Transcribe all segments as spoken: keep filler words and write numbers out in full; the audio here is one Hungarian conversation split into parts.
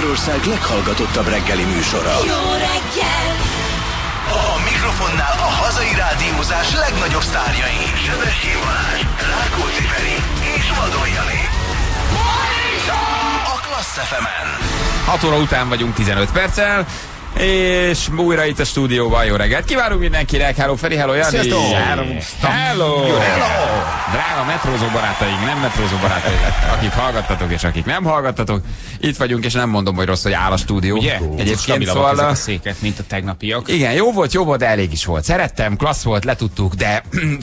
Magyarország leghallgatottabb reggeli műsora. Jó reggel! A mikrofonnál a hazai rádiózás legnagyobb sztárjai. Sebestyén Balázs, Rákóczi Feri és Vadon Jani. A Klassz ef emen. hat óra után vagyunk tizenöt perccel, és újra itt a stúdióban. Jó reggelt kívánunk mindenkinek. Hello Feri, hello Jani. Sziasztok. Hello. Hello. Drága metrózó barátaink, nem metrózó barátaink, akik hallgattatok és akik nem hallgattatok. Itt vagyunk, és nem mondom, hogy rossz, hogy áll a stúdió. Ugye? Egyébként szóval a székek, mint a tegnapiak. Igen, jó volt, jó volt, de elég is volt. Szerettem, klassz volt, letudtuk, de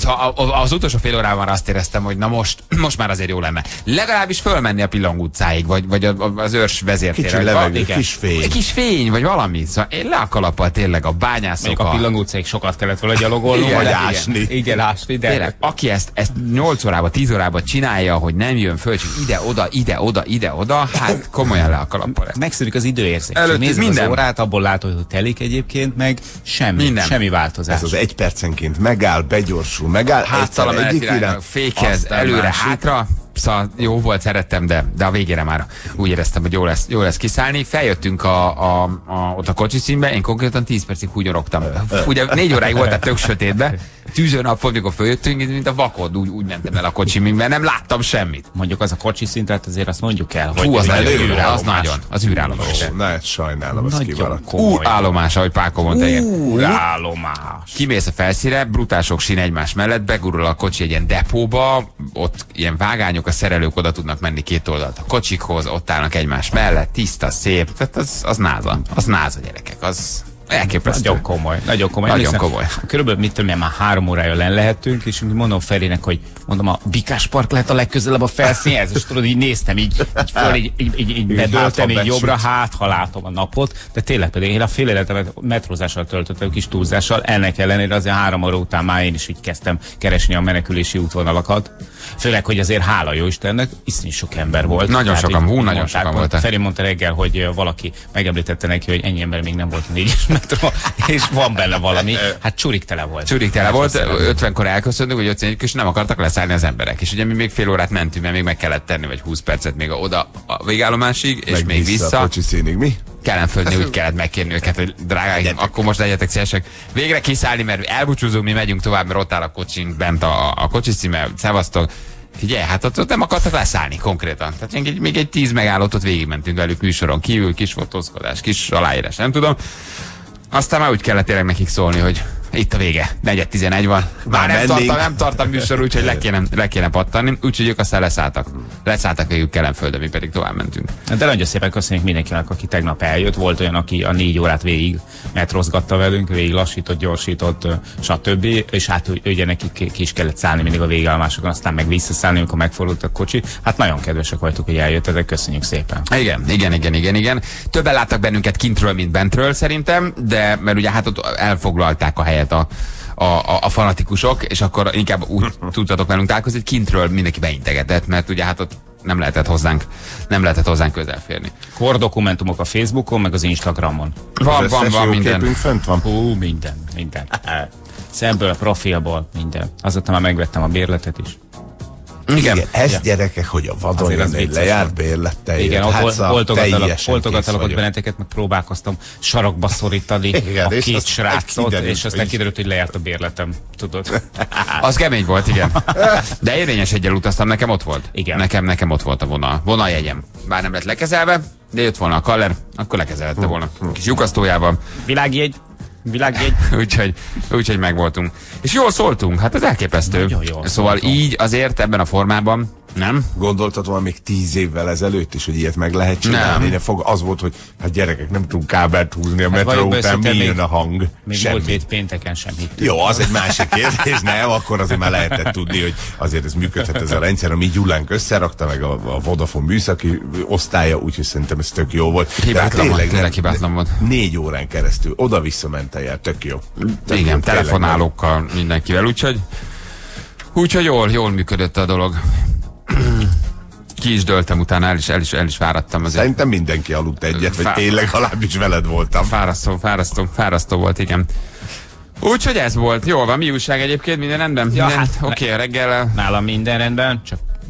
az utolsó fél órában azt éreztem, hogy na most, most már azért jó lenne. Legalábbis fölmenni a Pillang utcáig, vagy, vagy az őrs vezértére. Kicsi levegő, kis fény. Kis fény, vagy valami. Szóval én le a kalappal tényleg a bányászok. Mondjuk a Pillang utcáig sokat kellett volna gyalogolnunk, igen, vagy igen. ásni. Igen, ásni, de... Tényleg, aki ezt, ezt nyolc órába, tíz órába csinálja, hogy nem jön föl, csak ide-oda, ide-oda, ide-oda, hát komolyan le a kalappal. Megszűnik az időérzés. Előtt Nézd minden. az órát, abból látod, hogy telik egyébként, meg semmi, Minden. semmi változás. Ez az egy percenként megáll, begyorsul, megáll, Háttal a egyszer egyik menet irány, fékez, aztán előre, másik. hátra. Szóval jó volt, szerettem, de, de a végére már úgy éreztem, hogy jó lesz, jó lesz kiszállni. Feljöttünk a, a, a, ott a kocsiszínbe, én konkrétan tíz percig húgyorogtam. Ugye négy óráig volt a tök sötétbe, tűzőnap volt, mikor följöttünk, mint a vakod, úgy, úgy mentem el a kocsim, mert nem láttam semmit. Mondjuk az a kocsi szintet azért azt mondjuk el, hogy... Hú, az, nagyon, űrállomás. az nagyon, az űrállomás. Ó, na, ezt sajnálom, ezt Nagyon kivarat. komoly. Úrállomás, ahogy Páko mondta, igen. Űrállomás. Kimész a felszínre, brutál sok sín egymás mellett, begurul a kocsi egy ilyen depóba, ott ilyen vágányok, a szerelők oda tudnak menni két oldalt a kocsikhoz, ott állnak egymás mellett, tiszta, szép, tehát az, az náza, az náza gyerekek, az elképesztő. Nagyon komoly, nagyon komoly. Nagyon Emlékszem, komoly. Körülbelül mit tudom, már három órája len lehetünk, és mondom Ferinek, hogy mondom, a Bikás Park lehet a legközelebb a felszínhez, és tudod, így néztem, így, így föl, így, így, így, így bedöltem, így jobbra, hát, ha látom a napot, de tényleg pedig én a fél életemet metrózással töltöttem, kis túlzással, ennek ellenére azért három óra után már én is így kezdtem keresni a menekülési útvonalakat. Főleg, hogy azért hála jó Istennek, iszonyú sok ember volt. Nagyon Tehát sokan, így hú, nagyon mondták, sokan voltak. Feri mondta reggel, hogy valaki megemlítette neki, hogy ennyi ember még nem volt a négyes metró, és van benne valami. Hát csurik tele volt. Csurik tele volt, ötvenkor elköszöntünk, vagy ötvenegyig, és nem akartak leszállni az emberek. És ugye mi még fél órát mentünk, mert még meg kellett tenni, vagy húsz percet még oda a végállomásig, és Meg még vissza. vissza. A kocsi színig, mi? Kellenföldnél úgy kellett megkérni őket, hogy drágáim, akkor most legyetek szívesek végre kiszállni, mert elbúcsúzunk, mi megyünk tovább, mert ott áll a kocsink bent a, a kocsi szíme, szevasztok. Figyelj, hát ott, ott nem akartak leszállni konkrétan. Tehát még egy, még egy tíz megállót ott végigmentünk velük műsoron kívül, kis fotózkodás, kis aláírás, nem tudom. Aztán már úgy kellett tényleg nekik szólni, hogy itt a vége, negyed tizenegy van. Már nem tart, a, nem tart a műsor, úgyhogy le kéne, le kéne pattanni. Úgyhogy ők aztán leszálltak. Leszálltak végül Kellenföldön, mi pedig tovább mentünk. De nagyon szépen köszönjük mindenkinek, aki tegnap eljött. Volt olyan, aki a négy órát végig metrozgatta velünk, végig lassított, gyorsított, stb. És hát ugye nekik ki is kellett szállni mindig a végállomásokon, aztán meg visszaszállni, amikor megfordult a kocsi. Hát nagyon kedvesek vagytok, hogy eljöttetek, köszönjük szépen. Igen, igen, igen, igen, igen. Többen láttak bennünket kintről, mint bentről szerintem, de mert ugye hát ott elfoglalták a helyet a, a, a, a fanatikusok, és akkor inkább úgy tudtatok velünk találkozni, hogy kintről mindenki beintegetett, mert ugye hát ott nem lehetett hozzánk, nem lehetett hozzánk közelférni. Kordokumentumok a Facebookon, meg az Instagramon. Van, Az van, összes van jó minden. képünk fönt van. Hú, minden, minden. Szemből, a profilból, minden. Azután már megvettem a bérletet is. Igen. Igen, ez Ja. gyerekek, hogy a vadon Azért az jön egy vicces lejárt volt. bérlettel Igen, jött. ott Hát volt, szóval boltogatalak, teljesen boltogatalak kész ott vagyok. benneteket, meg próbálkoztam sarokba szorítani Igen, a és két aztán srácot, kiderült, és aztán hogy- kiderült, hogy lejárt a bérletem, tudod. Az kemény volt, igen. De érvényes egyel utaztam, nekem ott volt. Igen. Nekem, nekem ott volt a vonal. Vonaljegyem. Bár nem lett lekezelve, de jött volna a kaller, akkor lekezelhette volna. Kis lyukasztójával. Világjegy, világjegy. Úgyhogy, úgyhogy megvoltunk. És jól szóltunk, hát ez elképesztő. Nagyon jól Szóval szóltunk. így azért ebben a formában, nem? Gondoltad volna még tíz évvel ezelőtt is, hogy ilyet meg lehet csinálni? Nem. Fog, az volt, hogy hát gyerekek, nem tudunk kábelt húzni a metró valljuk be, után, mi szinte jön még- a hang? Még Semmi. múlt hét pénteken sem hittük. Jó, az egy másik kérdés, nem, akkor azért már lehetett tudni, hogy azért ez működhet ez a rendszer, ami Gyulánk összerakta, meg a, a Vodafone műszaki osztálya, úgyhogy szerintem ez tök jó volt. De Hibátlan volt, nem- tényleg hibátlan volt. Négy órán keresztül, oda-vissza ment el, tök jó. Tök Igen, jó, telefonálókkal, mindenkivel, úgyhogy úgyhogy jól, jól működött a dolog. Ki is döltem utána, el is, el is, el is fáradtam azért. Szerintem mindenki aludt egyet, vagy Fá- én legalábbis veled voltam. Fárasztó, fárasztó, fárasztó volt, igen. Úgyhogy ez volt. Jól van, mi újság egyébként? Minden rendben? Ja, Minden? hát- Oké, okay, reggel. Nálam minden rendben, csak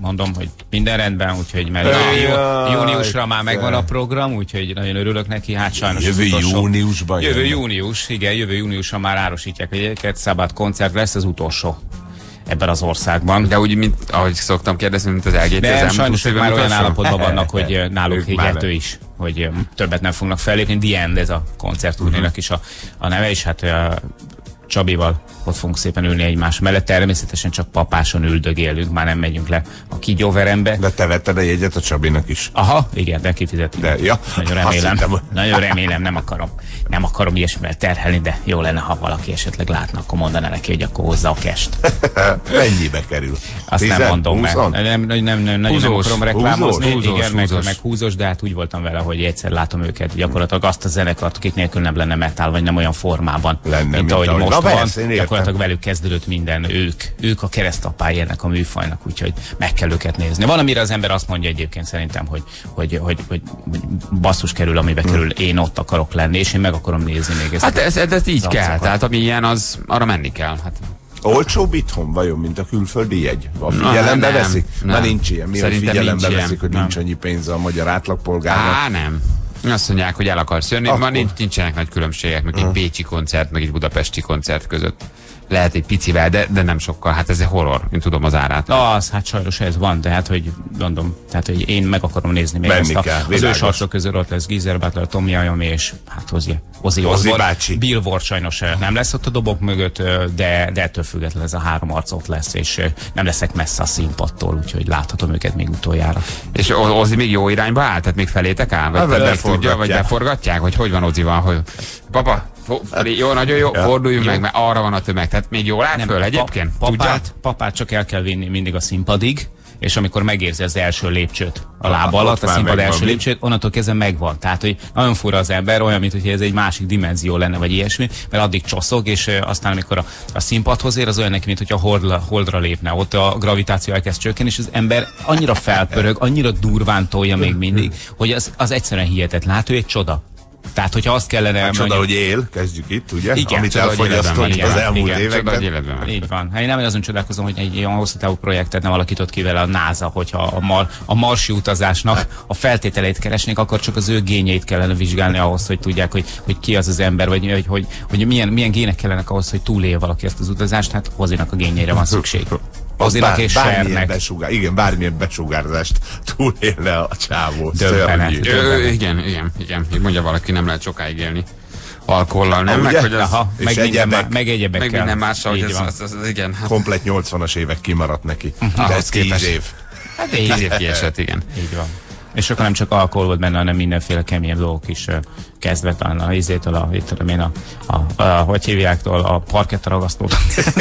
mondom, hogy minden rendben, úgyhogy mert jövő júniusra már megvan a program, úgyhogy nagyon örülök neki, hát sajnos jövő júniusban Jövő jön. június, igen, jövő júniusra már árosítják, hogy egy szabad koncert lesz, az utolsó ebben az országban. De úgy, mint ahogy szoktam kérdezni, mint az el gé té. De sajnos ők már olyan állapotban vannak, hogy náluk égető már is, hogy többet nem fognak fellépni. The End, ez a koncertúrnének is a, a neve, és hát a Csabival ott fogunk szépen ülni egymás mellett. Természetesen csak papáson üldögélünk, már nem megyünk le a kígyóverembe. De te vetted a jegyet a Csabinak is. Aha, igen, de kifizetünk. De, ja, nagyon remélem, hittem, nagyon remélem, nem akarom, nem akarom ilyesmivel terhelni, de jó lenne, ha valaki esetleg látna, akkor mondaná neki, hogy akkor hozza a kest. Mennyibe kerül? Azt nem mondom meg. Nem, nem, nem, nem, nem, nem akarom reklámozni. Húzós, igen, húzós. meg, meg húzós, de hát úgy voltam vele, hogy egyszer látom őket, gyakorlatilag azt a zenekart, akik nélkül nem lenne metal, vagy nem olyan formában, lenne, mint, mint ahogy ahogy- most Na van. persze, én értem. Gyakorlatilag velük kezdődött minden, ők, ők a keresztapái ennek a műfajnak, úgyhogy meg kell őket nézni. Van, amire az ember azt mondja egyébként szerintem, hogy, hogy, hogy, hogy, hogy basszus kerül, amibe kerül, én ott akarok lenni, és én meg akarom nézni még ezt. Hát ez, ez, ez így az kell, arcokat. tehát ami ilyen, az arra menni kell. Hát. Olcsóbb itthon vajon, mint a külföldi jegy? A figyelembe nem, veszik? nem. Na nincs ilyen. Mi, hogy Szerintem figyelembe nincs veszik, ilyen. hogy nincs annyi pénze a magyar átlagpolgárnak? Á, nem. Azt mondják, hogy el akarsz jönni, Akkor. ma nincs, nincsenek nagy különbségek, meg egy pécsi koncert, meg egy budapesti koncert között. Lehet egy picivel, de, de nem sokkal. Hát ez egy horror, én tudom az árát. Az, hát sajnos ez van, de hát, hogy mondom, tehát, hogy én meg akarom nézni még Menni ezt a, kell, az világos. ősarcok közül ott lesz Geezer Butler, Tommy Iommi és hát Ozzy, Ozzy Osbourne. bácsi. Bill Ward sajnos eh, nem lesz ott a dobok mögött, eh, de, de ettől függetlenül ez a három arc ott lesz, és eh, nem leszek messze a színpadtól, úgyhogy láthatom őket még utoljára. És O- Ozzy még jó irányba áll? Tehát még felétek áll? Vagy Hát, te még beforgatják. tudja, vagy beforgatják? Hogy hogy van Ozzy van? Hogy... Papa, fo- felé, jó, nagyon jó, Ja. forduljunk Jó. meg, mert arra van a tömeg. Tehát még jól áll föl egyébként? Pa, Tudja? papát, papát csak el kell vinni mindig a színpadig, és amikor megérzi az első lépcsőt a lába Ott alatt, a már színpad megvan, első mi? lépcsőt, onnantól kezdve megvan. Tehát, hogy nagyon fura az ember, olyan, mint hogy ez egy másik dimenzió lenne, vagy ilyesmi, mert addig csoszog, és ö, aztán, amikor a, a színpadhoz ér, az olyan neki, mint hogy a holdra, holdra lépne. Ott a gravitáció elkezd csökkenni, és az ember annyira felpörög, annyira durván tolja még mindig, hogy az, az egyszerűen hihetetlen. Hát ő egy csoda. Tehát, hogyha azt kellene... Hát csoda, mondjuk- hogy él, kezdjük itt, ugye? Igen, Amit csoda, hogy életben van, elfogyasztott az igen. elmúlt Igen, Csoda, hogy években. életben van. Így van. Hát én nem azon csodálkozom, hogy egy olyan hosszú távú projektet nem alakított ki vele a NASA, hogyha a, mar, a marsi utazásnak a feltételeit keresnék, akkor csak az ő génjeit kellene vizsgálni ahhoz, hogy tudják, hogy, hogy ki az az ember, vagy hogy, hogy, hogy milyen, milyen gének kellenek ahhoz, hogy túlélje valaki ezt az utazást. Hát Ozinak a génjeire van szükség. Ozinak Bár- és bármilyen Sernek. besugár, igen, bármilyen besugárzást túlélne a csávó. Döbbenet. Szörnyű. Ö, igen, igen, igen. Így mondja valaki, nem lehet sokáig élni alkohollal, nem? Ah, Meg, ugye? hogy az, Aha, És meg, minden, egyebek. má- meg egyebekkel. meg minden mással, hogy Így ez, van. az, az, az, igen. Hát, Komplet nyolcvanas évek kimaradt neki. De Ahhoz ez tíz képest. év. Hát tíz így, év kiesett, igen. így van. És akkor nem csak alkohol volt benne, hanem mindenféle kemény dolgok is ö, kezdve talán a izétől, a, itt tudom én, a, a, a, hogy hívjáktól, a parketta ragasztót.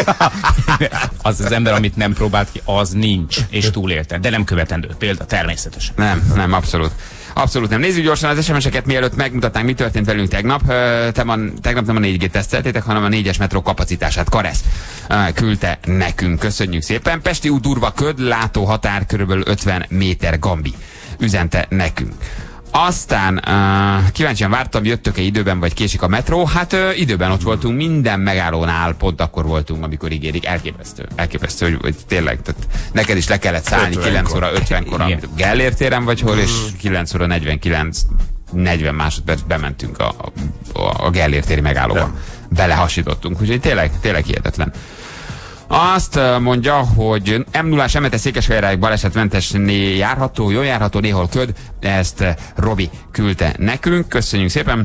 Az az ember, amit nem próbált ki, az nincs, és túlélte. De nem követendő példa, természetesen. Nem, nem, abszolút. Abszolút nem. Nézzük gyorsan az es em es-eket, mielőtt megmutatnánk, mi történt velünk tegnap. Ö, Te man, tegnap nem a négy G teszteltétek, hanem a négyes metró kapacitását. Karesz ö, küldte nekünk. Köszönjük szépen. Pesti út durva köd, látó határ körülbelül ötven méter Gambi. Üzente nekünk. Aztán uh, kíváncsian vártam, jöttök-e időben, vagy késik a metró? Hát uh, időben ott voltunk, minden megállónál, pont akkor voltunk, amikor ígérik. Elképesztő. Elképesztő, hogy, hogy tényleg, tehát neked is le kellett szállni kilenc óra ötvenkor, Igen. amit Gellért téren vagy hol, és kilenc óra negyvenkilenc negyven másodperc bementünk a, a, a Gellért téri megállóba. Belehasítottunk, úgyhogy tényleg, tényleg hihetetlen. Azt uh, mondja, hogy em nullás M hetes Székesfehérvárig balesetmentes járható, jól járható, néhol köd. Ezt uh, Robi küldte nekünk. Köszönjük szépen.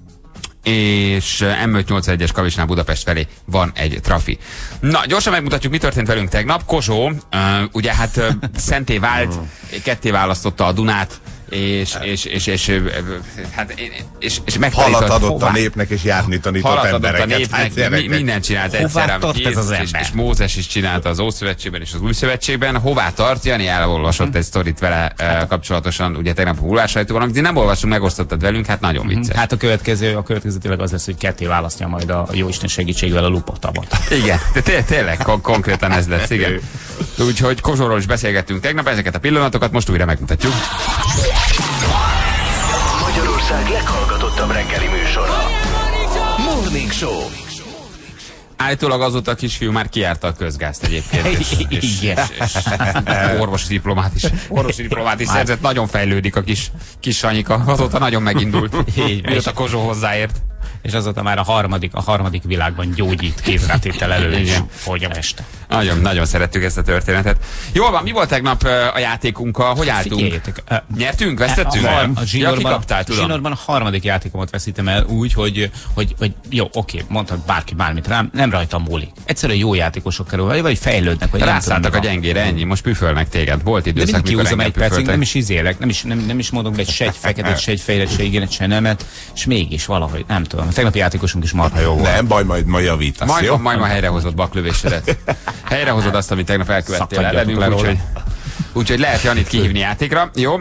És uh, M ötszáznyolcvanegyes Kavicsnál Budapest felé van egy trafi. Na, gyorsan megmutatjuk, mi történt velünk tegnap. Kosó, uh, ugye hát uh, szenté vált, ketté választotta a Dunát, és, és, és, és, és, hát, és, és megtanított. Halat adott hová- a népnek, és járni tanított Halat adott a embereket. népnek, Hát, mi, gyerekek. mindent csinált Hová egyszerre. tart ez az és, ember? és Mózes is csinálta az Ószövetségben és az Új Szövetségben. Hová tart? Jani elolvasott egy sztorit vele uh, kapcsolatosan, ugye tegnap a hullásajtóban, amit nem olvasunk, megosztottad velünk, hát nagyon vicces. Hát a következő, a következő tényleg az lesz, hogy ketté választja majd a Jóisten segítségével a lupotavat. Igen, de té- tényleg kon- konkrétan ez lesz, igen. Úgyhogy Kozsóról is beszélgettünk tegnap, ezeket a pillanatokat most újra megmutatjuk. Magyarország leghallgatottabb reggeli műsora. Morning Show. Állítólag azóta a kisfiú már kijárta a közgázt egyébként. És, és, Igen. és, és orvosi diplomát is, orvosi diplomát is szerzett. Nagyon fejlődik a kis, kis Sanyika. Azóta nagyon megindult. Miért a Kozsó hozzáért. És azóta már a harmadik, a harmadik világban gyógyít kézrátétel elő, és hogy a este. Nagyon, nagyon szerettük ezt a történetet. Jól van, mi volt tegnap a játékunkkal? Hogy álltunk? Figyeljétek, uh, Nyertünk? Vesztettünk? A, a, a Ja, zsinórban, kikaptál, tudom. zsinórban a harmadik játékomat veszítem el úgy, hogy, hogy, hogy jó, oké, mondhat bárki bármit rám, nem rajtam múlik. Egyszerűen jó játékosok kerül, vagy, vagy fejlődnek, vagy rászálltak a gyengére, ennyi, most püfölnek téged. Volt de időszak, mindig mikor kihúzom egy engem percig, püföltek. nem is izélek, nem is, nem, nem is mondok be se egy feketet, se egy fejlet, se igénet, se nemet, és mégis valahogy, nem tudom. A tegnapi játékosunk is marha jó volt. Nem baj, majd ma javítasz, Majd, jó? majd ma helyrehozott baklövésedet. Helyrehozod azt, amit tegnap elkövettél Szakadjatok ellenünk, le róla. úgyhogy úgyhogy lehet Janit kihívni játékra. Jó. Uh,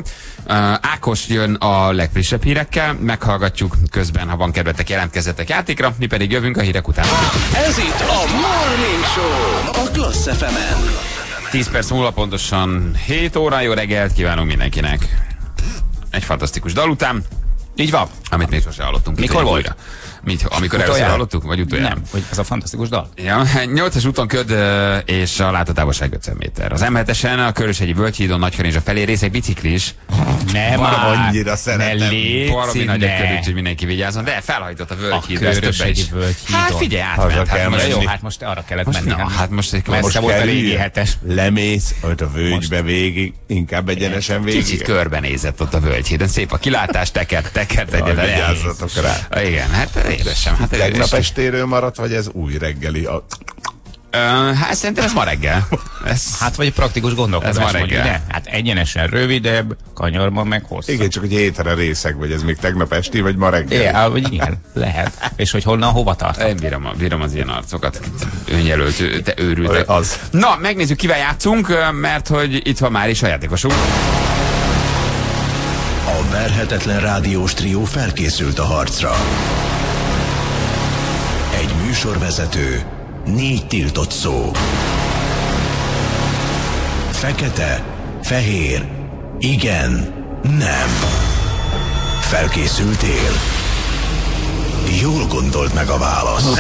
Ákos jön a legfrissebb hírekkel, meghallgatjuk közben, ha van kedvetek, jelentkezzetek játékra, mi pedig jövünk a hírek után. Ez itt a Morning Show a Klassz ef emen. tíz perc múlva pontosan hét óra, jó reggelt kívánunk mindenkinek. Egy fantasztikus dal után, Így van. amit még sosem hallottunk. Mikor volt? Újra. Mit, amikor először Utoljára? hallottuk, vagy utoljára? Nem, hogy ez a fantasztikus dal. Ja, nyolcas úton köd ö, és a látótávolság ötszáz méter. Az em hetesen a Köröshegyi Völgyhídon Nagykanizsa felé részek biciklis. Nem Már már, annyira szeretem. ne légy, Baromi nagy a ne. köd, úgyhogy mindenki vigyázzon. De felhajtott a A Völgyhídra, ezt többen Köröshegyi is. Völgyhídon. Hát figyelj, Haza átment. kell Hát most, menni. Jó, hát most arra kellett most, menni. na, hát most egy Messze most volt a kerülj, régi hetes. Lemész ott a völgybe végig, inkább egyenesen végig. kicsit körbenézett ott a Völgyhídon. Szép a kilátás, teker, teker, teker. Jaj, vigyázzatok rá. Igen, hát édesem. Hát Tegnap édesem. estéről maradt, vagy ez új reggeli? A... Ö, hát szerintem ez ma reggel. Ez, Hát vagy praktikus gondolkodás. Ez ma mondjuk, reggel. de? Hát egyenesen rövidebb, kanyarban meg hosszabb. Igen, csak hogy hétre részek, vagy ez még tegnap esti, vagy ma reggel? Igen, vagy igen, lehet. És hogy honnan, hova tart? Én bírom, a- bírom az ilyen arcokat. Önjelölt, ő- te őrültek. Az. Na, megnézzük, kivel játszunk, mert hogy itt van már is a játékosunk. A verhetetlen rádiós trió felkészült a harcra. Egy műsorvezető, négy tiltott szó. Fekete, fehér, igen, nem. Felkészültél? Jól gondold meg a választ.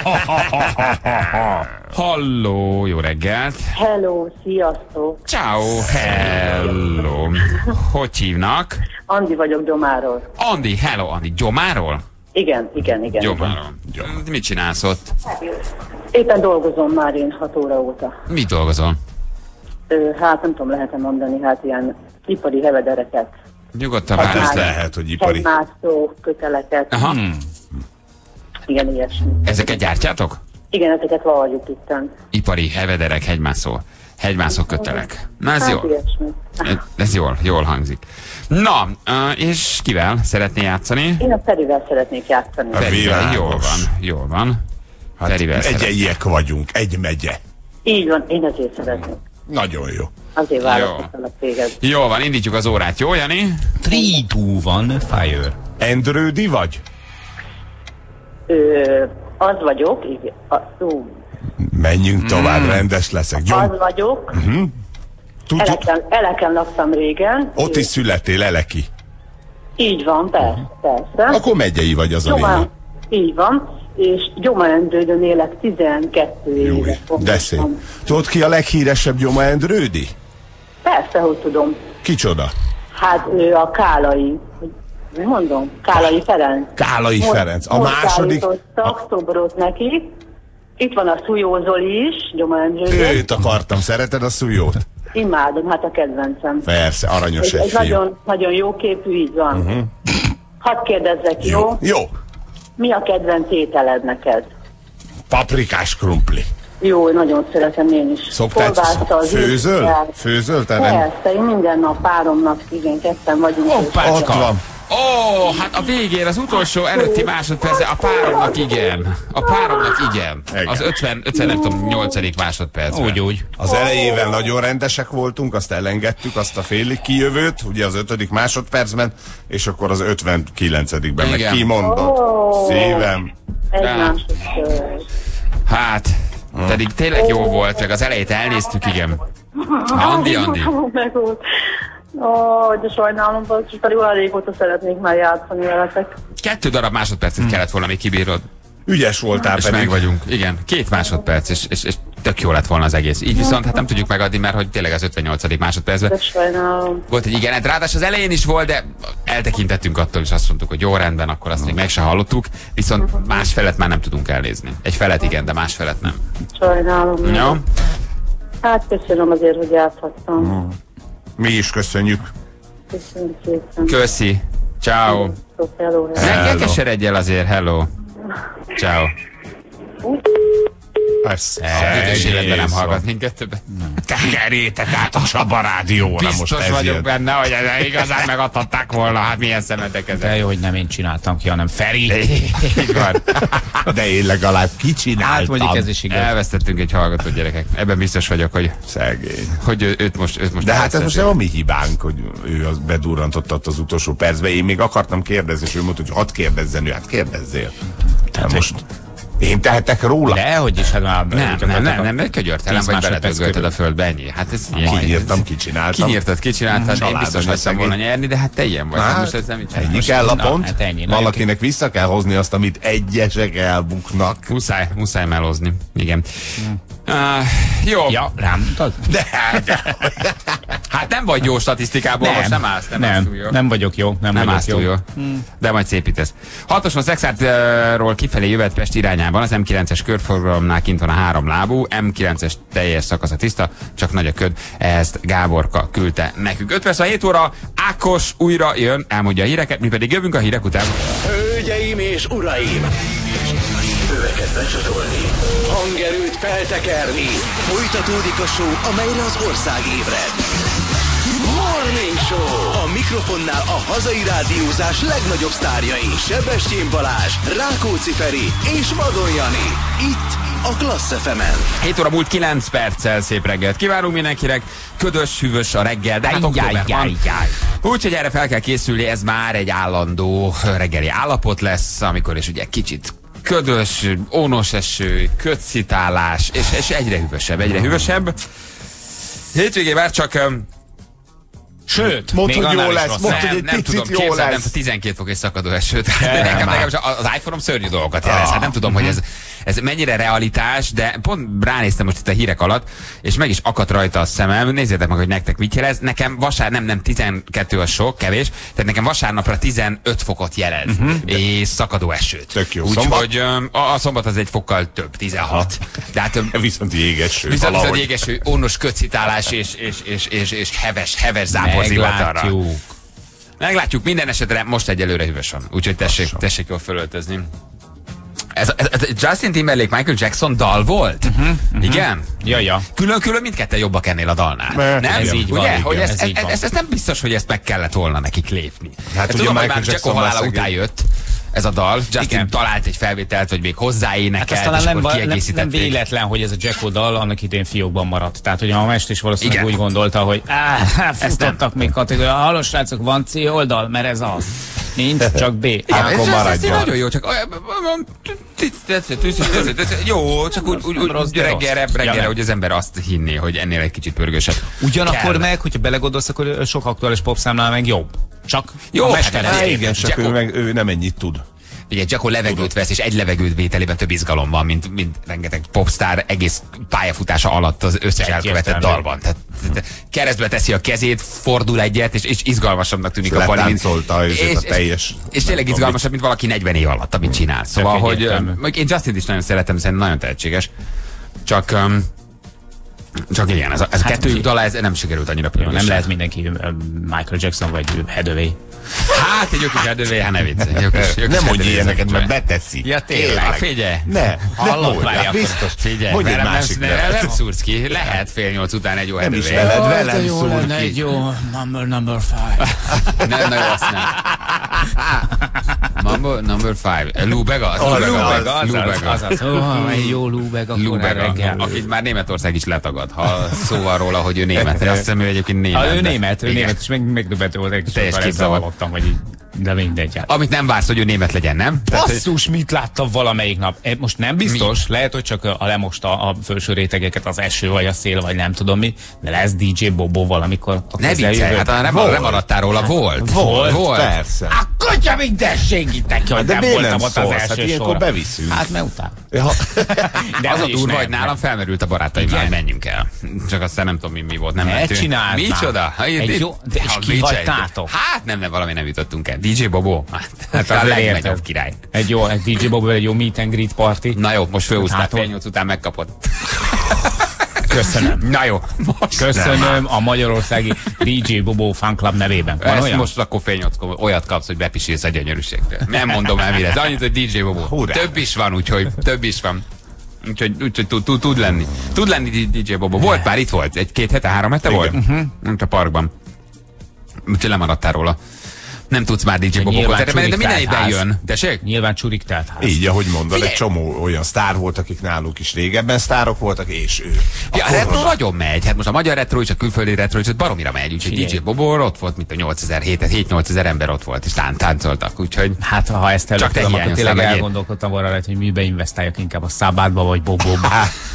Halló, jó reggelt. Hello, sziasztok! Ciao, hello. Hogy hívnak? Andi vagyok Domáról. Andi, hello, Andi. Gyomáról? Igen, igen, igen. Gyomáról. Mit csinálsz ott? igen. Éppen dolgozom már én hat óra óta. Mit dolgozol? Ö, hát nem tudom, lehet-e mondani, hát ilyen ipari hevedereket. Nyugodtan Hát ez válasz. lehet, hogy ipari. Hegymászó köteleket. Aha. Igen, ilyesmi. Ezeket gyártjátok? Igen, ezeket valahol itten. Ipari, hevederek, hegymászó. Hegymászó kötelek. Na ez Hát jó. ilyesmi. Ez, ez jól, jól hangzik. Na, ö, és kivel szeretné játszani? Én a Ferivel szeretnék játszani. A Ferivel, világos. jól van, jól van. Hát Ferivel szeret- egyeiek vagyunk, egy megye. Így van, én azért szeretnék. Nagyon jó. Azért választottalak téged. Jól van, indítjuk az órát, jó, Jani? Three, two, one, fire. Endrődi vagy? Ö, az vagyok, igen. A, ú, Menjünk tovább, Hmm. rendes leszek. Gyom, az vagyok. tudod, Eleken, eleken laktam régen. ott is születtél, Eleki. Így van, persze, persze. Akkor megyei vagy az a Gyomán, lényeg. így van, és Gyomaendrődön élek tizenkettő Jó, éve. de szép. Tudod ki a leghíresebb Gyoma Endrődi? Persze, hogy tudom. Kicsoda? Hát ő a Kálai, mi mondom, Kálai Ferenc. Kálai Most- Ferenc. A most második... állítottak szobrot neki. Itt van a Szújó Zoli is, Gyomaendrődön. Őt akartam, szereted a szújót? Imádom, hát a kedvencem. Persze, aranyos Egy, egy egy fiú. nagyon, nagyon jó képű, így van. Uh-huh. Hadd kérdezzek, jó? Jó. Jó. Mi a kedvenc ételed neked? Paprikás krumpli. Jó, nagyon szeretem én is. Szoktál Kolbásszal, főzöl? zsírrel. Főzöl? Te nem? Persze, én minden nap páromnak, igen, ketten vagyunk. és- Ott van. Ó, hát a végén, az utolsó előtti másodpercre a páromnak igen. A páromnak igen. Igen. Az ötven, ötven nem tudom, nyolcadik másodpercben. Úgy, úgy. Az elejével nagyon rendesek voltunk, azt elengedtük, azt a félig kijövőt, ugye az ötödik másodpercben, és akkor az ötvenkilencedikben meg Igen. kimondott. Ó. Szívem. Egy Ja. másodperc. Hát, pedig tényleg jó volt, meg az elejét elnéztük, igen. Andi, Andi. Meg volt. Ó, de sajnálom, basszus, pedig olyan régóta szeretnék már játszani veletek. Kettő darab másodpercet kellett volna, még kibírod. Ügyes voltál És pedig. meg vagyunk. Igen, két másodperc, és, és, és tök jó lett volna az egész. Így viszont hát nem tudjuk megadni, mert hogy tényleg az ötvennyolcadik másodpercben De sajnálom. volt egy igen, hát ráadásul az elején is volt, de eltekintettünk attól, és azt mondtuk, hogy jó rendben, akkor azt még meg se hallottuk, viszont más felet már nem tudunk elnézni. Egy felet igen, de más felet nem. Sajnálom. Jó? Hát köszönöm azért, hogy játszhattam. Mi is köszönjük. Köszönöm szépen. Köszi. Ciao. Hello, hello. Ne keseredj el azért, hello. Ciao. Büdös életben nem hallgat minket többet. Tekerjétek át a Saba rádióra, most Biztos ez vagyok jön. benne, hogy ez igazán megadhatták volna. Hát milyen szemetek De ezek. jó, hogy nem én csináltam ki, hanem Feri. Így van. De én legalább Hát kicsináltam. mondjuk ez is igaz. Elvesztettünk egy hallgatót, gyerekek. Ebben biztos vagyok, hogy, Szegény. hogy ő- őt most, őt most De hát ez most nem elvesztettük. a mi hibánk, hogy ő az bedurrantotta ott az utolsó percben. Én még akartam kérdezni, és ő mondta, hogy hadd kérdezzen ő, hát kérdezzél. Tehát most én tehetek róla? Dehogy is, hát már... Nem, nem, nem, nem, nem kögyörtelem, tíz vagy másodperc beledögölted körül. a földbe, ennyi. Hát ez ilyen. Kinyírtam, kicsináltam. Kinyírtad, kicsináltad, én Családon biztos hagytam szegény. volna nyerni, de hát te ilyen vagy. Hát Hát, most ez nem így ennyi most kell a na, pont. hát ennyi, nagyon Valakinek vissza kell hozni azt, amit egyesek elbuknak. Muszáj, muszáj melózni. Igen. Uh, jó. Ja, rám mutat? De Hát nem vagy jó statisztikából, most nem állsz, nem, állsz túl nem, jó. nem vagyok jó, nem, Nem vagyok állsz túl jó. De majd szépítesz. Hatoson Szexártról kifelé jövet Pest irányában, az M kilences körforgalomnál kint van a három lábú, M kilences teljes szakasza tiszta, csak nagy a köd. Ezt Gáborka küldte nekünk. öt perc a hét óra, Ákos újra jön, elmondja a híreket, mi pedig jövünk a hírek után. Hölgyeim és uraim! Öveket becsatolni, hangerőt feltekerni. Folytatódik a show, amelyre az ország ébred. Morning Show! A mikrofonnál a hazai rádiózás legnagyobb sztárjai. Sebestyén Balázs, Rákóczi Feri és Vadon Jani. Itt a Klassz ef emen. hét óra múlt kilenc perccel, szép reggelt kívánunk mindenkinek. Ködös, hűvös a reggel, de hát október van. Úgyhogy erre fel kell készülni, ez már egy állandó reggeli állapot lesz, amikor is ugye kicsit ködös, ónos eső, ködszitálás, és, és egyre hűvösebb, egyre hűvösebb. Hétvégén már csak... um, Sőt, mondd, még hogy annál jó is lesz, rosszabb. mondd, hogy nem, egy nem picit tudom, jó képzeld, nem, lesz. tizenkét fok és szakadó eső. Tehát nekem, nekem az iPhone-om szörnyű dolgokat jelez. Hát nem tudom, hogy ez, ez mennyire realitás, de pont ránéztem most itt a hírek alatt, és meg is akadt rajta a szemem. Nézzétek meg, hogy nektek mit jelez. Nekem vasárnap, nem, nem tizenkettő a sok, kevés, tehát nekem vasárnapra tizenöt fokot jelez, uh-huh. és szakadó esőt. Tök jó. Szombat? Úgyhogy a, a szombat az egy fokkal több, tizenhat. De hát Viszont jégeső. viszont, viszont valahogy. jégeső, ónos ködszitálás és, és, és, és, és heves, heves záporzivatarra. Meglátjuk. Meglátjuk, minden esetre most egyelőre hűvös van. Úgyhogy tessék, tessék jól fölöltözni. Ez, ez, ez Justin Timberlake, Michael Jackson dal volt? Uh-huh, uh-huh. Igen? Ja, ja. Külön-külön mindketten jobbak ennél a dalnál. Mert Nem? ez így van, Ugye? igen, Hogy ez, ez ez, így ez, van. ez, ez nem biztos, hogy ezt meg kellett volna nekik lépni. Hát Ezt ugye tudom, hogy Michael már Jacko Jackson halála már után szegény. jött ez a dal. Justin Igen. talált egy felvételt, vagy még hozzáénekelt, Hát aztán és nem, akkor nem, nem kiegészítették. véletlen, hogy ez a Jacko dal annak idén fiókban maradt. Tehát, hogy a mester is valószínűleg Igen. úgy gondolta, hogy áh, futottak még kategória. Halló srácok, van C oldal, mert ez az. Nincs, csak B. Igen, Akkor ez, ez, ez maradjon. nagyon jó, csak jó, csak úgy, úgy, Rossz, úgy de reggelre, rossz. Ja, reggelre, nem. hogy az ember azt hinné, hogy ennél egy kicsit pörgősebb. Ugyanakkor kell. meg, hogyha belegondolsz, akkor sok aktuális popszámnál meg jobb. Csak Jó, a hát mester ez Há, egy- igen, csak Jacko- ő, meg, ő nem ennyit tud. Ugye Jacko levegőt vesz, és egy levegőt vételében több izgalom van, mint, mint rengeteg popstar egész pályafutása alatt az összes elkövetett Egyértelmű. dalban. Tehát, tehát keresztbe teszi a kezét, fordul egyet, és, és izgalmasabbnak tűnik És a Pali. mint- letáncolta, és a teljes- és tényleg nem izgalmasabb, mint valaki negyven év alatt, amit csinál. Szóval, hogy egyértelmű. öm, én Justin is nagyon szeretem, szerintem nagyon tehetséges. Csak, öm, csak igen, ez a, ez a Hát, kettőjük dala, ez nem sikerült annyira Jó, pörgősen. nem lehet mindenki ö, Michael Jackson vagy Hathaway. Hát, egy ökis erdővé, hát ne viccelj. Nem mondj ilyeneket, mert beteszi. Ja, tényleg, figyelj. Ne, Hallott, ne mondj, várj, hát akkor- biztos. Figyelj, Mondj egy velem másik nem, nem, nevet. nem szúrsz ki. Lehet fél nyolc után egy jó Nem is erdővé. veled, velem szúr ki. jó number, number five. Nem, na jó, azt nem. Mambo number five. Lubega? Az Az, Lubega. az, Lubega. Az az, oh, egy jó lúbeg, akkor Lubega, reggel. akit már Németország is letagad, ha szó van róla, hogy ő német. Azt hiszem, ő egyébként német. Ha ő de- német, ő igen. német, és meg, megdöbbentő volt egy kis Teljes sokkal, ezzel képzavar. hallottam, hogy így, de mindegy. Hát. Amit nem vársz, hogy ő német legyen, nem? Tehát, hogy- Basszus, mit láttam valamelyik nap? E, Most nem biztos, lehet, hogy csak a lemosta a felső rétegeket az eső, vagy a szél, vagy nem tudom mi, de lesz dé dzsé Bobo valamikor. a Ne viccelj, közeljövőben. hát nem, Volt. nem maradtál róla, volt. Volt, volt. persze. Akkor Hogyha minden segítek, hogy De nem miért voltam nem ott az szólsz? első Hát ilyenkor sorra. beviszünk. Hát mert utána. Ja. De Az a is durva, hogy nem, nálam felmerült a barátaimmal, hogy menjünk el. Csak aztán nem tudom, mi, mi volt. Nem Ne mentünk. csináld már. Micsoda? Egy jó- de és Ha ki viccelj. hagytátok? Hát nem, nem, valami nem jutottunk el. dé dzsé Bobo? Hát, Hát a azért legnagyobb érted. király. Egy jó, egy dé dzsé Bobból egy jó meet and greet party. Na jó, most fölhúzták, Hát, fél nyolc után megkapod. Köszönöm. Na jó, most Köszönöm a magyarországi dé dzsé Bobo fan club nevében. Van Ezt olyan? most akkor fél nyolckor olyat kapsz, hogy bepisélsz a gyönyörűségtől. Nem mondom el, mire. Annyit, hogy dé dzsé Bobo. Hurrá. Több is van, úgyhogy több is van. Úgyhogy, úgyhogy tud, tud, tud lenni. Tud lenni dé dzsé Bobo. Volt már itt volt. Egy-két hete, három hete volt? Uh-huh. Mint a parkban. Úgyhogy lemaradtál róla. Nem tudsz már dé dzsé Bobo nyilván koncertre menni, de minden csurik évben telt jön. Tessék? Nyilván csurik telt ház. Így, ahogy mondod, Figyelj. egy csomó olyan sztár volt, akik náluk is régebben sztárok voltak, és ő. Ja, a retro nagyon megy. Hát most a magyar retro és a külföldi retro és baromira megy. Úgyhogy Figyelj. dé dzsé Bobo ott volt, mint a nyolcezer, hét-nyolc ezer ember ott volt, és tán táncoltak. Úgyhogy Hát, ha ezt Csak te előttem, akkor hiányoztál tényleg meg én. elgondolkodtam volna rajta, hogy mibe investáljak inkább a Szabádba vagy Bobóba.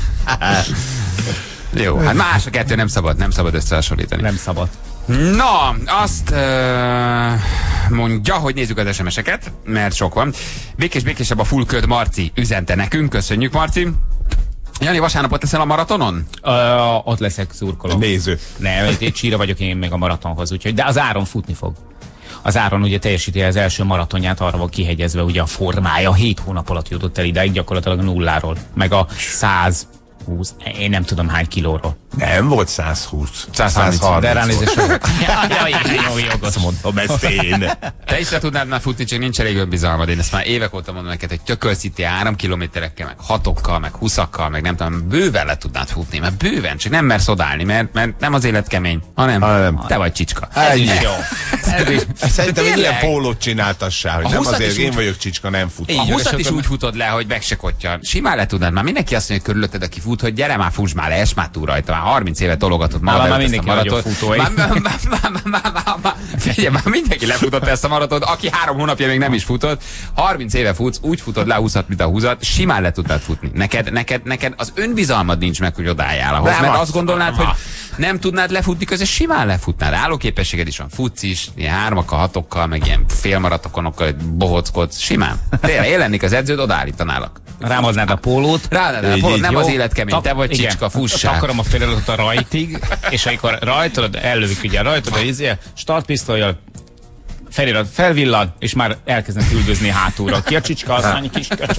jó, hát más a kettő nem szabad, nem szabad összehasonlítani. Nem szabad. Na, azt uh, mondja, hogy nézzük az es em es-eket, mert sok van. Békés békésebb a full köd, Marci üzente nekünk. Köszönjük, Marci. Jani, vasárnapot leszel a maratonon? Ö, ott leszek, szurkolok. Néző. Nem, egy csíra vagyok én még a maratonhoz, úgyhogy, de az Áron futni fog. Az Áron ugye teljesíti az első maratonját, arra van kihegyezve ugye a formája, hét hónap alatt jutott el idáig gyakorlatilag nulláról, meg a száz húsz, én nem tudom hány kilóról. Nem volt száz húsz. száz harminc. De ránézés ja, ja, igen, jó, jogos. Azt mondom, ezt én. Te is le tudnád már futni, csak nincs elég önbizalmad. Én ezt már évek óta mondom neked, hogy tökölsz itt ilyen három kilométerekkel, meg hatokkal, meg huszakkal, meg nem tudom, bőven le tudnád futni, mert bőven, csak nem mersz odállni, mert, mert nem az élet kemény, hanem Hanem. te vagy csicska. Ez is jó. Ez is. Szerintem egy Tényleg? ilyen pólót csináltassál, hogy A nem huszat azért is én úgy- vagyok csicska, nem fut. A van, és húszat is akkor- úgy futod le, hogy meg se kottyan. Simán le tudnád. Már mindenki azt mondja, hogy körülötted, aki fut, hogy gyere már, fuss már le, es már túl rajta. Már harminc éve tologatod Nálam magad már előtt ezt a mindenki maraton. nagyobb futói. Már- már- már- már- már- már- már- Figyelj, már mindenki lefutott ezt a maratont, aki három hónapja még nem is futott. harminc éve futsz, úgy futod le a húszat, mint a húzat, simán le tudnád futni. Neked, neked, neked az önbizalmad nincs meg, hogy odáljál ahhoz, Nem mert az. azt gondolnád, hogy nem tudnád lefutni, közben simán lefutnád. Állóképességed is van, futsz is, ilyen hármakkal, hatokkal, meg ilyen félmaratokonokkal bohockodsz, simán. Tényleg, én lennék az edződ, odaállítanálak. Rámadnád a pólót. Ráadnád a Így, pólót, így, nem jó. az élet kemény, Tak- te vagy igen. csicska, fussál. Takarom a félelőt a rajtig, és amikor rajtad, ellövik ugye rajtad, a izé, startpisztolyjal, felirat felvillan, és már elkezdenek üldözni hátulra. Ki a csicska, az annyi kis köcs.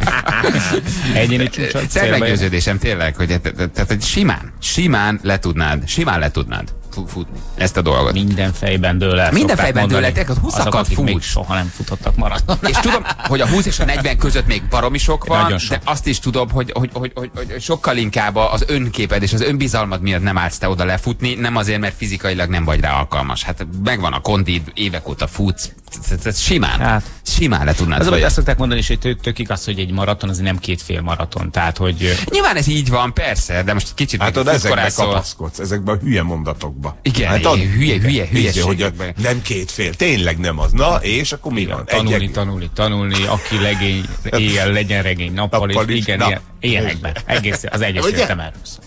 Egyéni csúcsot. Szent meggyőződésem tényleg, hogy te- te- te- te simán, simán le tudnád, simán le tudnád fu- futni ezt a dolgot. Minden fejben dől el. Minden szokták fejben mondani. dől el, te huszakat Azok, akik még futsz. soha nem futottak maraton. És tudom, hogy a húsz és a negyven között még baromi sok van, Nagyon sok. de azt is tudom, hogy, hogy, hogy, hogy, hogy sokkal inkább az önképed és az önbizalmad miatt nem állsz te oda lefutni, nem azért, mert fizikailag nem vagy rá alkalmas. Hát megvan a kondid, évek óta futsz, ez- ez simán, Hát. simán le tudnád Az, hogy futni. azt szokták mondani, és hogy tök, tök igaz, hogy egy maraton az nem két fél maraton. Tehát, hogy Nyilván ez így van, persze, de most kicsit Hát még ott ezekbe futkorászol. kapaszkodsz, ezekbe a hülye mondatokba. Igen, hát igen, hülye, hülye, Ízé, hogy a, hülyeségekbe. nem két fél, tényleg nem az. Na, és akkor mi van? tanulni, Egy- tanulni, tanulni, aki legény, éjjel legyen regény nappal, Nappal és is, igen, na. ilyen, ilyenekben. Egész, az egész Ugye? értem erről szól.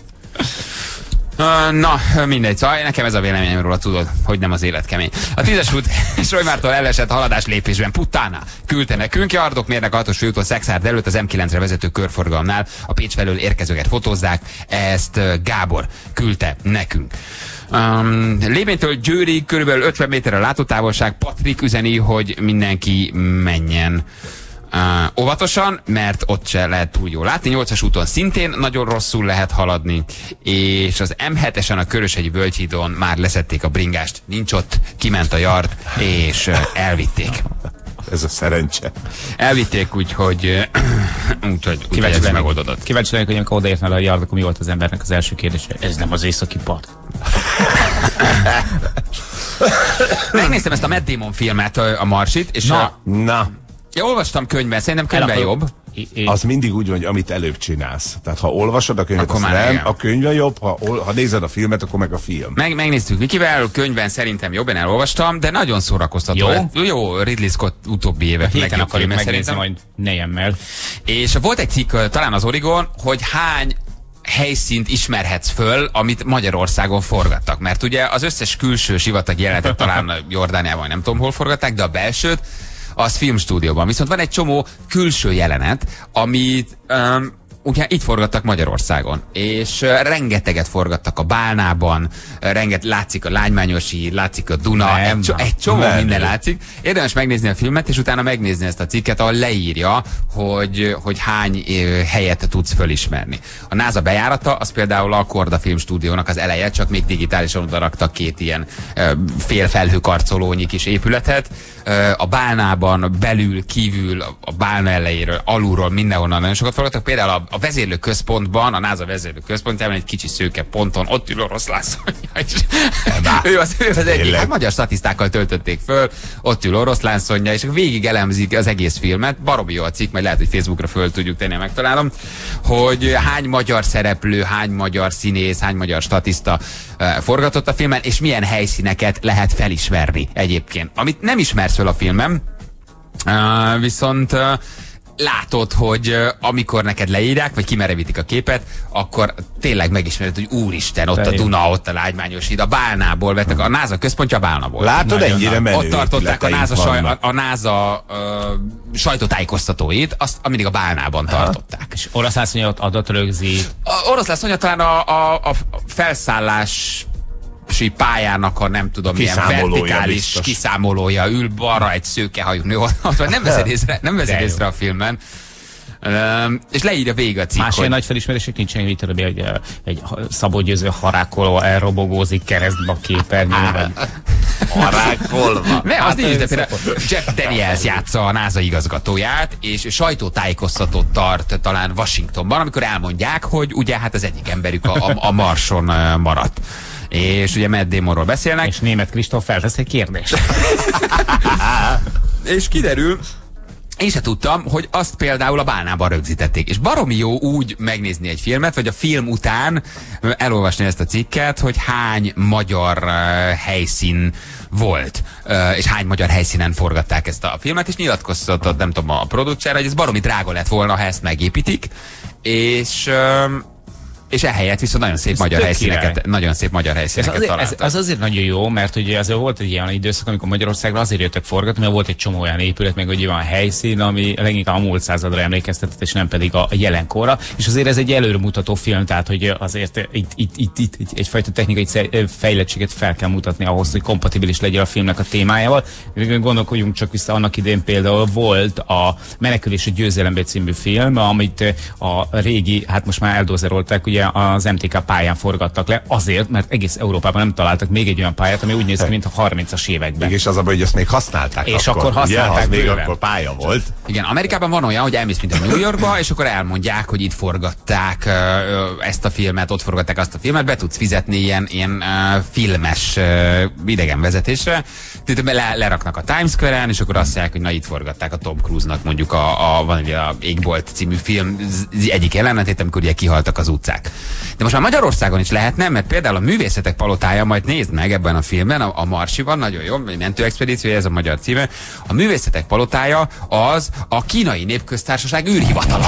Ö, Na, mindegy, szóval nekem ez a véleményem róla, tudod, hogy nem az élet kemény. A tízes út Solymártól elesett haladás lépésben Puttana küldte nekünk, Jardok mérnek a hatos főúton Szexárd előtt az em kilencre vezető körforgalomnál a Pécs felől érkezőket fotózzák, ezt ö, Gábor küldte nekünk. Um, Lébéntől Győrig körülbelül ötven méter a látótávolság, Patrik üzeni, hogy mindenki menjen Uh, óvatosan, mert ott se lehet túl jól látni. nyolcas úton szintén nagyon rosszul lehet haladni, és az em hetesen a Köröshegyi Völgyhídon már leszették a bringást, nincs ott, kiment a Yard, és uh, elvitték. Ez a szerencse. Elvitték, úgyhogy uh, úgyhogy úgy, Kíváncsi ez lennék, megoldódott. kíváncsi lennék, hogy amikor odaért a Yard, akkor mi volt az embernek az első kérdése? Ez nem az északi part. Megnéztem ezt a Matt Damon filmet, a a Marsit, és Na. a, Na, ja, olvastam könyvben, szerintem könyvben El- jobb. I- I- az mindig úgy van, hogy amit előbb csinálsz. Tehát ha olvasod a könyvet, Akkor az már nem, igen. a könyv a jobb, ha, ol- ha nézed a filmet, akkor meg a film. Meg, megnéztük Vikivel, könyvben szerintem jobban elolvastam, de nagyon szórakoztató. Jó? Jó, Ridley Scott utóbbi évek Héten legjobb akarjuk filme megnézni szerintem. majd nejemmel. És volt egy cikk, ö, talán az Origon, hogy hány helyszínt ismerhetsz föl, amit Magyarországon forgattak. Mert ugye az összes külső sivatag jelenetet talán Jordániában, nem tudom hol forgatták, de a belsőt az filmstúdióban. Viszont van egy csomó külső jelenet, amit um, ugye itt forgattak Magyarországon, és uh, rengeteget forgattak a Bálnában, uh, renget látszik a Lágymányosi, látszik a Duna, nem, egy, cso- egy csomó nem, minden nem. látszik. Érdemes megnézni a filmet, és utána megnézni ezt a cikket, ahol leírja, hogy, hogy hány uh, helyet tudsz fölismerni. A NASA bejárata, az például a Korda Filmstúdiónak az eleje, csak még digitálisan oda raktak két ilyen uh, félfelhőkarcolónyi kis épületet. Uh, a Bálnában belül, kívül, a Bálna elejéről, alulról, mindenhonnan nagyon sokat forgattak. Például a A vezérlő központban, a NASA vezérlő központjában egy kicsi szőke ponton ott ül Oroszlán Szonya, és ő az, ő az egyik, hát magyar statisztákkal töltötték föl, ott ül Oroszlán Szonya, és végig elemzik az egész filmet, baromi jó a cikk, majd lehet, hogy Facebookra föl tudjuk tenni, megtalálom, hogy hány magyar szereplő, hány magyar színész, hány magyar statiszta uh, forgatott a filmen, és milyen helyszíneket lehet felismerni egyébként. Amit nem ismersz föl a filmem, uh, viszont uh, látod, hogy uh, amikor neked leírják, vagy kimerevítik a képet, akkor tényleg megismered, hogy úristen, ott a Duna, ott a Lágymányos híd, a Bálnából vettek, a NASA központja a Bálna volt. Látod, ennyire menő. Ott tartották a NASA, saj, a, a NASA uh, sajtótájékoztatóit, azt mindig a Bálnában Aha. tartották. És Oroszlán Szonya ott adat rögzít. Oroszlán Szonya talán a, a, a felszállás pályának a nem tudom milyen vertikális biztos. kiszámolója ül, balra egy szőkehajú nő, nem veszed észre, nem veszed észre a filmben. Um, és leírja végig a cikk. Más ilyen nagy felismerések nincsenek, mint tudom, egy, egy Szabó Győző harákolva elrobogózik keresztbe a képernyőben. Harákolva? Ne, az nincs, de például Jeff Daniels játsza a NASA igazgatóját, és sajtótájékoztatót tart talán Washingtonban, amikor elmondják, hogy ugye hát az egyik emberük a, a, a Marson maradt. És ugye Matt Damonról beszélnek. És Németh Kristóf feltesz egy kérdést. És kiderül, én se tudtam, hogy azt például a Bálnában rögzítették. És baromi jó úgy megnézni egy filmet, vagy a film után elolvasni ezt a cikket, hogy hány magyar uh, helyszín volt, uh, és hány magyar helyszínen forgatták ezt a filmet, és nyilatkoztatott, nem tudom, a producer, hogy ez baromi drága lett volna, ha ezt megépítik, és... Uh, és ehelyett viszont nagyon szép ez magyar helyszíneket, király. nagyon szép magyar helyszíneket ez találtak. Ez, az azért nagyon jó, mert ugye azért volt egy ilyen időszak, amikor Magyarországra azért jöttek forgatni, mert volt egy csomó olyan épület, meg egy olyan helyszín, ami leginkább a múlt századra emlékeztetett, és nem pedig a jelenkorra. És azért ez egy előremutató film, tehát hogy azért itt, itt, itt, itt, itt egyfajta technikai fejlettséget fel kell mutatni ahhoz, hogy kompatibilis legyen a filmnek a témájával. Gondolkodjunk csak vissza, annak idén például volt a Menekülés a győzelembe című film, amit a régi, hát most már eldózerolták, ugye az em té ká pályán forgattak le, azért, mert egész Európában nem találtak még egy olyan pályát, ami úgy néz ki, mint a harmincas években. És az abban, hogy azt még használták. És akkor, akkor használták. Ugye, még akkor pálya volt. Igen, Amerikában van olyan, hogy elmész, mint a New Yorkba, és akkor elmondják, hogy itt forgatták uh, ezt a filmet, ott forgatták azt a filmet, be tudsz fizetni ilyen, ilyen uh, filmes uh, idegenvezetésre. Le, leraknak a Times Square-en, és akkor azt mondják, hogy na itt forgatták a Tom Cruise-nak mondjuk a, a, van ugye a Égbolt című film egyik jelenetét, amikor ugye kihaltak az utcák. De most már Magyarországon is lehetne, mert például a Művészetek Palotája, majd nézd meg ebben a filmben, a, a Marsiban, nagyon jó, egy mentőexpedíció, ez a magyar címe. A Művészetek Palotája az a Kínai Népköztársaság űrhivatala.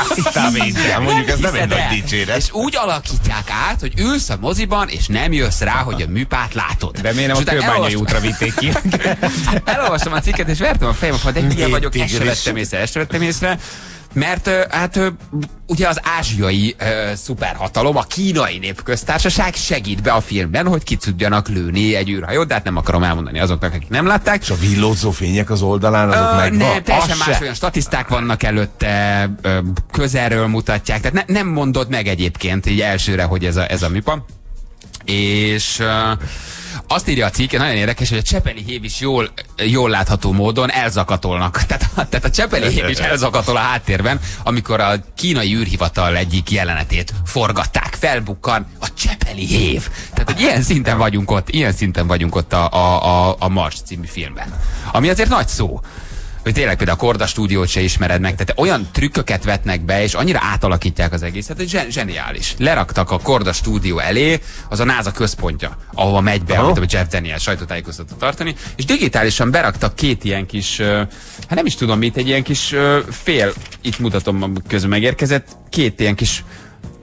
Á, mondjuk ez nem egy nagy dicséret. És úgy alakítják át, hogy ülsz a moziban, és nem jössz rá, hogy a műpát látod. Remélem a Kőbányai útra vitték ki. Elolvastam a cikket, és vertem a fejem, hogy de hülye vagyok, ezt sem vettem észre, ezt sem vettem észre. Mert hát ugye az ázsiai uh, szuperhatalom, a Kínai Népköztársaság segít be a filmben, hogy ki tudjanak lőni egy űrhajót, de hát nem akarom elmondani azoknak, akik nem látták. És a villózó fények az oldalán, azok uh, megvan? Nem, teljesen más, olyan statiszták vannak előtte, uh, közelről mutatják, tehát ne, nem mondod meg egyébként így elsőre, hogy ez a, ez a műpa. És... Uh, azt írja a cikk, nagyon érdekes, hogy a Csepeli hév is jól, jól látható módon elzakatolnak. Tehát, tehát a Csepeli hév is elzakatol a háttérben, amikor a kínai űrhivatal egyik jelenetét forgatták. Felbukkan a Csepeli hév. Tehát, hogy ilyen szinten vagyunk ott, ilyen szinten vagyunk ott a, a, a, a Mars című filmben. Ami azért nagy szó. Hogy tényleg például a Korda stúdiót se ismered meg, tehát olyan trükköket vetnek be, és annyira átalakítják az egészet, hogy zsen zseniális. Leraktak a Korda stúdió elé, az a NASA központja, ahova megy be, amit a Jeff Daniels sajtótájékoztatót tartani, és digitálisan beraktak két ilyen kis, hát nem is tudom mit, egy ilyen kis fél, itt mutatom, közben megérkezett, két ilyen kis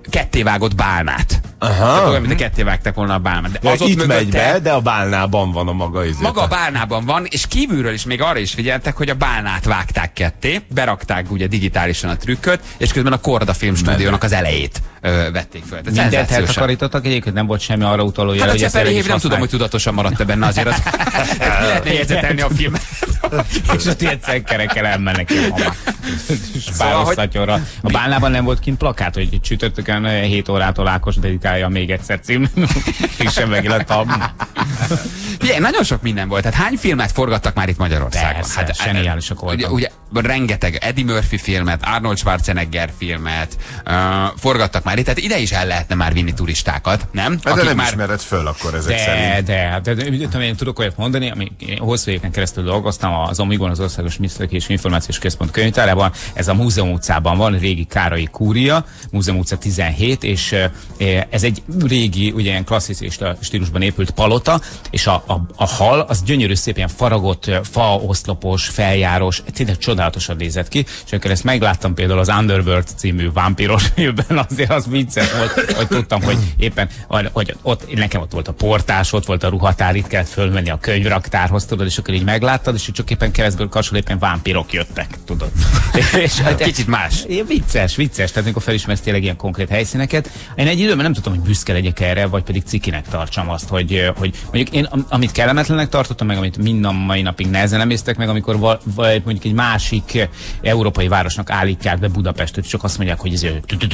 kettévágott bálnát. Tehát olyan, mint a kettévágták volna a bálnát. De az itt megy be, de a bálnában van a maga izé. Maga a bálnában van, és kívülről is még arra is figyeltek, hogy a bálnát vágták ketté, berakták ugye digitálisan a trükköt, és közben a Korda Filmstúdiónak az elejét ö, vették föl. Mindent eltakarítottak, egyébként nem volt semmi arra utaló jel, hát hogy ezt nem használ... tudom, hogy tudatosan maradt benne azért. Az... mi lehetne jegyzetelni a filmet? És ott ilyen cegkerekkel elmennek ki a mama. Spárosztatyorra. A bálnában nem volt kint plakát, hogy csütörtökön hét órától Ákos dedikálja még egyszer cím. Frissen megjelent a... Ugye, nagyon sok minden volt. Tehát hány filmet forgattak már itt Magyarországon? Persze, hát zseniálisak voltak. Ugye, ugye rengeteg Eddie Murphy filmet, Arnold Schwarzenegger filmet uh, forgattak már itt, tehát ide is el lehetne már vinni turistákat, nem? Hát de nem már... ismered föl akkor ezek de, szerint. De, de, de, de, de én tudok olyat mondani, ami hosszú éveken keresztül dolgoztam az Omigon, az Országos Műszaki és Információs Központ könyvtárában. Ez a Múzeum utcában van, régi Károlyi Kúria, Múzeum utca tizenhét, és ez egy régi, ugye ilyen klasszicista stílusban épült palota, és a, a, a hal az gyönyörű, szép ilyen faragott, faoszlopos, feljárós, tényleg csodálatosan nézett ki, és akkor ezt megláttam például az Underworld című vámpíros filmben, azért az vicces volt, hogy tudtam, hogy éppen, hogy ott, nekem ott volt a portás, ott volt a ruhatár, itt kellett fölmenni a könyvraktárhoz, tudod, és akkor így megláttad, és csak éppen keresztből karsul éppen vámpírok jöttek, tudod. És kicsit más. Vicces, vicces, tehát amikor felismersz tényleg ilyen konkrét helyszíneket. Én egy időben nem tudtam, hogy büszke legyek erre, vagy pedig cikinek tartsam azt, hogy, hogy mondjuk én, amit kellemetlennek tartottam, meg amit minden mai napig nehezen emésztek meg, amikor val, vagy mondjuk egy másik európai városnak állítják be Budapestet, csak azt mondják, hogy ez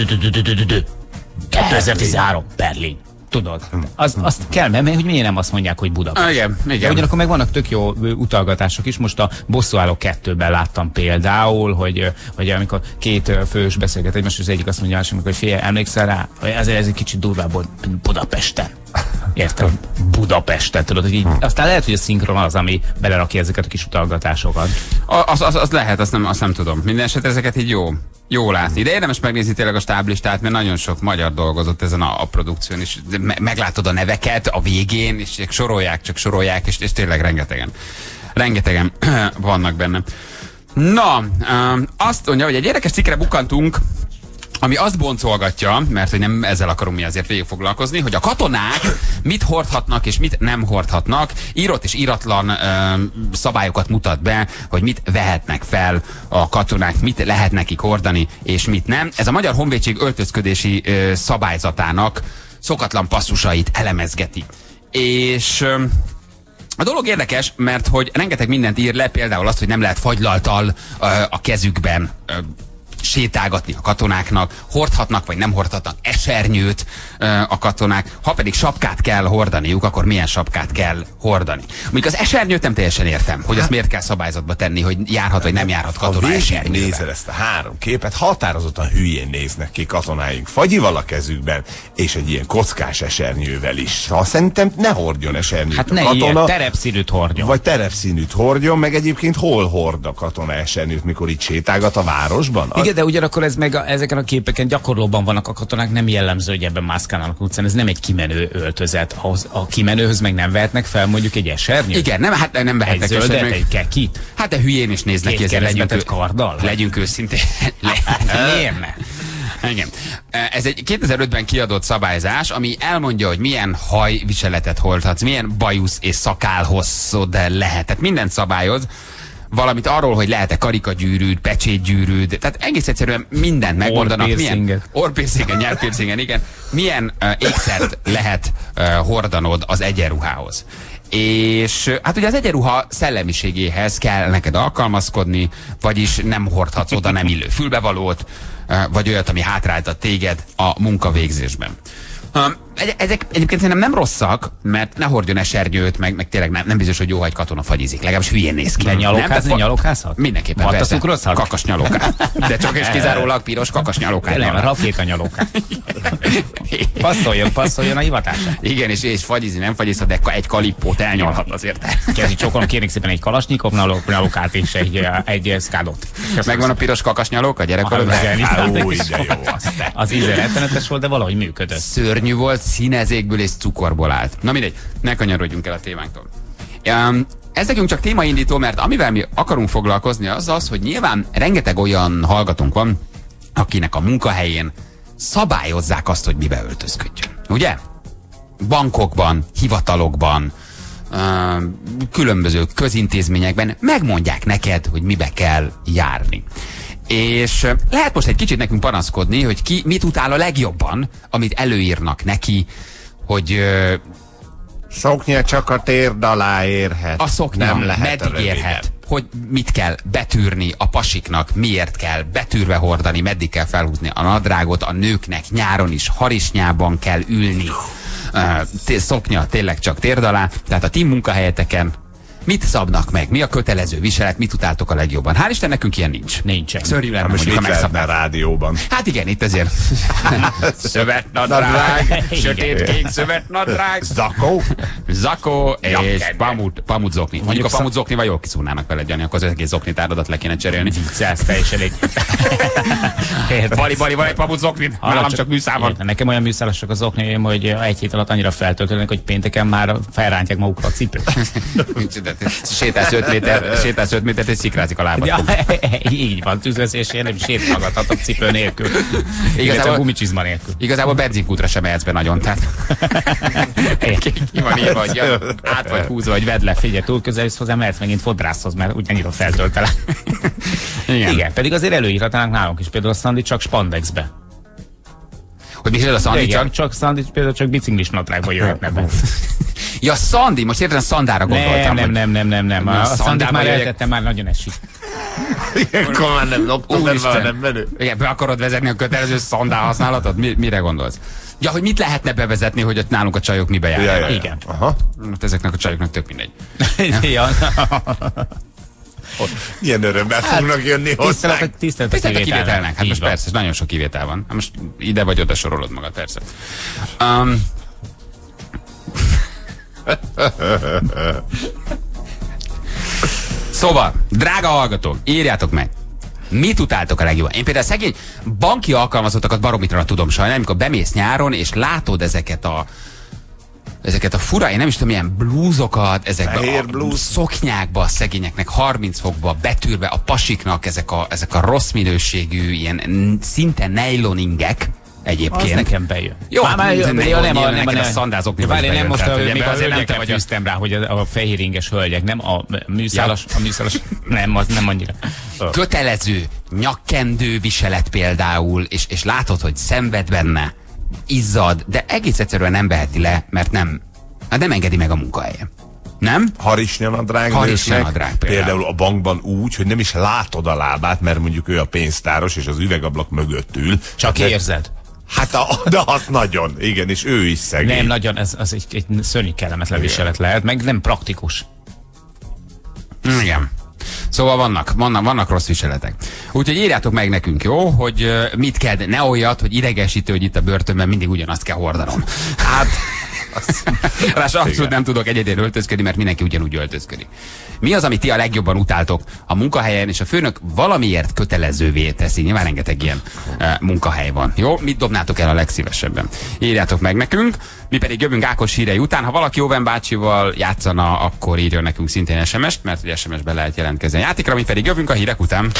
kétezer-tizenhárom Berlin. Tudod, az, azt kell, mert hogy miért nem azt mondják, hogy Budapest. Igen, igen. De ugyanakkor meg vannak tök jó utalgatások is. Most a Bosszúálló kettőben láttam például, hogy, hogy amikor két fős beszélget egymás, az egyik azt mondja, hogy fél, emlékszel rá, hogy ezért ez egy kicsit durvább volt, mint Budapesten. Értem, Budapesten, tudod, hogy így, aztán lehet, hogy a szinkron az, ami belerakja ezeket a kis utalgatásokat. Az, az, az lehet, azt nem, azt nem tudom. Mindenesetre ezeket így jó. Jó látni, de érdemes megnézni tényleg a stáblistát, mert nagyon sok magyar dolgozott ezen a, a produkción, és me meglátod a neveket a végén, és sorolják, csak sorolják, és, és tényleg rengetegen. Rengetegen vannak benne. Na, um, azt mondja, hogy egy érdekes cikkre bukkantunk, ami azt boncolgatja, mert hogy nem ezzel akarunk mi azért végig foglalkozni, hogy a katonák mit hordhatnak és mit nem hordhatnak, írott és íratlan ö, szabályokat mutat be, hogy mit vehetnek fel a katonák, mit lehet nekik hordani és mit nem. Ez a Magyar Honvédség öltözködési ö, szabályzatának szokatlan passzusait elemezgeti. És ö, a dolog érdekes, mert hogy rengeteg mindent ír le, például azt, hogy nem lehet fagylalttal ö, a kezükben ö, sétálgatni a katonáknak, hordhatnak vagy nem hordhatnak esernyőt ö, a katonák, ha pedig sapkát kell hordaniuk, akkor milyen sapkát kell hordani. Mondjuk az esernyőt nem teljesen értem, hogy azt miért kell szabályzatba tenni, hogy járhat vagy nem járhat katona esernyővel. Nézel ezt a három képet, határozottan hülyén néznek ki katonáink, fagyival a kezükben, és egy ilyen kockás esernyővel is. Szóval szerintem ne hordjon esernyőt hát a ne katona. Ilyen terepszínűt hordjon. Vagy terepszínűt hordjon, meg egyébként hol hord a katona esernyőt, mikor itt sétálgat a városban? Igen, de ugyanakkor ez meg a, ezeken a képeken gyakorlóban vannak a katonák, nem jellemző, hogy ebben mászkálnak utcán, ez nem egy kimenő öltözet. Ahhoz, a kimenőhöz meg nem vehetnek fel mondjuk egy esernyőt? Igen, nem, hát nem vehetnek egy zöldet, egy kekit? Hát de hülyén is néznek ki, ezért legyünk, karddal? legyünk őszintén. Miért ne? Igen. Ez egy kétezer-ötben kiadott szabályzás, ami elmondja, hogy milyen hajviseletet hordhatsz, milyen bajusz és szakálhosszod lehet. Tehát mindent szabályoz, valamit arról, hogy lehet-e karikagyűrűd, pecsétgyűrűd, tehát egész egyszerűen mindent megmondanak. Milyen orrpiercingen, nyelvpiercingen, igen. Milyen uh, ékszert lehet uh, hordanod az egyenruhához. És hát ugye az egyenruha szellemiségéhez kell neked alkalmazkodni, vagyis nem hordhatsz oda nem illő fülbevalót, uh, vagy olyat, ami hátráltat téged a munkavégzésben. Um, ezek egyébként szerintem nem rosszak, mert ne hordjon esernyőt, meg, meg tényleg nem, nem biztos, hogy jó, ha egy katona fagyizik. Legalábbis hülyén néz ki. De nyalókázni nyalókázhat? Mindenképpen persze. Kakas nyalókát. De csak és kizárólag piros kakas nyalókát. Nem, a rakéta nyalókát. Passzoljon, passzoljon a hivatása. Igen, és, és fagyizni nem fagyizhat, de egy kalippót elnyalhat azért. Kezdj csokon, kérnék szépen egy kalasnyikov nyalókát és egy, egy szkádot. Megvan a piros kakas nyalóka, gyerekkorban? Az íze rettenetes volt, de valahogy működött. Szörnyű volt, színezékből és cukorból állt. Na mindegy, ne kanyarodjunk el a témánktól. Um, ez nekünk csak témaindító, mert amivel mi akarunk foglalkozni, az az, hogy nyilván rengeteg olyan hallgatónk van, akinek a munkahelyén szabályozzák azt, hogy mibe öltözködjön. Ugye? Bankokban, hivatalokban, különböző közintézményekben megmondják neked, hogy mibe kell járni. És lehet most egy kicsit nekünk panaszkodni, hogy ki mit utál a legjobban, amit előírnak neki, hogy szoknya csak a térd alá érhet. A szoknya nem lehet meddig érhet, hogy mit kell betűrni a pasiknak, miért kell betűrve hordani, meddig kell felhúzni a nadrágot, a nőknek nyáron is harisnyában kell ülni. Uh, szoknya tényleg csak térd alá, tehát a ti munkahelyeteken mit szabnak meg? Mi a kötelező viselet? Mit utáltok a legjobban? Hál' Isten, nekünk ilyen nincs. Nincsen. Szörnyű lenne, most mondjuk, mit ha lehetne a rádióban? Hát igen, itt ezért szövetnadrág, sötétkék szövetnadrág, Zakó, zakó és pamut, pamut zokni. Mondjuk a szak... pamut zoknival jól kiszúrnának veled, Jani, akkor az egész zoknitáradat le kéne cserélni. Viccelsz, teljesen egy... Bali, bali, van egy pamut zoknit, nálam csak műszában. Nekem olyan műszálasok az okni, hogy egy hét alatt annyira feltöltődnek, hogy pénteken már felrántják magukra a cipőt. Sétálsz öt méter, sétálsz öt métert, és szikrázik a lábad. Ja, így van, tűzveszésén nem sétálgathatok cipő nélkül. Igazából gumicsizma nélkül. Igazából benzinkútra sem mehetsz be nagyon, tehát ki, ki van írva, hogy át vagy húzva, vagy vedd le. Figyelj, túl közel jössz hozzá, mehetsz megint fodrászhoz, mert ugyannyira feltöltelek. Igen. Igen, pedig azért előírhatnánk nálunk is, például a Szandi csak spandexbe. Hogy mi a Szandi Igen, csak? csak Szandi például csak biciklis nadrágba jöhetne be. Ja, Szandi, most értem Szandára gondoltam. Nem, nem, nem, nem, nem, nem. A Szandit már eltettem, már nagyon esik. ilyenkor már nem októberben nem menő. Igen, be akarod vezetni a kötelező Szandá használatot? Mi, mire gondolsz? Ja, hogy mit lehetne bevezetni, hogy ott nálunk a csajok mibe járnak? Ja, ja, ja. Igen. Aha. Hát ezeknek a csajoknak tök mindegy. Ja. Ilyen örömmel fognak jönni hozzánk. Tisztelet, tisztelet Tisztelt a kivételnek. Hát így most van. persze, nagyon sok kivétel van. Hát most ide vagy oda sorolod magad, persze. Um, Szóval, drága hallgatók, írjátok meg. Mit utáltok a legjobban? Én például szegény banki alkalmazottakat baromitra tudom sajnálni, amikor bemész nyáron, és látod ezeket a ezeket a fura, én nem is tudom, milyen blúzokat, ezekbe a blúz. szoknyákba a szegényeknek, harminc fokba betűrve, a pasiknak ezek a, ezek a rossz minőségű, ilyen szinte nejloningek egyébként. Az nekem bejön. Jó, már, már, nem, jó, nem, nem, nem, neked a nem. szandázokni Várj, nem most a, még a azért nem te hölgyekre vagy a... fűztem rá, hogy a, a fehéringes hölgyek, nem a műszálas, a műszálas, nem, az nem annyira. Kötelező nyakkendő viselet például, és, és látod, hogy szenved benne, izzad, de egész egyszerűen nem veheti le, mert nem, hát nem engedi meg a munkahelye. Nem? Harisnyanadrág Harisnyanadrág például. például. például a bankban úgy, hogy nem is látod a lábát, mert mondjuk ő a pénztáros, és az üvegablak mögött ül. Csak hát, érzed. Hát a, de az nagyon, igen, és ő is szegény. Nem, nagyon, ez az egy, egy szörnyű kellemetlen viselet lehet, meg nem praktikus. Igen. Szóval vannak, vannak, vannak rossz viseletek. Úgyhogy írjátok meg nekünk, jó, hogy uh, mit kell, de ne olyat, hogy idegesítő, hogy itt a börtönben mindig ugyanazt kell hordanom. Hát, rás abszolút nem tudok egyedén öltözködni, mert mindenki ugyanúgy öltözködik. Mi az, amit ti a legjobban utáltok a munkahelyen, és a főnök valamiért kötelezővé teszi? Nyilván rengeteg ilyen uh, munkahely van. Jó? Mit dobnátok el a legszívesebben? Írjátok meg nekünk, mi pedig jövünk Ákos hírei után. Ha valaki Óven bácsival játszana, akkor írjon nekünk szintén es em est, mert es em es-ben lehet jelentkezni a játékra, mi pedig jövünk a hírek után.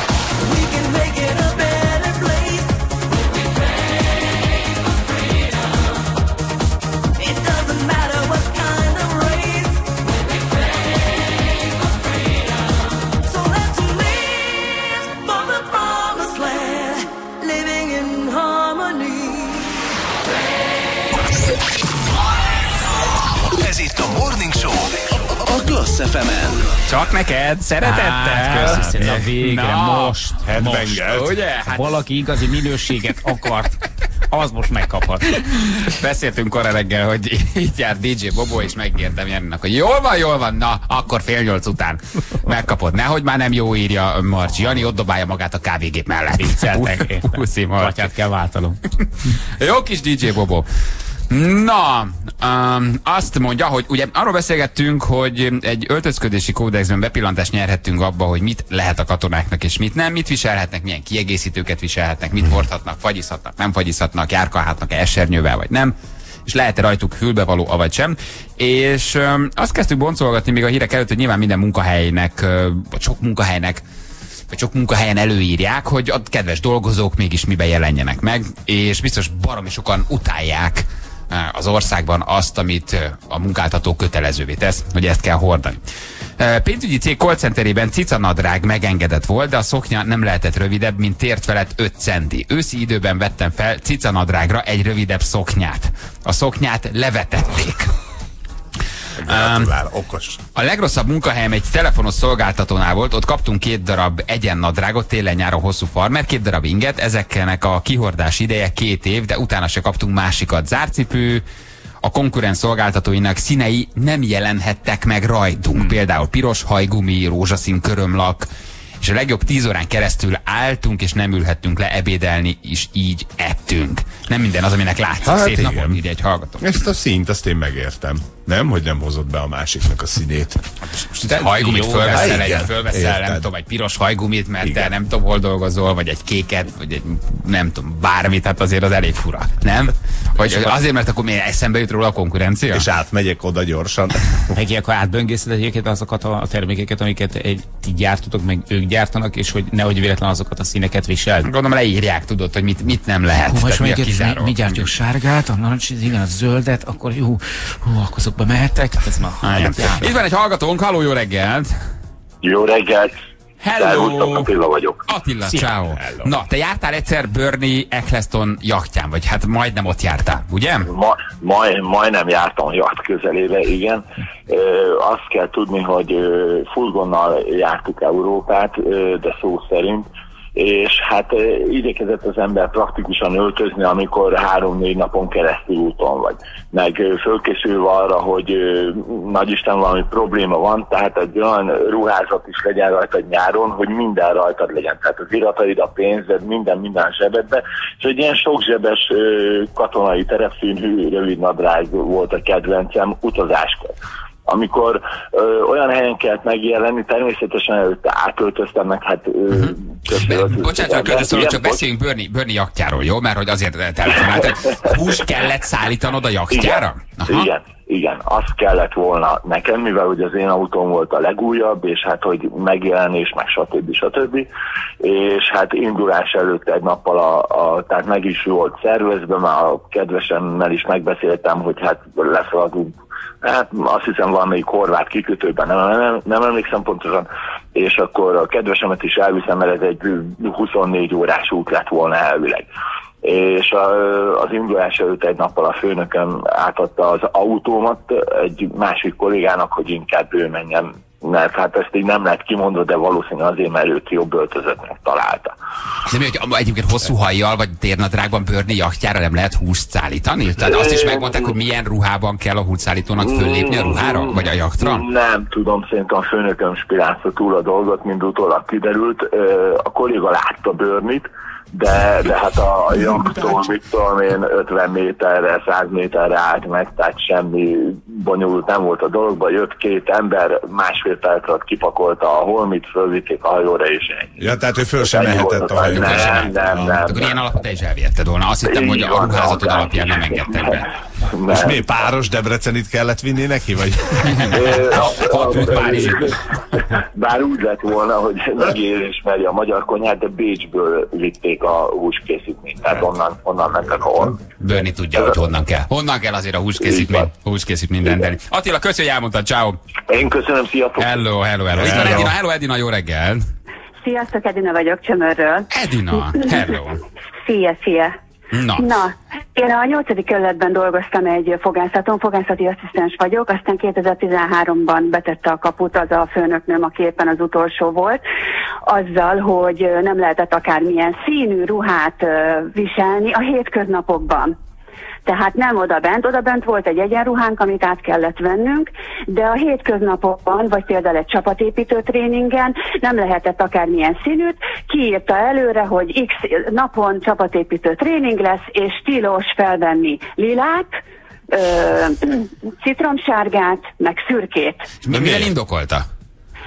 Ez itt a Morning Show a Klassz ef emen. Csak neked, szeretettel. Hát, köszi szépen. Na végre, Na, most, headbangelt. most. Ugye? Ha Hát valaki igazi minőséget akart, az most megkaphat. beszéltünk korán reggel, hogy itt jár dé dzsé Bobo, és megértem Janinak, hogy jól van, jól van, na, akkor fél nyolc után megkapod. Nehogy már nem jó, írja Marcsi. Jani ott dobálja magát a kávégép mellett. Vicceltek. Puszi, Marcsi. Katyát kell váltanom. Jó kis dé dzsé Bobo. Na, um, azt mondja, hogy ugye arról beszélgettünk, hogy egy öltözködési kódexben bepillantást nyerhettünk abba, hogy mit lehet a katonáknak és mit nem, mit viselhetnek, milyen kiegészítőket viselhetnek, mit hordhatnak, fagyizhatnak, nem fagyizhatnak, járkálhatnak-e esernyővel vagy nem, és lehet-e rajtuk fülbevaló, avagy sem. És um, azt kezdtük boncolgatni még a hírek előtt, hogy nyilván minden munkahelynek, uh, vagy sok munkahelynek vagy sok munkahelyen előírják, hogy a kedves dolgozók mégis miben jelenjenek meg, és biztos baromi sokan utálják az országban azt, amit a munkáltató kötelezővé tesz, hogy ezt kell hordani. Pénzügyi cég call centerében cicanadrág megengedett volt, de a szoknya nem lehetett rövidebb, mint tért felett öt centi. Őszi időben vettem fel cicanadrágra egy rövidebb szoknyát. A szoknyát levetették. Gratulál, okos. A legrosszabb munkahelyem egy telefonos szolgáltatónál volt, ott kaptunk két darab egyennadrágot, télen-nyáron hosszú farmer, két darab inget, ezeknek a kihordás ideje két év, de utána se kaptunk másikat. Zárcipő, a konkurens szolgáltatóinak színei nem jelenhettek meg rajtunk. Hmm. Például piros hajgumi, rózsaszín körömlak, és a legjobb tíz órán keresztül álltunk, és nem ülhettünk le ebédelni, és így ettünk. Nem minden az, aminek látszik. Hát szép igen. Napon írja egy hallgató. Ezt a színt, azt én megértem. Nem, hogy nem hozott be a másiknak a színét. Most egy hajgumit fölveszel, egy, fölveszel nem tudom, egy piros hajgumit, mert igen. Te nem tudom, hol dolgozol, vagy egy kéket, vagy egy nem tudom, bármit, hát azért az elég fura. Nem? Hogy azért, mert akkor miért eszembe jut róla a konkurencia? És átmegyek oda gyorsan. Meg akkor átböngészed egyébként azokat a termékeket, amiket egy, így gyártotok, meg ők gyártanak, és hogy nehogy véletlen azokat a színeket viseld. Gondolom leírják, tudod, hogy mit, mit nem lehet. Hú, most még mi, mi gyártjuk sárgát, a narancs, igen, a zöldet, akkor jó, hú, akkor azokba mehetek. Ez ma itt van egy hallgatónk, halló, jó reggelt! Jó reggelt! Hello! Attila vagyok. Attila, ciao. Na, te jártál egyszer Bernie Eccleston jachtján, vagy hát majdnem ott jártál, ugye? Ma, maj, majdnem jártam jacht közelébe, igen. Ö, azt kell tudni, hogy furgonnal jártuk Európát, ö, de szó szerint, és hát igyekezett az ember praktikusan öltözni, amikor három-négy napon keresztül úton vagy. Meg fölkészülve arra, hogy nagyisten valami probléma van, tehát egy olyan ruházat is legyen rajtad nyáron, hogy minden rajtad legyen. Tehát az irataid, a pénzed, minden, minden zsebedbe. És egy ilyen sokzsebes katonai terepszínű rövid nadrág volt a kedvencem utazáskor. Amikor ö, olyan helyen kellett megjelenni, természetesen előtte átöltöztem, meg hát... Uh-huh. Bocsánat, csak közösszólok, csak beszéljünk Bernie, Bernie jachtjáról, jó? Mert hogy azért telefonáltál. Húst kellett szállítanod a jachtjára? Igen, igen, igen, azt kellett volna nekem, mivel hogy az én autóm volt a legújabb, és hát hogy megjelenés, meg stb. stb. És hát indulás előtt egy nappal, a, a, tehát meg is volt szervezve, már a kedvesemmel is megbeszéltem, hogy hát leszaladunk. Hát azt hiszem valamelyik horvát kikötőben, nem, nem, nem emlékszem pontosan, és akkor a kedvesemet is elviszem, mert ez egy huszonnégy órás út lett volna elvileg. És a, az indulás előtt egy nappal a főnököm átadta az autómat egy másik kollégának, hogy inkább ő menjen, mert hát ezt így nem lehet kimondva, de valószínűleg azért, mert őt jobb öltözöttnek találta. De mi, hogy egyébként hosszú hajjal, vagy térnadrágban Bernie jachtjára nem lehet húst szállítani? Tehát azt is megmondták, hogy milyen ruhában kell a hússzállítónak föllépni a ruhára, vagy a jachtra? Nem tudom, szerintem a főnököm spirálta túl a dolgot, mint utólag kiderült. A kolléga látta Bernie-t, de, de hát a, a jachttól, mit tudom én, ötven méterre, száz méterre állt meg, tehát semmi bonyolult nem volt a dologban. Jött két ember, másfél perc alatt kipakolta a holmit, fölvitték a hajóra, és ennyi. Ja, tehát ő föl sem mehetett a hajóra. Nem, nem, nem. Akkor ilyen alapot te is elvihetted volna. Azt hittem, hogy a ruházatod alapján nem engedtek be. És mi, páros Debrecenit kellett vinni neki, vagy? Bár úgy lett volna, hogy megérés meri a magyar konyhát, de Bécsből vitték a húskészítményt, tehát onnan, onnan mentek a hol. Bernie tudja, hogy honnan kell. Honnan kell azért a húskészítmény, húskészítményt rendelni. Attila, köszönjük, hogy elmondtad, ciao. Én köszönöm, sziasztok. Hello, hello, hello. Itt van Edina, hello Edina, jó reggel. Sziasztok, Edina vagyok Csömörről. Edina, hello. Szia, szia. Na. Na, én a nyolcadik kerületben dolgoztam egy fogászaton, fogászati asszisztens vagyok, aztán kétezer-tizenháromban betette a kaput az a főnöknőm, aki éppen az utolsó volt, azzal, hogy nem lehetett akármilyen színű ruhát viselni a hétköznapokban. Tehát nem odabent, odabent volt egy egyenruhánk, amit át kellett vennünk, de a hétköznapokban, vagy például egy csapatépítő tréningen nem lehetett akármilyen színűt, kiírta előre, hogy X napon csapatépítő tréning lesz, és tilos felvenni lilát, ö, citromsárgát, meg szürkét. És mivel indokolta?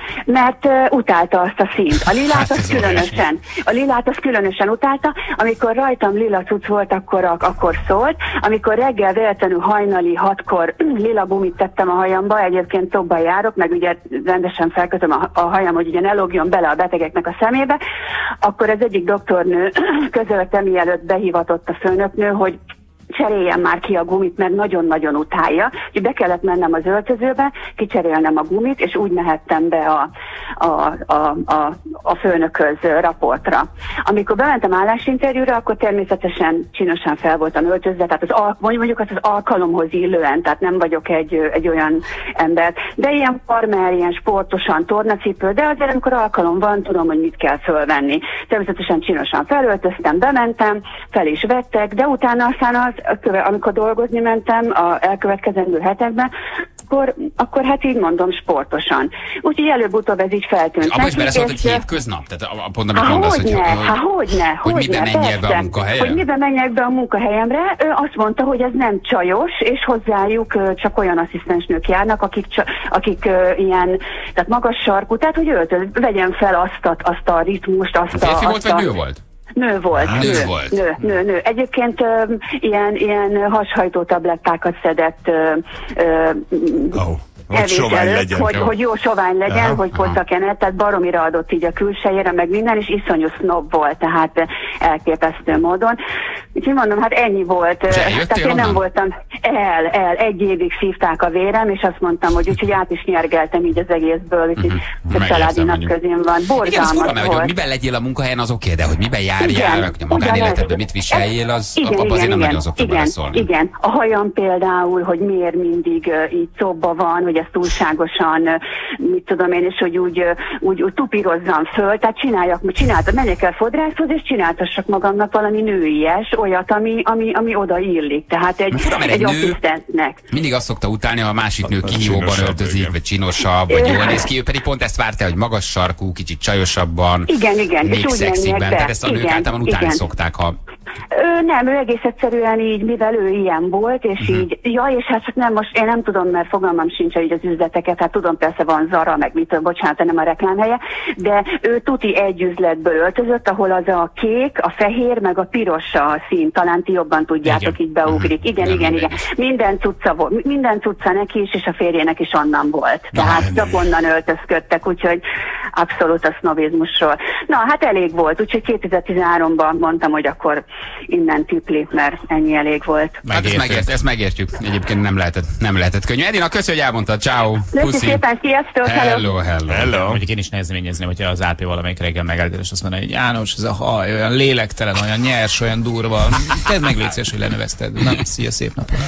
mert uh, utálta azt a színt. A lilát Hát az ez különösen, a lilát az különösen utálta. Amikor rajtam lila cucc volt, akkor, akkor szólt. Amikor reggel véletlenül hajnali hatkor lila gumit tettem a hajamba, egyébként szobban járok, meg ugye rendesen felkötöm a, a hajam, hogy ugye ne lógjon bele a betegeknek a szemébe, akkor az egyik doktornő közölte, mielőtt behivatott a főnöknő, hogy cseréljem már ki a gumit, mert nagyon-nagyon utálja. Úgyhogy be kellett mennem az öltözőbe, kicserélnem a gumit, és úgy mehettem be a, a, a, a, a főnökhöz raportra. Amikor bementem állásinterjúra, akkor természetesen csinosan fel voltam öltözve, tehát az al- mondjuk az, az alkalomhoz illően, tehát nem vagyok egy, egy olyan ember. De ilyen farmer, ilyen sportosan, tornacipő, de azért amikor alkalom van, tudom, hogy mit kell fölvenni. Természetesen csinosan felöltöztem, bementem, fel is vettek, de utána aztán az amikor dolgozni mentem a elkövetkezendő hetekben, akkor, akkor hát így mondom sportosan. Úgyhogy előbb-utóbb ez így feltűnt. Abba is beleszólt, hogy hétköznap? Tehát a pont, amit mondasz, hogy, hogyne, hogy, há, hogyne, hogy miben hogyne, menjél be a munkahelyre? Hogy miben menjek be a munkahelyemre. Ő azt mondta, hogy ez nem csajos, és hozzájuk csak olyan asszisztensnők járnak, akik, akik uh, ilyen, tehát magas sarkú, tehát hogy öltöz, vegyem fel azt a, azt a ritmust, azt a... Férfi azt volt, vagy a, nő volt? Nő volt. Nő Nő, volt. Nő, nő, nő. Egyébként ö, ilyen, ilyen hashajtó tablettákat szedett ö, ö, oh. Hogy sovány legyen. Hogy, hogy jó sovány legyen, aha, hogy pocsakenet, tehát baromira adott így a külsejére, meg minden, és iszonyú snob volt, tehát elképesztő módon. Úgyhogy mondom, hát ennyi volt. Tehát én nem voltam, el, el, egy évig szívták a vérem, és azt mondtam, hogy úgyhogy át is nyergeltem így az egészből, úgyhogy uh-huh. a családi nap közén van. Borzalmas igen, volt. volt. Hogy miben legyél a munkahelyen, az oké, de hogy miben járjál, meg a magánéletedben mit viseljél, az igen, abban igen, azért nem igen, nagyon szoktam igen, beleszólni. Igen, a hajam például, hogy miért mindig uh, így szobba van, hogy ez túlságosan, uh, mit tudom én, és hogy úgy, uh, úgy, úgy tupírozzam föl, tehát csináljak, csináltam, menjek el fodrászhoz, és csináltassak magamnak valami nőies, olyat, ami, ami, ami oda illik. Tehát egy, fura, egy, egy asszisztentnek. Mindig azt szokta utálni, ha a másik nő A kihívóban csinosabb, öltözik, igen. vagy csinosabb, vagy jól néz ki, ő pedig pont ezt várta, hogy magas sarkú, kicsit csajosabban, Igen, igen, és még úgy szexiben. menjek be. Tehát ezt a nők Igen, általában utálni igen. szokták, ha Ö, nem, ő egész egyszerűen így, mivel ő ilyen volt, és uh-huh. így, ja, és hát csak nem most, én nem tudom, mert fogalmam sincs így az üzleteket, hát tudom, persze van Zara, meg mitől, bocsánat, nem a reklámhelye, de ő tuti egy üzletből öltözött, ahol az a kék, a fehér, meg a piros a szín, talán ti jobban tudjátok, igen. így beugrik. Igen, Nem, igen, igen. Minden cucca, volt, minden cucca neki is, és a férjének is onnan volt. Tehát csak onnan öltözködtek, úgyhogy abszolút a sznobizmusról. Na, hát elég volt, úgyhogy kétezer-tizenháromban mondtam, hogy akkor innen tipli, mert ennyi elég volt. Hát ezt, megért, ezt megértjük. Egyébként nem lehetett, nem lehetett könnyű. Edina, köszönjük, hogy elmondtad. Ciao. Köszi szépen, sziasztok! Hello, hello. Hello. Mondjuk én is nehezményezném, hogyha az á pé valamelyik reggel megállít, és azt mondja, hogy János, ez a haj olyan lélektelen, olyan nyers, olyan durva. Tedd meg légy szíves, hogy lenövezted. Na, szia, szép napot.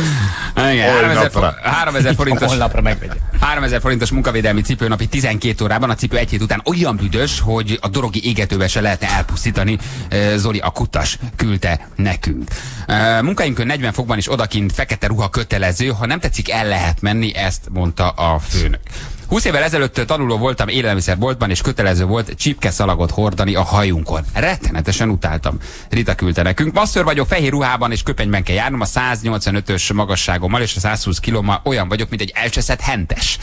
háromezer forintos, Holnapra megvegye. háromezer forintos munkavédelmi cipőnapi tizenkét órában. A cipő egy hét után olyan büdös, hogy a dorogi égetőbe se lehetne elpusztítani. Zoli, a kutas küldte nekünk. Munkáinkön negyven fokban is odakint fekete ruha kötelező, ha nem tetszik, el lehet menni, ezt mondta a főnök. húsz évvel ezelőtt tanuló voltam élelmiszerboltban, és kötelező volt csipkeszalagot hordani a hajunkon. Rettenetesen utáltam. Rita küldte nekünk. Masször vagyok, fehér ruhában és köpenyben kell járnom, a száznyolcvanötös magasságommal és a százhúsz kilómmal olyan vagyok, mint egy elcseszett hentes.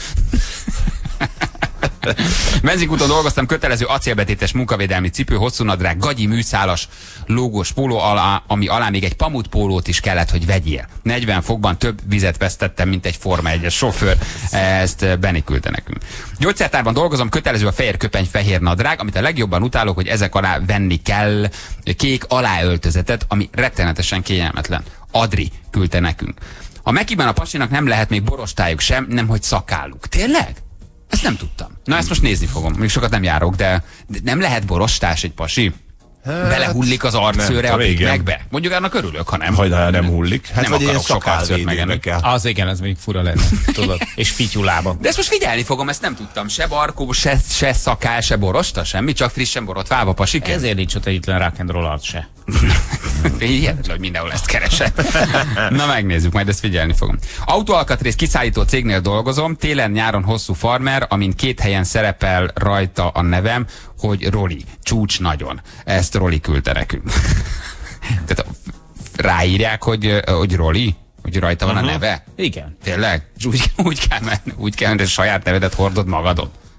Benzinkúton dolgoztam, kötelező acélbetétes munkavédelmi cipő, hosszú nadrág, gagyi műszálas lógós póló alá, ami alá még egy pamutpólót is kellett, hogy vegyél. negyven fokban több vizet vesztettem, mint egy Forma egyes sofőr. Ezt Benni küldte nekünk. Gyógyszertárban dolgozom, kötelező a fehér köpeny, fehér nadrág, amit a legjobban utálok, hogy ezek alá venni kell kék aláöltözetet, ami rettenetesen kényelmetlen. Adri küldte nekünk. A Mekiben a pasinak nem lehet még borostájuk sem, nemhogy szakáluk. Tényleg? Ezt nem tudtam. Na, ezt most nézni fogom. Még sokat nem járok, de, de nem lehet borostás egy pasi? Hát, belehullik az arcőre a pikmekbe? Mondjuk annak örülök, ha nem. Hogy nem hullik. Hát nem vagy akarok sok arcőrt megenni. kell. Az igen, ez még fura lenne, tudod. És fityulában. De ezt most figyelni fogom, ezt nem tudtam. Se barkó, se, se szakál, se borosta, semmi, csak frissen borotválva pasik. Ezért nincs ott egyetlen rock and roll arc se. Hihetetlen, hogy mindenhol ezt keresett. Na, megnézzük, majd ezt figyelni fogom. Autóalkatrész kiszállító cégnél dolgozom, télen-nyáron hosszú farmer, amin két helyen szerepel rajta a nevem, hogy Roli, csúcs nagyon. Ezt Roli küldte nekünk. Tehát ráírják, hogy, hogy Roli? Hogy rajta van uh-huh. a neve? Igen. Tényleg? És úgy, úgy kell menni, úgy kell menni, hogy saját nevedet hordod magadon.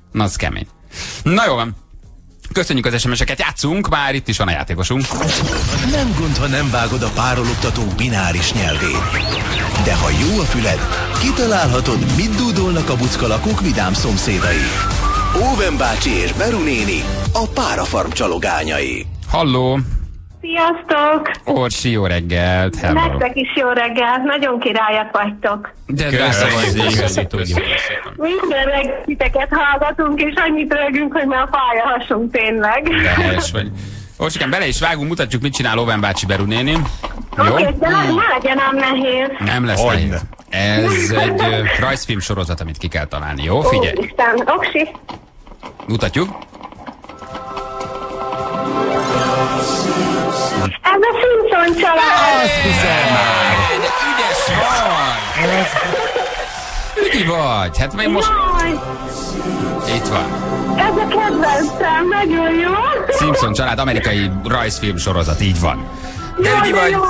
Na, az kemény. Na jó van. Köszönjük az es em es-eket, játszunk, már itt is van a játékosunk. Nem gond, ha nem vágod a párologtatók bináris nyelvét. De ha jó a füled, kitalálhatod, mit dúdolnak a buckalakók vidám szomszédai. Óven bácsi és Beru néni, a párafarm csalogányai. Halló! Sziasztok! Orsi, jó reggelt! Hello. Nektek is jó reggelt, nagyon királyak vagytok. De köszönjük, tudjuk. Minden reggel titeket hallgatunk, és annyit rögünk, hogy már fáj a hasunk tényleg. De helyes vagy. Orsikán, bele is vágunk, mutatjuk, mit csinál Óven bácsi, Beru néni. Jó? Oké, de ne legyen ám nehéz. Nem lesz Hogy nehéz. Ez egy uh, rajzfilm sorozat, amit ki kell találni. Jó, figyelj! Ó, Isten, oksi. Mutatjuk. Ez a Simpson család. Azt hiszem már! De ügyes vagy! Ügyi vagy! Hát még most... Jaj, Itt van. ez a kedvencem, nagyon jó. Simpson család, amerikai rajzfilm sorozat, így van. De Jaj, ügyi de vagy! jó.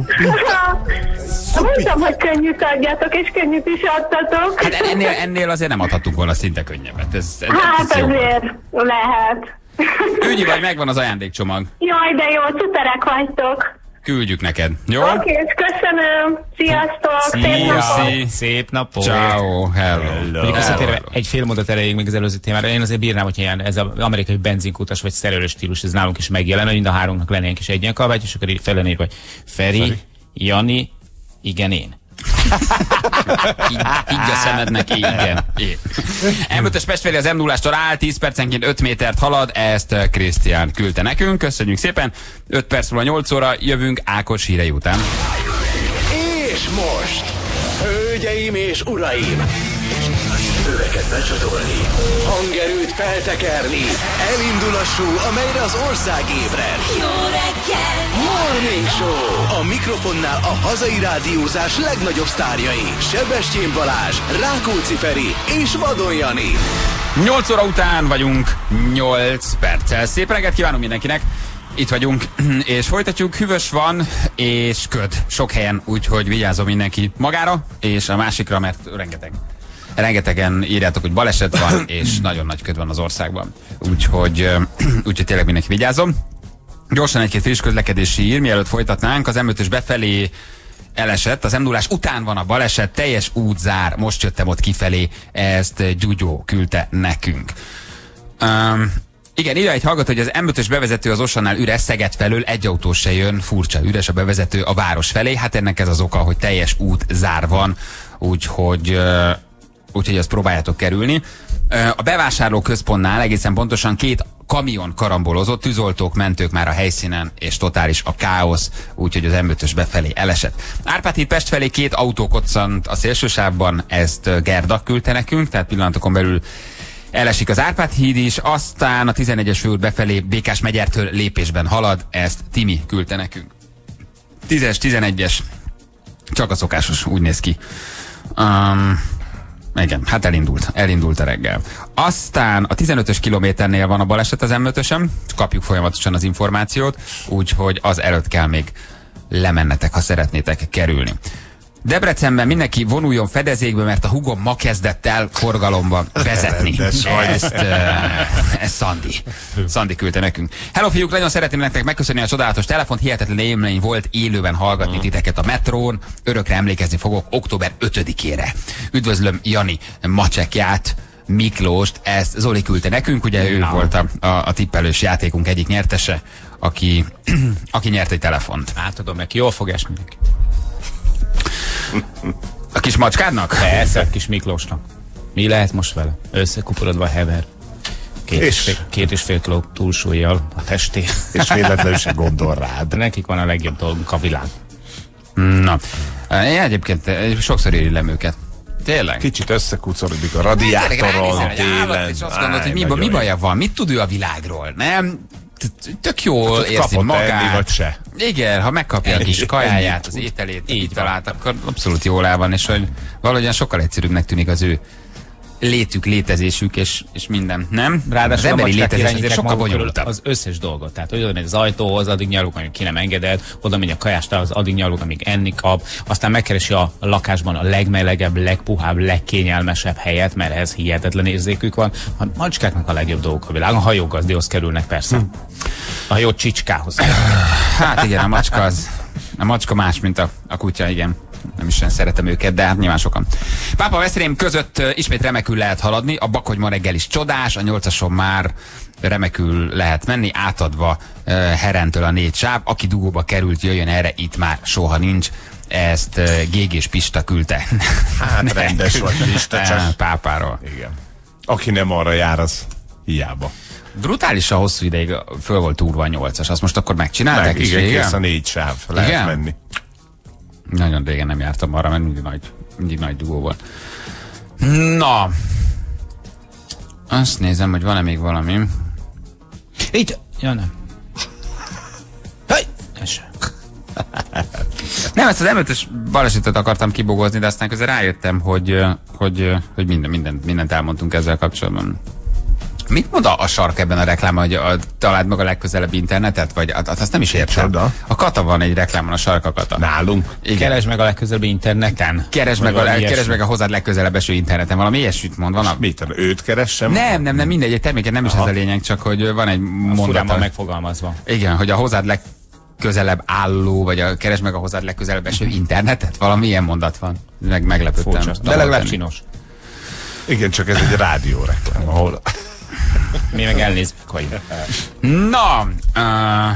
Mondtam, hogy könnyűt adjatok, és könnyűt is adtatok. Hát ennél, ennél azért nem adhattunk volna szinte könnyebbet. Ez, ez, Hát ez jó. azért lehet. Ügyi vagy, megvan az ajándékcsomag. Jaj, de jó, szuperek vagytok. Küldjük neked, jó? Oké, okay, köszönöm. Sziasztok, szép napot. Szia. Szép napot. Ciao, hello. Mondjuk visszatérve egy fél mondat erejéig még az előző témára, én azért bírnám, hogyha ilyen, ez az amerikai benzinkutas vagy szerelős stílus, ez nálunk is megjelen, mind a háromnak lenne egy kis egyenkalvágy, és akkor így fellenér, hogy Feri, Feri, Jani, igen én. így, így a szemednek, igen. em ötös Pest felé az em nullától áll, tíz percenként öt métert halad, ezt Krisztián küldte nekünk, köszönjük szépen. öt perc múlva nyolc óra, jövünk Ákos hírei után. És most, hölgyeim és uraim, öveket becsatolni, hangerőt feltekerni, elindul a show, amelyre az ország ébred. Jó reggel! Morning Show! A mikrofonnál a hazai rádiózás legnagyobb sztárjai, Sebestyén Balázs, Rákóczi Feri és Vadon Jani. nyolc óra után vagyunk, nyolc perccel. Szép reggelt kívánunk mindenkinek! Itt vagyunk, és folytatjuk, hűvös van, és köd sok helyen, úgyhogy vigyázzon mindenki magára, és a másikra, mert rengeteg. Rengetegen írjátok, hogy baleset van, és nagyon nagy köd van az országban. Úgyhogy, úgyhogy tényleg mindenki vigyázzon. Gyorsan egy-két friss közlekedési hír, mielőtt folytatnánk, az em ötös befelé elesett, az em nullás után van a baleset, teljes útzár, most jöttem ott kifelé, ezt Gyugyó küldte nekünk. Um, igen, írja egy hallgató, hogy az em ötös bevezető az Ossannál üres, Szeged felől egy autó se jön, furcsa, üres a bevezető a város felé, hát ennek ez az oka, hogy teljes útzár van, úgyhogy... Uh, úgyhogy azt próbáljátok kerülni. A bevásárló központnál egészen pontosan két kamion karambolozott, tűzoltók, mentők már a helyszínen, és totális a káosz, úgyhogy az em ötös befelé elesett. Árpád híd Pest felé két autó koccant a szélsősávban, ezt Gerda küldte nekünk, tehát pillanatokon belül elesik az Árpád híd is, aztán a tizenegyes főút befelé Békásmegyertől lépésben halad, ezt Timi küldte nekünk. tízes, tizenegyes, csak a szokásos, úgy néz ki. Um, Igen, hát elindult, elindult a reggel. Aztán a tizenötös kilométernél van a baleset az em ötösen, kapjuk folyamatosan az információt, úgyhogy az előtt kell még lemennetek, ha szeretnétek kerülni. Debrecenben mindenki vonuljon fedezékbe, mert a hugom ma kezdett el forgalomba vezetni. Ezt, uh, ez Szandi. Szandi küldte nekünk. Hello fiúk, nagyon szeretném nektek megköszönni a csodálatos telefont, hihetetlen élmény volt élőben hallgatni titeket a metrón. Örökre emlékezni fogok október ötödikére. Üdvözlöm Jani macsekját, Miklóst, ezt Zoli küldte nekünk, ugye ő no. volt a, a, a tippelős játékunk egyik nyertese, aki, aki nyert egy telefont. Átadom neki, jól fog esni neki. A kis macskádnak? Persze, a kis Miklósnak. Mi lehet most vele? Összekuporodva hever. Két és, és fél, két és fél kiló túlsúlyjal a testé. És véletlenül se gondol rád. Nekik van a legjobb dolgunk a világ. Na, én egyébként sokszor érillem őket. Tényleg? Kicsit összekucorodik a radiátoron télen. És azt gondolod, hogy mi, mi baja van? Mit tud ő a világról? Nem? Tök jól hát, érzi magát. Enni, vagy se. Igen, ha megkapja a kis kajáját, az ételét, így talált, akkor abszolút jól el van, és hogy valahogyan sokkal egyszerűbbnek tűnik az ő létük, létezésük és, és minden, nem? Ráadásul az emberi létezés azért sokkal bonyolultabb. Az összes dolgot. Tehát, hogy oda megy az ajtóhoz, addig nyaruk, amíg ki nem engedett, oda megy a kajástárhoz, addig nyaruk, amíg enni kap, aztán megkeresi a lakásban a legmelegebb, legpuhább, legkényelmesebb helyet, mert ehhez hihetetlen érzékük van. A macskáknak a legjobb dolgok a világon, a hajógazdihoz kerülnek persze. Hm. A hajó csicskához. Hát igen, a macska az, a macska más, mint a, a kutya, igen. Nem is szeretem őket, de hát nyilván sokan. Pápa Veszprém között uh, ismét remekül lehet haladni, a Bakony ma reggel is csodás, a nyolcason már remekül lehet menni, átadva uh, Herentől a négy sáv, aki dugóba került, jöjjön erre, itt már soha nincs. Ezt uh, Gégés Pista küldte. Hát rendes vagy Pista, csak Pápáról. Igen. Aki nem arra jár, az hiába. Brutálisan hosszú ideig föl volt túrva a nyolcas, azt most akkor megcsinálták Meg, is. Igen, kész a négy sáv, lehet igen? menni. Nagyon régen nem jártam arra, mert mindig nagy, mindig nagy dugó volt. Na, azt nézem, hogy van-e még valami. Itt, ja nem. Hely! Nem, ezt az em ötös balesetet akartam kibogozni, de aztán közben rájöttem, hogy, hogy, hogy minden, mindent, mindent elmondtunk ezzel kapcsolatban. Mit mond a sark ebben a reklámban, hogy a, találd meg a legközelebb internetet? Vagy azt nem is értem. A Kata van egy reklámon, a sark a Kata. Nálunk? Igen. Keresd meg a legközelebb interneten. Keresd meg, a, keresd meg a hozzád legközelebb eső interneten. Valami ilyesmit mond. Van a... Mit? Őt keressem? Nem, nem, nem, mindegy, egy terméket nem is Aha. ez a lényeg, csak hogy van egy mondat. megfogalmazva. Igen, hogy a hozzád legközelebb álló, vagy a keresd meg a hozzád legközelebb eső internetet. Valami ilyen mondat van. Meg meglepődtem. Furcsa, de legalább csinos. Igen, csak ez egy rádióreklám, ahol... Mi meg elnézzük, hogy... Na, uh,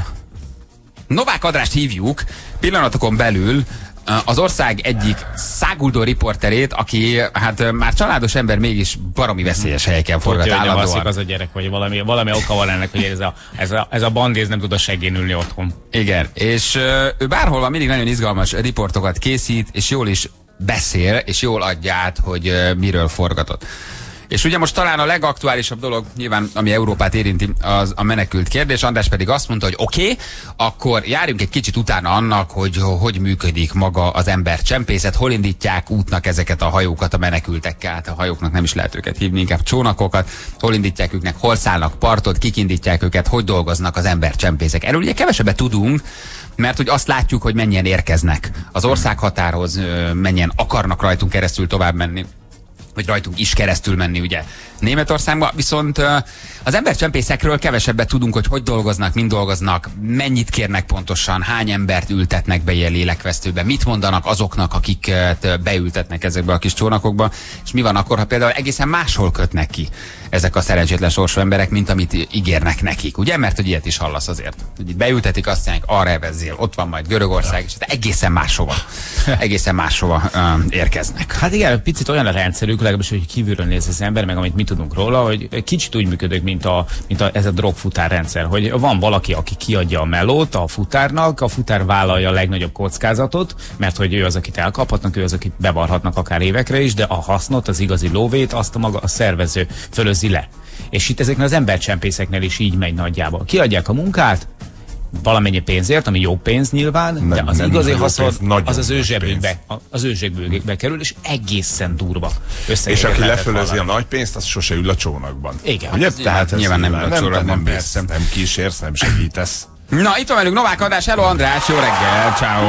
Novák Andrást hívjuk pillanatokon belül uh, az ország egyik száguldó riporterét, aki hát már családos ember, mégis baromi veszélyes helyeken forgat állandóan. Az a gyerek, hogy valami, valami oka van ennek, hogy ez a, ez a, ez a bandéz nem tud a seggén ülni otthon. Igen, és uh, ő bárhol van, mindig nagyon izgalmas riportokat készít, és jól is beszél, és jól adja át, hogy uh, miről forgatott. És ugye most talán a legaktuálisabb dolog, nyilván ami Európát érinti, az a menekült kérdés. András pedig azt mondta, hogy oké, okay, akkor járjunk egy kicsit utána annak, hogy hogy működik maga az embercsempészet, hol indítják útnak ezeket a hajókat a menekültekkel, hát a hajóknak nem is lehet őket hívni, inkább csónakokat, hol indítják őknek, hol szállnak partot, kik indítják őket, hogy dolgoznak az embercsempészek. Erről ugye kevesebbet tudunk, mert hogy azt látjuk, hogy mennyien érkeznek az országhatárhoz, mennyien akarnak rajtunk keresztül tovább menni, vagy rajtunk is keresztül menni, ugye Németországba, viszont az embercsempészekről kevesebbet tudunk, hogy hogy dolgoznak, mind dolgoznak, mennyit kérnek pontosan, hány embert ültetnek be ilyen lélekvesztőbe, mit mondanak azoknak, akiket beültetnek ezekbe a kis csónakokba, és mi van akkor, ha például egészen máshol kötnek ki ezek a szerencsétlen sorsú emberek, mint amit ígérnek nekik, ugye? Mert hogy ilyet is hallasz azért. Hogy itt beültetik, azt mondják, arra evezzél, ott van majd Görögország, és egészen máshova, egészen máshova uh, érkeznek. Hát igen, picit olyan a rendszerük, legalábbis, hogy kívülről néz az ember, meg amit mi tudunk róla, hogy kicsit úgy működik, mint, a, mint a, ez a drogfutárrendszer, hogy van valaki, aki kiadja a melót a futárnak, a futár vállalja a legnagyobb kockázatot, mert hogy ő az, akit elkaphatnak, ő az, akit bevarhatnak akár évekre is, de a hasznot, az igazi lóvét, azt a maga a szervező fölözi le. És itt ezeknél az embercsempészeknél is így megy nagyjából. Kiadják a munkát, valamennyi pénzért, ami jó pénz nyilván, nem, de az igazi haszon az az ő zsebükbe, az ő zsebükbe kerül, és egészen durva. És aki lefölözi a nagy pénzt, az sose ül a csónakban. Igen. Ugye? Tehát nyilván nem ül a csónakban, nem, nem, nem kísérsz, nem segítesz. Na, itt van velünk Novák András, hello András, jó reggel, ciao.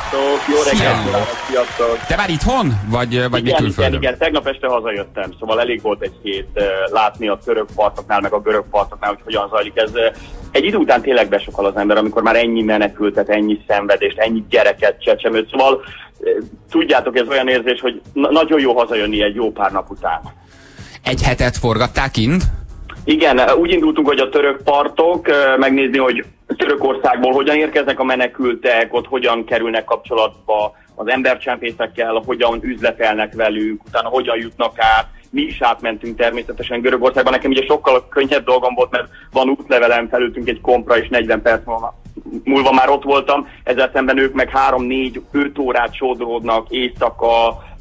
Jó reggel, sziasztok. Te már itthon, vagy, vagy mi külföldön? Igen, igen, tegnap este hazajöttem, szóval elég volt egy hét uh, látni a török partoknál, meg a görög partoknál, hogy hogyan zajlik ez. Uh, egy idő után tényleg besokal az ember, amikor már ennyi menekültet, ennyi szenvedést, ennyi gyereket, csecsemőt, szóval uh, tudjátok, ez olyan érzés, hogy na- nagyon jó hazajönni egy jó pár nap után. Egy hetet forgatták kint? Igen, úgy indultunk, hogy a török partok, megnézni, hogy Törökországból hogyan érkeznek a menekültek, ott hogyan kerülnek kapcsolatba az embercsempészekkel, hogyan üzletelnek velük, utána hogyan jutnak át. Mi is átmentünk természetesen Görögországban. Nekem ugye sokkal könnyebb dolgom volt, mert van útlevelem, felültünk egy kompra, és negyven perc múlva, múlva már ott voltam. Ezzel szemben ők meg három, négy, öt órát sodródnak éjszaka,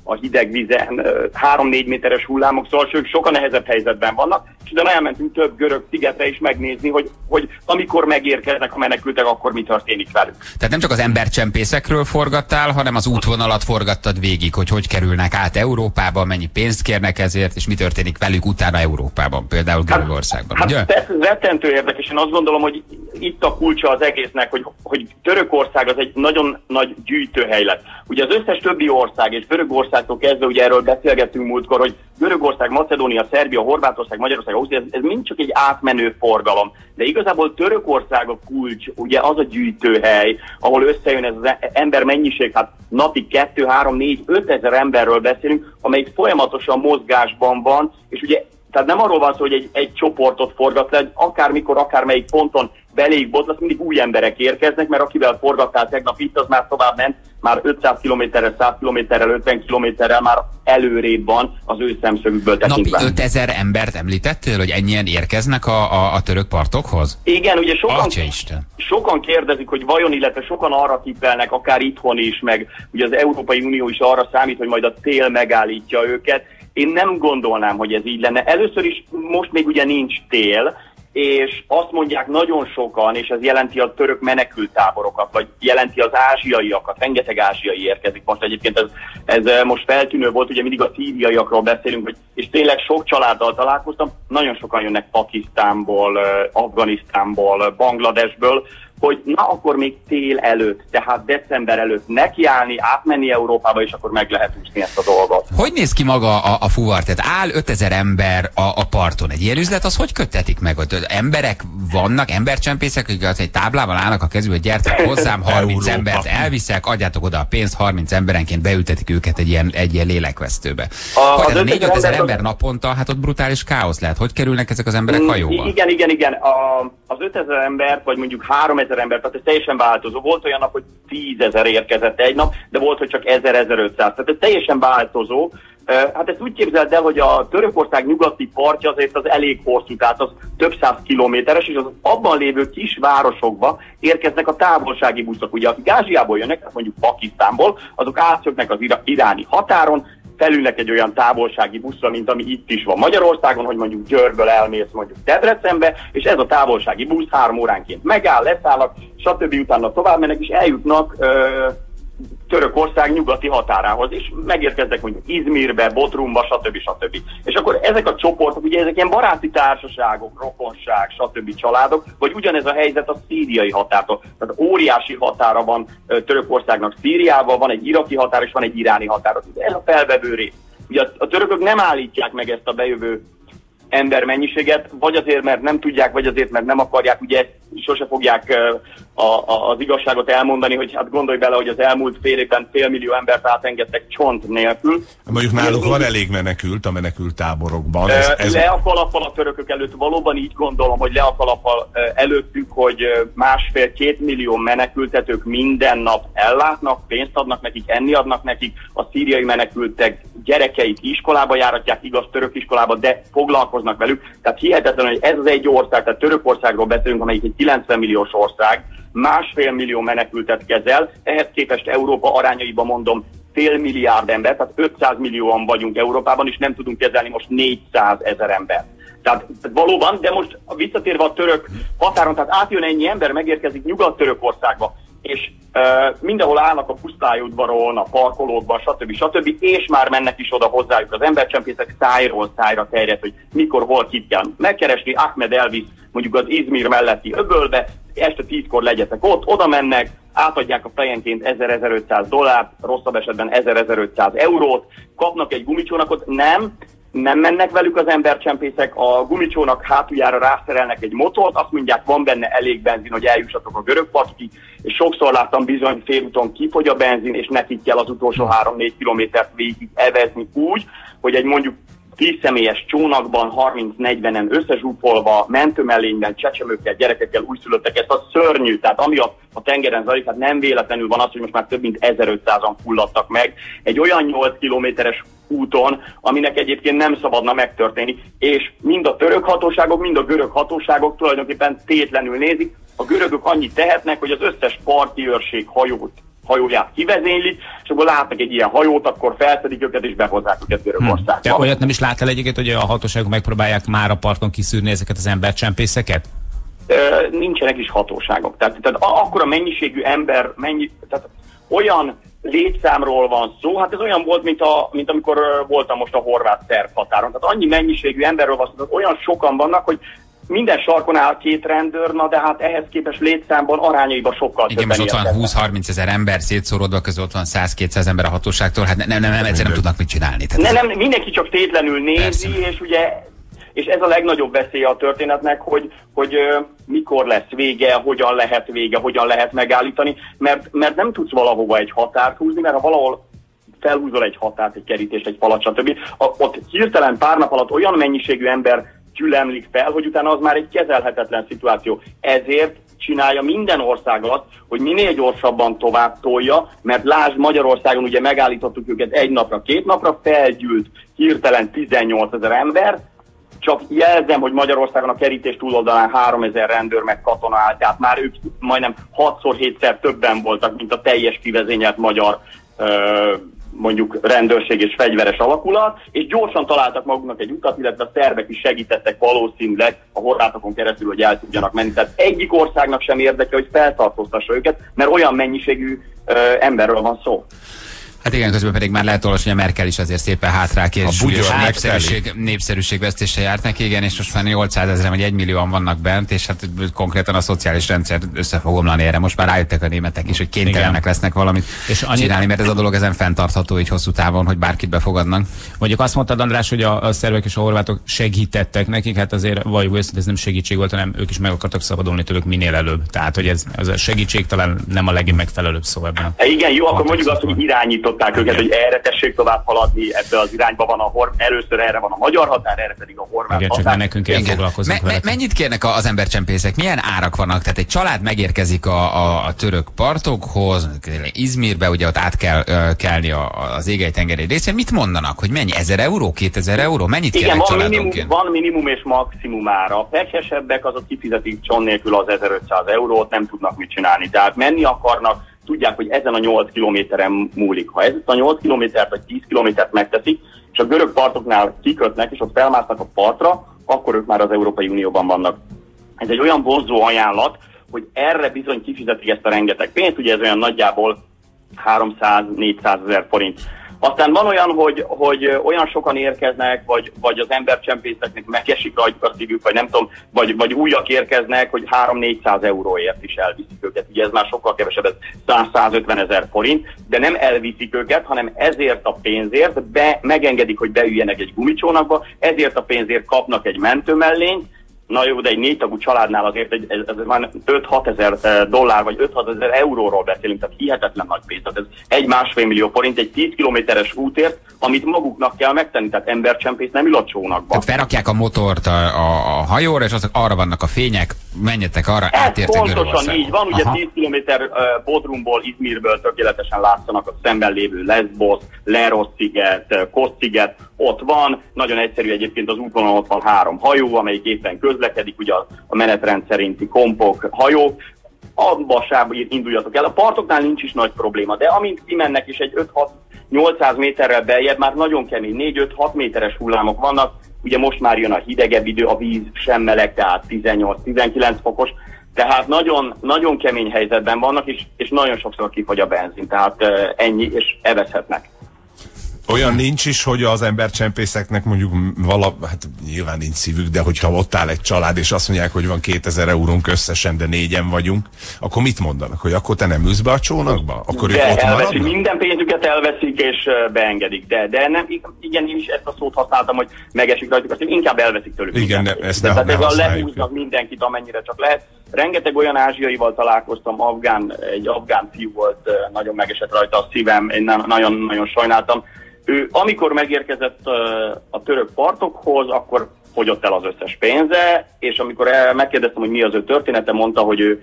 a hideg vizen, három-négy méteres hullámok, szóval ők sokkal nehezebb helyzetben vannak, és utána elmentünk több görög szigetre is megnézni, hogy, hogy amikor megérkeznek a menekültek, akkor mi történik velük. Tehát nem csak az embercsempészekről forgattál, hanem az útvonalat forgattad végig, hogy hogy kerülnek át Európába, mennyi pénzt kérnek ezért, és mi történik velük utána Európában, például Görögországban. Hát, ugye? hát ez rettentő érdekes, én azt gondolom, hogy itt a kulcsa az egésznek, hogy, hogy Törökország az egy nagyon nagy gyűjtőhely lett. Ugye az összes többi ország, és Görögországtól kezdve, ugye erről beszélgettünk múltkor, hogy Görögország, Macedónia, Szerbia, Horvátország, Magyarország, Ausztria, ez, ez mind csak egy átmenő forgalom. De igazából Törökország a kulcs, ugye az a gyűjtőhely, ahol összejön ez az ember mennyiség, hát napi kettő, három, négy, öt ezer emberről beszélünk, amelyik folyamatosan mozgásban van, és ugye tehát nem arról van szó, hogy egy, egy csoportot forgat le, akármikor, akármelyik ponton beléig botlasz, mindig új emberek érkeznek, mert akivel forgattál tegnap itt, az már tovább ment, már ötszáz kilométerrel, száz kilométerrel, ötven kilométerrel már előrébb van az ő szemszögükből tekintve. Napi ötezer embert említettél, hogy ennyien érkeznek a, a, a török partokhoz? Igen, ugye sokan, Isten. sokan kérdezik, hogy vajon, illetve sokan arra tippelnek, akár itthon is, meg ugye az Európai Unió is arra számít, hogy majd a tél megállítja őket. Én nem gondolnám, hogy ez így lenne. Először is most még ugye nincs tél, és azt mondják nagyon sokan, és ez jelenti a török menekülttáborokat, vagy jelenti az ázsiaiakat, rengeteg ázsiai érkezik. Most egyébként ez, ez most feltűnő volt, ugye mindig a szíriaiakról beszélünk, hogy, és tényleg sok családdal találkoztam, nagyon sokan jönnek Pakisztánból, Afganisztánból, Bangladesből, hogy na akkor még tél előtt, tehát december előtt nekiállni, átmenni Európába, és akkor meg lehet úszni ezt a dolgot. Hogy néz ki maga a, a fuvar? Tehát áll ötezer ember a, a parton. Egy ilyen üzlet, az hogy köttetik meg? Ott emberek vannak, embercsempészek, akik egy táblával állnak a kezükbe, hogy gyertek hozzám, harminc embert elviszek, adjátok oda a pénzt, harminc emberenként beültetik őket egy ilyen, egy ilyen lélekvesztőbe. A, hogy a négy-ötezer ember naponta, hát ott brutális káosz lehet. Hogy kerülnek ezek az emberek hajóval? Igen, igen, igen. A, az ötezer embert, vagy mondjuk háromezer embert, tehát ez teljesen változó. Volt olyan nap, hogy tízezer érkezett egy nap, de volt, hogy csak ezer-ezerötszáz. Tehát ez teljesen változó. Hát ezt úgy képzeld el, hogy a Törökország nyugati partja azért az elég hosszú, tehát az több száz kilométeres, és az abban lévő kis városokba érkeznek a távolsági buszok. Ugye akik Ázsiából jönnek, tehát mondjuk Pakisztánból, azok átszöknek az iráni határon, felülnek egy olyan távolsági buszra, mint ami itt is van Magyarországon, hogy mondjuk Győrből elmész mondjuk Debrecenbe, és ez a távolsági busz három óránként megáll, leszállnak, stb. Utána tovább mennek, és eljutnak ö, Törökország nyugati határához, és megérkeznek mondjuk Izmirbe, Bodrumba, stb. stb. És akkor ezek a csoportok, ugye ezek ilyen baráti társaságok, rokonság, stb. Családok, vagy ugyanez a helyzet a szíriai határtól. Tehát óriási határa van Törökországnak Szíriával, van egy iraki határ, és van egy iráni határ. Ez a felvevő rész. Ugye a, a törökök nem állítják meg ezt a bejövő embermennyiséget, vagy azért, mert nem tudják, vagy azért, mert nem akarják, ugye sose fogják a, a, az igazságot elmondani, hogy hát gondolj bele, hogy az elmúlt fél évben fél millió embert átengedtek csont nélkül. Mondjuk náluk van elég menekült a menekült táborokban. Ez, ez... Le a kalappal a törökök előtt, valóban így gondolom, hogy le a kalappal előttük, hogy másfél-két millió menekültet ők minden nap ellátnak, pénzt adnak nekik, enni adnak nekik, a szíriai menekültek gyerekeit iskolába járatják, igaz, török iskolába, de foglalkoznak velük. Tehát hihetetlen, hogy ez az egy ország, tehát Törökországról beszélünk, amelyik egy kilencven milliós ország, másfél millió menekültet kezel, ehhez képest Európa arányaiban mondom fél milliárd ember, tehát ötszáz millióan vagyunk Európában, és nem tudunk kezelni most négyszázezer embert. Tehát valóban, de most visszatérve a török határon, tehát átjön ennyi ember, megérkezik Nyugat-Törökországba, és uh, mindenhol állnak a pusztályaudvaron, a parkolókban, stb. stb. És már mennek is oda hozzájuk az embercsempészek, szájról szájra terjed, hogy mikor, hol, kit kell megkeresni. Ahmed elvisz mondjuk az Izmir melletti öbölbe, este tízkor legyetek ott, oda mennek, átadják a fejenként ezer-ezerötszáz dollárt, rosszabb esetben ezer-ezerötszáz eurót, kapnak egy gumicsónakot, nem, nem mennek velük az embercsempészek, a gumicsónak hátuljára rászerelnek egy motort, azt mondják, van benne elég benzin, hogy eljussatok a görög partig, és sokszor láttam bizony félúton kifogy a benzin, és nekik kell az utolsó három-négy kilométert végig evezni úgy, hogy egy mondjuk tíz személyes csónakban, harminc-negyvenen összezsúfolva, mentőmellényben, csecsemőkkel, gyerekekkel, újszülöttek, ezt a szörnyű, tehát ami a, a tengeren zajlik, hát nem véletlenül van az, hogy most már több mint ezerötszázan fulladtak meg egy olyan nyolc kilométeres úton, aminek egyébként nem szabadna megtörténni, és mind a török hatóságok, mind a görög hatóságok tulajdonképpen tétlenül nézik. A görögök annyit tehetnek, hogy az összes parti őrség hajót hajóját kivezénylik, és akkor látnak egy ilyen hajót, akkor felszedik őket és behozzák őket Görögországba. Hmm. Te olyat nem is láttál egyébként, hogy a hatóságok megpróbálják már a parton kiszűrni ezeket az embercsempészeket? Ö, nincsenek is hatóságok. Tehát, tehát akkora mennyiségű ember, mennyi, tehát olyan létszámról van szó, hát ez olyan volt, mint, a, mint amikor voltam most a horvát-szerb határon. Tehát annyi mennyiségű emberről van szó, tehát olyan sokan vannak, hogy minden sarkon áll két rendőr, na de hát ehhez képest létszámban arányaiban sokkal igen, többen most ott van húsz-harminc ezer ember szétszóródva, közül ott van száz-kétszáz ember a hatóságtól, hát nem, nem, nem, nem egyszer nem tudnak mit csinálni. Nem, nem, mindenki csak tétlenül nézi, persze. és ugye és ez a legnagyobb veszélye a történetnek, hogy, hogy uh, mikor lesz vége, hogyan lehet vége, hogyan lehet megállítani, mert, mert nem tudsz valahova egy határt húzni, mert ha valahol felhúzol egy határt, egy kerítést, egy falat, stb. Ott hirtelen pár nap alatt olyan mennyiségű ember gyülemlik fel, hogy utána az már egy kezelhetetlen szituáció. Ezért csinálja minden ország azt, hogy minél gyorsabban tovább tolja, mert lásd, Magyarországon ugye megállítottuk őket egy napra, két napra, felgyűlt hirtelen tizennyolcezer ember, csak jelzem, hogy Magyarországon a kerítés túloldalán háromezer rendőr meg katona állt, tehát már ők majdnem hatszor, hétszer többen voltak, mint a teljes kivezényelt magyar ö, mondjuk rendőrség és fegyveres alakulat, és gyorsan találtak maguknak egy utat, illetve a szerbek is segítettek valószínűleg a horvátokon keresztül, hogy el tudjanak menni. Tehát egyik országnak sem érdeke, hogy feltartóztassa őket, mert olyan mennyiségű ö, emberről van szó. Hát igen, közben pedig már lehet olvasni, hogy a Merkel is azért szépen hátrált, és népszerűség, népszerűségvesztése járt neki, igen, és most már nyolcszázezren vagy egymillióan vannak bent, és hát konkrétan a szociális rendszer össze fog omlani erre. Most már rájöttek a németek is, hogy kénytelenek lesznek valamit és annyit csinálni, mert ez a dolog ezen fenntartható így hosszú távon, hogy bárkit befogadnak. Mondjuk azt mondtad, András, hogy a, a szerbek és a horvátok segítettek nekik, hát azért vagy ez nem segítség volt, hanem ők is meg akartak szabadulni tőlük minél előbb. Tehát, hogy ez, ez a segítség talán nem a legmegfelelőbb szó ebben. Igen, jó, akkor mondjuk azt, hogy irányított őket, hogy erre tessék tovább haladni, ebbe az irányba van a hor, először erre van a magyar határ, erre pedig a horvát igen, határ. Csak nekünk kell foglalkozunk me, me, mennyit kérnek az embercsempészek? Milyen árak vannak? Tehát egy család megérkezik a, a, a török partokhoz, Izmirbe, ugye ott át kell uh, kelni a, az Égely-tengeri részén. Mit mondanak? Hogy mennyi? ezer euró? kétezer euró? Mennyit igen, kérnek van minimum, családonként? van minimum és maximum ára. A pechesebbek azok kifizetik cson nélkül az ezerötszáz eurót, nem tudnak mit csinálni. Tehát menni akarnak, tudják, hogy ezen a nyolc kilométeren múlik. Ha ezt a nyolc kilométert vagy tíz kilométert megteszik, és a görög partoknál kikötnek, és ott felmásznak a partra, akkor ők már az Európai Unióban vannak. Ez egy olyan vonzó ajánlat, hogy erre bizony kifizetik ezt a rengeteg pénzt, ugye ez olyan nagyjából háromszáz-négyszázezer forint. Aztán van olyan, hogy, hogy olyan sokan érkeznek, vagy, vagy az embercsempészeknek megesik rajtuk a szívük, vagy nem tudom, vagy, vagy újak érkeznek, hogy három-négyszáz euróért is elviszik őket. Ugye ez már sokkal kevesebb, ez száz-százötven ezer forint, de nem elviszik őket, hanem ezért a pénzért be, megengedik, hogy beüljenek egy gumicsónakba, ezért a pénzért kapnak egy mentőmellényt. Na jó, de egy négy tagú családnál azért egy, ez, ez már öt-hat ezer dollár, vagy öt-hat ezer euróról beszélünk, tehát hihetetlen nagy pénz. Tehát ez egy-másfél millió forint egy tíz kilométeres útért, amit maguknak kell megtenni, tehát embercsempész nem ül a csónakba. Tehát felrakják a motort a, a, a hajóra, és azok arra vannak a fények, menjetek arra, átértek Görögországba. Pontosan így van, ugye aha. tíz kilométer uh, Bodrumból, Izmirből tökéletesen látszanak a szemben lévő Lesbos, Leros-sziget, Kos-sziget, ott van, nagyon egyszerű egyébként az útvonalon, ott van három hajó, amelyik éppen közlekedik, ugye a, a menetrend szerinti kompok hajók, abba sába induljatok el. A partoknál nincs is nagy probléma, de amint kimennek és egy öt-hat-nyolcszáz méterrel beljebb már nagyon kemény, négy-öt-hat méteres hullámok vannak, ugye most már jön a hidegebb idő, a víz sem meleg, tehát tizennyolc-tizenkilenc fokos, tehát nagyon, nagyon kemény helyzetben vannak, és, és nagyon sokszor kifogy a benzin, tehát uh, ennyi, és evezhetnek. Olyan nincs is, hogy az embercsempészeknek mondjuk vala, hát nyilván nincs szívük, de hogyha ott áll egy család, és azt mondják, hogy van kétezer eurónk összesen, de négyen vagyunk, akkor mit mondanak? Hogy akkor te nem ülsz be a csónakba? Akkor de ők ott elveszik, maradnak? minden pénzüket elveszik, és beengedik. De, de nem, igen, én is ezt a szót használtam, hogy megesik rajtuk, azt inkább elveszik tőlük. Igen, ne, ezt ne, tehát ne ez a használjuk. lehúznak mindenkit, amennyire csak lehet. Rengeteg olyan ázsiaival találkoztam, afgán, egy afgán fiú volt, nagyon megesett rajta a szívem, én nagyon-nagyon sajnáltam. Ő amikor megérkezett uh, a török partokhoz, akkor fogyott el az összes pénze, és amikor megkérdeztem, hogy mi az ő története, mondta, hogy ő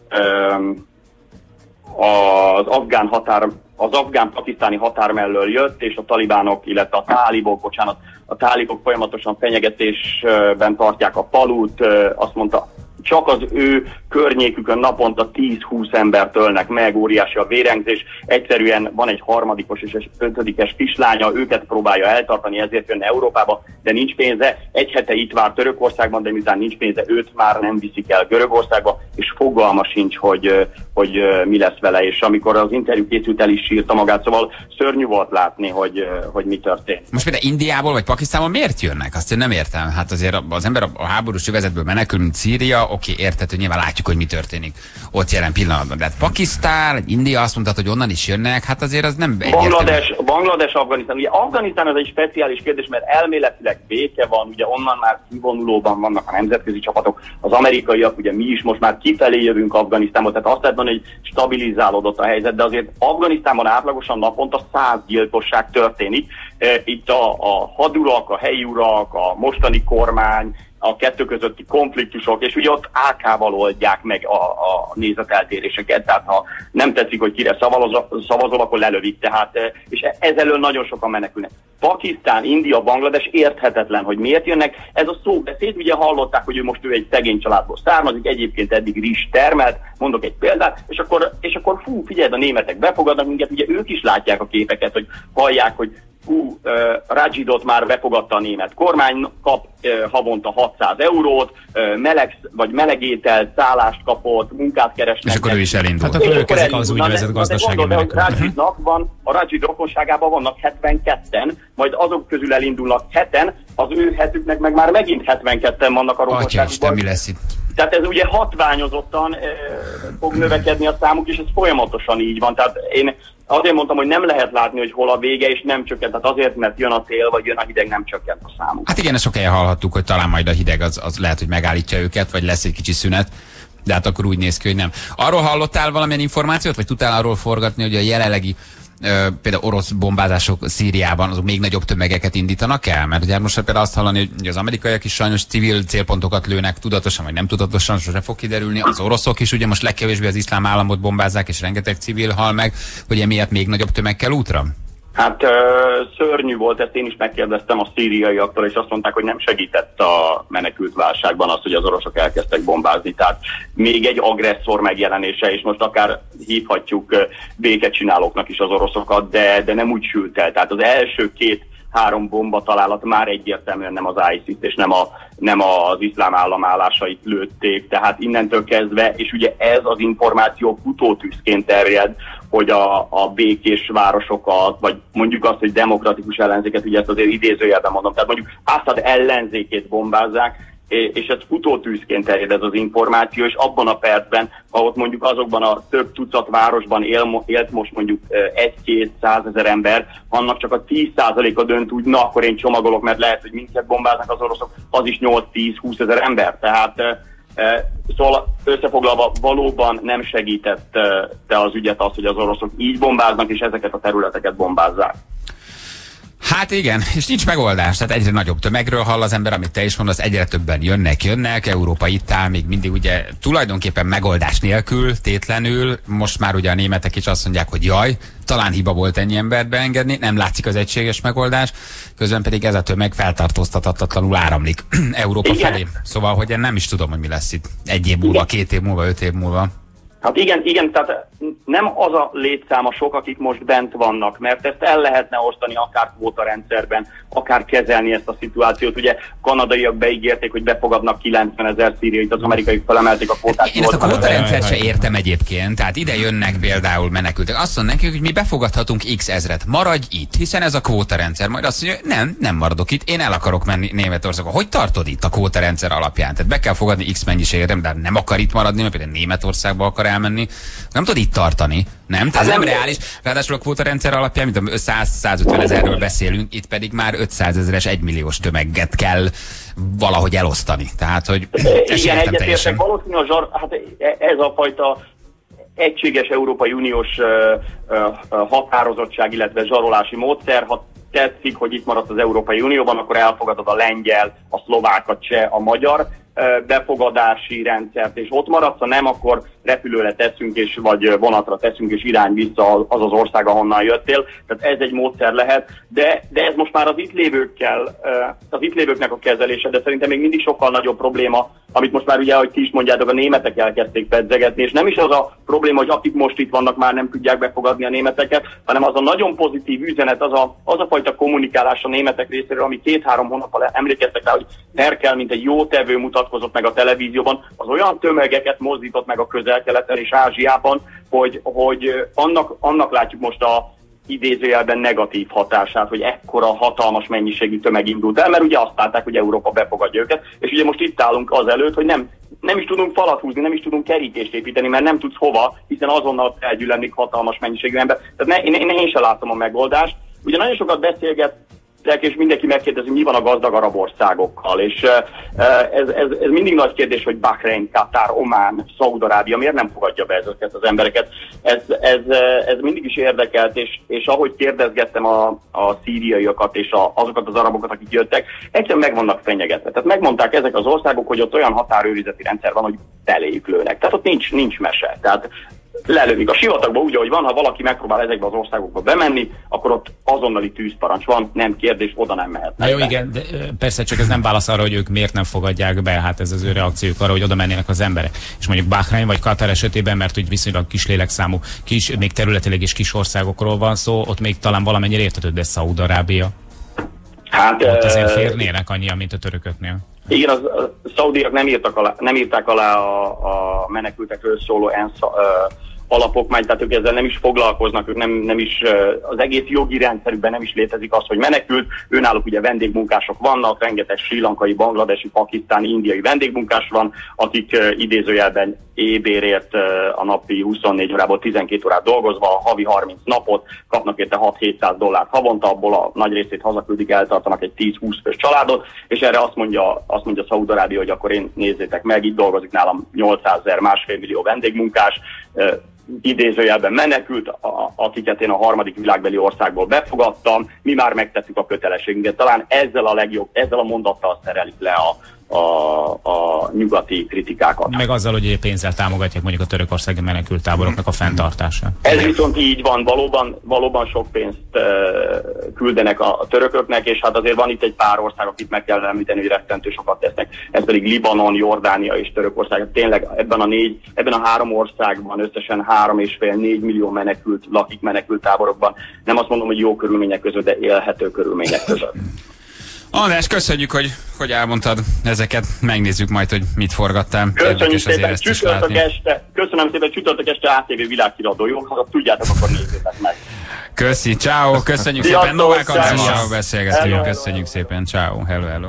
um, az afgán határ, az afgán-pakisztáni határ mellől jött, és a talibánok, illetve a tálibok, bocsánat, a tálibok folyamatosan fenyegetésben tartják a falut, uh, azt mondta, csak az ő környékükön naponta tíz-húsz embert ölnek meg, óriási a vérengzés, egyszerűen van egy harmadikos és ötödikes kislánya, őket próbálja eltartani, ezért jönne Európába, de nincs pénze, egy hete itt vár Törökországban, de miután nincs pénze, őt már nem viszik el Görögországba, és fogalma sincs, hogy, hogy mi lesz vele, és amikor az interjú készült, el is sírta magát, szóval szörnyű volt látni, hogy, hogy mi történt. Most például Indiából vagy Pakisztánból miért jönnek? Azt én nem értem. Hát azért az ember a háborús övezetből menekül, mint Szíria, oké, érthető, nyilván látjuk, hogy mi történik ott jelen pillanatban. De hát Pakisztán, India azt mondta, hogy onnan is jönnek, hát azért az nem Banglades, Banglades, Afganisztán. Ugye Afganisztán az egy speciális kérdés, mert elméletileg béke van, ugye onnan már kivonulóban vannak a nemzetközi csapatok, az amerikaiak, ugye mi is most már kifelé jövünk Afganisztánba, tehát azt lehet mondani, hogy stabilizálódott a helyzet, de azért Afganisztánban átlagosan naponta száz gyilkosság történik. Itt a, a hadurak, a helyi urak, a mostani kormány, a kettő közötti konfliktusok, és ugye ott á ká-val oldják meg a, a nézeteltéréseket, tehát ha nem tetszik, hogy kire szavazol, szavazol akkor lelövik, tehát, és ezelől nagyon sokan menekülnek. Pakisztán, India, Banglades érthetetlen, hogy miért jönnek. Ez a szóbeszéd, ugye hallották, hogy ő most ő egy szegény családból származik, egyébként eddig rizs termelt, mondok egy példát, és akkor, és akkor fú, figyeld, a németek befogadnak minket, ugye ők is látják a képeket, hogy hallják, hogy hú, uh, Rajidot már befogadta a német kormány, kap uh, havonta hatszáz eurót, uh, meleg, vagy melegételt, szállást kapott, munkát keresnek. És akkor ő is elindul. Hát akkor ők ezek az úgynevezett gazdasági menekültek. Rajidnak van, a Rajid rokonságában vannak hetvenketten, majd azok közül elindulnak heten, az ő hetüknek meg már megint hetvenketten vannak a rokonságban. Mi lesz itt? Tehát ez ugye hatványozottan e, fog növekedni a számuk, és ez folyamatosan így van. Tehát én azért mondtam, hogy nem lehet látni, hogy hol a vége, és nem csökkent. Tehát azért, mert jön a tél, vagy jön a hideg, nem csökkent a számuk. Hát igen, sok helyen hallhattuk, hogy talán majd a hideg az, az lehet, hogy megállítja őket, vagy lesz egy kicsi szünet. De hát akkor úgy néz ki, hogy nem. Arról hallottál valamilyen információt, vagy tudtál arról forgatni, hogy a jelenlegi Ö, például orosz bombázások Szíriában azok még nagyobb tömegeket indítanak el? Mert ugye most például azt hallani, hogy az amerikaiak is sajnos civil célpontokat lőnek, tudatosan vagy nem tudatosan, sose fog kiderülni. Az oroszok is ugye most legkevésbé az iszlám államot bombázzák, és rengeteg civil hal meg, hogy emiatt még nagyobb tömeg kell útra? Hát ö, szörnyű volt, ezt én is megkérdeztem a szíriaiaktól, és azt mondták, hogy nem segített a menekült válságban az, hogy az oroszok elkezdtek bombázni. Tehát még egy agresszor megjelenése, és most akár hívhatjuk békecsinálóknak is az oroszokat, de, de nem úgy sült el. Tehát az első két három bomba találat már egyértelműen nem az ISIS-t és nem, a, nem az iszlám állam állásait lőtték, tehát innentől kezdve, és ugye ez az információ futótűzként terjed, hogy a, a békés városokat, vagy mondjuk azt, hogy demokratikus ellenzéket, ugye ezt azért idézőjelben mondom, tehát mondjuk Assad ellenzékét bombázzák, és ez futótűzként terjed ez az információ, és abban a percben, ahol mondjuk azokban a több tucat városban él, élt most mondjuk egy-két százezer ember, annak csak a tíz százaléka dönt úgy, na akkor én csomagolok, mert lehet, hogy minket bombáznak az oroszok, az is nyolc-tíz-húsz ezer ember. Tehát szóval összefoglalva valóban nem segítette az ügyet az, hogy az oroszok így bombáznak, és ezeket a területeket bombázzák. Hát igen, és nincs megoldás, tehát egyre nagyobb tömegről hall az ember, amit te is mondasz, egyre többen jönnek, jönnek, Európa itt áll, még mindig ugye tulajdonképpen megoldás nélkül, tétlenül, most már ugye a németek is azt mondják, hogy jaj, talán hiba volt ennyi embert beengedni, nem látszik az egységes megoldás, közben pedig ez a tömeg feltartóztathatatlanul áramlik Európa igen. felé. Szóval, hogy én nem is tudom, hogy mi lesz itt egy év múlva, két év múlva, öt év múlva. Hát igen, igen, tehát nem az a létszáma sok, akik most bent vannak, mert ezt el lehetne osztani akár kvótarendszerben, akár kezelni ezt a szituációt. Ugye kanadaiak beígérték, hogy befogadnak kilencvenezer szíriait, az amerikai felemelték a kvótát. Én ezt a kvótarendszert se értem egyébként, tehát ide jönnek például menekültek. Azt mondják nekik, hogy mi befogadhatunk x ezret, maradj itt, hiszen ez a kvótarendszer. Majd azt mondja, nem, nem maradok itt, én el akarok menni Németországba. Hogy tartod itt a kvótarendszer alapján? Tehát be kell fogadni x mennyiséget, de nem akar itt maradni, mert például Németországba akar elmenni. Nem tudod itt tartani, nem? Tehát nem reális. Ráadásul a kvótarendszer alapján, mint a száz-százötven ezerről beszélünk, itt pedig már ötszázezeres, egymilliós tömeget kell valahogy elosztani. Tehát, hogy igen, egyetértek. Valószínűleg a zsar, hát ez a fajta egységes Európai Uniós uh, uh, határozottság, illetve zsarolási módszer, ha tetszik, hogy itt maradt az Európai Unióban, akkor elfogadod a lengyel, a szlovák, a cseh, a magyar befogadási rendszert, és ott maradsz, ha nem, akkor repülőre teszünk, és vagy vonatra teszünk, és irány vissza az az ország, ahonnan jöttél. Tehát ez egy módszer lehet, de, de ez most már az itt lévőkkel, az itt lévőknek a kezelése, de szerintem még mindig sokkal nagyobb probléma, amit most már ugye, ahogy ti is mondjátok, a németek elkezdték pedzegetni, és nem is az a probléma, hogy akik most itt vannak, már nem tudják befogadni a németeket, hanem az a nagyon pozitív üzenet, az a, az a fajta kommunikálás a németek részéről, ami két-három hónappal emlékeztek rá, hogy Merkel, mint egy jó tevő mutatkozott meg a televízióban, az olyan tömegeket mozdított meg a Közel-Keleten és Ázsiában, hogy, hogy annak, annak látjuk most a idézőjelben negatív hatását, hogy ekkora hatalmas mennyiségű tömeg indult el, mert ugye azt látták, hogy Európa befogadja őket, és ugye most itt állunk azelőtt, hogy nem, nem is tudunk falat húzni, nem is tudunk kerítést építeni, mert nem tudsz hova, hiszen azonnal felgyűlölik hatalmas mennyiségű ember. Tehát ne, én, én sem látom a megoldást. Ugye nagyon sokat beszélget, és mindenki megkérdezi, mi van a gazdag arab országokkal, és ez, ez, ez mindig nagy kérdés, hogy Bahrein, Katar, Omán, Szaúd-Arábia miért nem fogadja be ezeket az embereket. Ez, ez, ez mindig is érdekelt, és, és ahogy kérdezgettem a, a szíriaiakat és a, azokat az arabokat, akik jöttek, egyszerűen meg vannak fenyegetve. Tehát megmondták ezek az országok, hogy ott olyan határőrizeti rendszer van, hogy beléjük lőnek. Tehát ott nincs, nincs mese. Tehát lelövik a sivatagba úgy, ahogy van, ha valaki megpróbál ezekbe az országokba bemenni, akkor ott azonnali tűzparancs van, nem kérdés, oda nem mehet. Na jó, igen, de persze csak ez nem válasz arra, hogy ők miért nem fogadják be, hát ez az ő reakciójuk arra, hogy oda mennének az emberek. És mondjuk Bahrein vagy Katar esetében, mert úgy viszonylag kis lélekszámú, kis, még területileg is kis országokról van szó, ott még talán valamennyire értető, de Szaúd-Arábia. Hát ott azért férnének annyian, mint a törököknél. Igen, az, a szaudiak nem írtak alá, nem írták alá a, a menekültekről szóló ENSZ uh, alapokmányt, tehát ők ezzel nem is foglalkoznak, ők nem, nem is, uh, az egész jogi rendszerükben nem is létezik az, hogy menekült. Őnáluk ugye vendégmunkások vannak, rengeteg sri lankai, bangladesi, pakisztáni, indiai vendégmunkás van, akik uh, idézőjelben ébérért uh, a napi huszonnégy órából tizenkét órát dolgozva, a havi harminc napot kapnak érte hat-hétszáz dollárt havonta, abból a nagy részét hazaküldik, eltartanak egy tíz-húsz fős családot, és erre azt mondja, azt mondja Szaúd-Arábia, hogy akkor én nézzétek meg, itt dolgozik nálam nyolcszázezer, másfél millió vendégmunkás, uh, idézőjelben menekült, a, akiket én a harmadik világbeli országból befogadtam, mi már megtettük a kötelességünket. Talán ezzel a legjobb, ezzel a mondattal szerelik le a, a, a nyugati kritikákat. Meg azzal, hogy pénzzel támogatják mondjuk a törökországi menekülttáboroknak a fenntartását. Ez viszont így van, valóban, valóban sok pénzt uh, küldenek a, a törököknek, és hát azért van itt egy pár ország, akit meg kell említeni, hogy rettentő sokat tesznek. Ez pedig Libanon, Jordánia és Törökország. Tényleg ebben a négy, ebben a három országban összesen három és fél, négy millió menekült lakik menekülttáborokban. Nem azt mondom, hogy jó körülmények között, de élhető körülmények között. András, köszönjük, hogy, hogy elmondtad ezeket. Megnézzük majd, hogy mit forgattál. Köszönjük szépen, csütörtök este, köszönöm szépen, csütörtök este á té vé világhíradó. Jó, ha tudjátok, akkor nézzétek meg. Köszi, ciao, köszönjük Sziasztok, szépen. Novák Andrással beszélgetünk. Hello, köszönjük hello. szépen, ciao, hello, hello.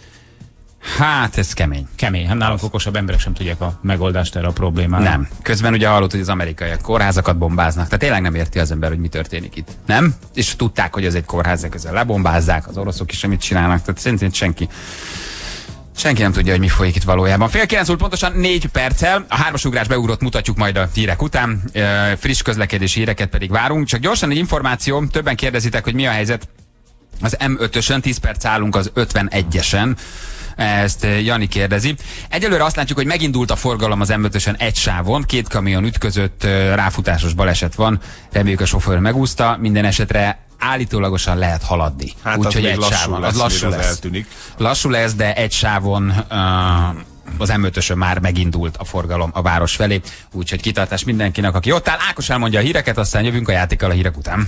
Hát ez kemény. Kemény. Hát nálunk okosabb emberek sem tudják a megoldást erre a problémára. Nem. Közben ugye hallott, hogy az amerikaiak kórházakat bombáznak. Tehát tényleg nem érti az ember, hogy mi történik itt. Nem? És tudták, hogy ez egy kórház, közben lebombázzák, az oroszok is, amit csinálnak. Tehát szerintem senki Senki nem tudja, hogy mi folyik itt valójában. Fél kilenc múlt pontosan négy perccel. A hármas ugrás beugrott mutatjuk majd a hírek után. E, friss közlekedési híreket pedig várunk. Csak gyorsan egy információ. Többen kérdezitek, hogy mi a helyzet az em ötösön. tíz perc állunk az ötvenegyesen. Ezt Jani kérdezi. Egyelőre azt látjuk, hogy megindult a forgalom az em ötösön egy sávon, két kamion ütközött, ráfutásos baleset van, reméljük a sofőr megúszta, minden esetre állítólagosan lehet haladni. Hát úgyhogy egy lassú sávon. lesz, az lassú lesz. Eltűnik. Lassú lesz, de egy sávon uh, az em ötösön már megindult a forgalom a város felé, úgyhogy kitartás mindenkinek, aki ott áll. Ákos elmondja a híreket, aztán jövünk a játékkal a hírek után.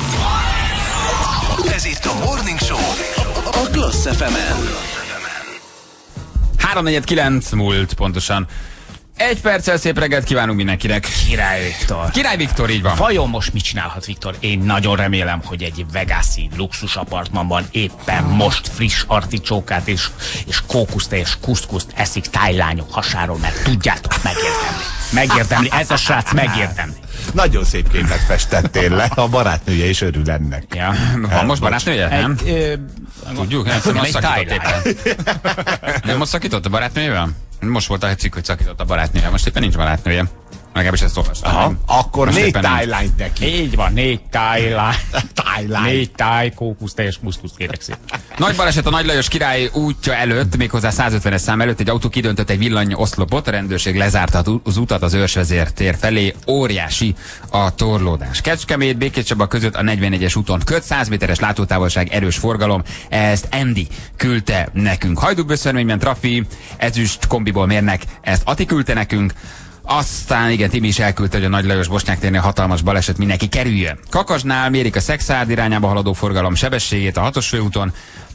Ez itt a Morning Show a Klassz ef emen. három negyvenkilenc múlt pontosan. Egy perccel szép reggelt kívánunk mindenkinek. Király Viktor. Király Viktor, így van. Vajon most mit csinálhat Viktor? Én nagyon remélem, hogy egy vegaszi luxus apartmanban éppen most friss articsókát és, és kókuszte és kuszkuszt eszik tájlányok hasáról, mert tudjátok, megérdemli. Megérdemli, ez a srác megérdemli. Nagyon szép képet festettél le, a barátnője is örül ennek. Ja. Van most barátnője, nem? Egy, ö, Tudjuk, nem, most szakított éppen. Nem most szakított a barátnőjével? Most volt a cikk, hogy szakított a barátnője, most éppen nincs barátnője. Legalábbis ezt olvastam. Aha, akkor most négy tájlányt neki. Így van, négy tájlány. Tájlány. Négy táj, kókusz, teljes muszkusz, kérek szépen. Nagy baleset a Nagy Lajos Király útja előtt, méghozzá százötvenes szám előtt egy autó kidöntött egy villany oszlopot, a rendőrség lezárta az utat az Őrsvezér tér felé, óriási a torlódás. Kecskemét, Békéscsaba között a negyvennégyes úton köt, száz méteres látótávolság, erős forgalom, ezt Andy küldte nekünk. Hajdúböszörményben trafi, ezüst kombiból mérnek, ezt Ati küldte nekünk. Aztán igen, Timi is elküldte, hogy a Nagy Lajos Bosnyák térnél hatalmas baleset, mindenki kerüljön. Kakasnál mérik a Szexárd irányába haladó forgalom sebességét a hatos főúton,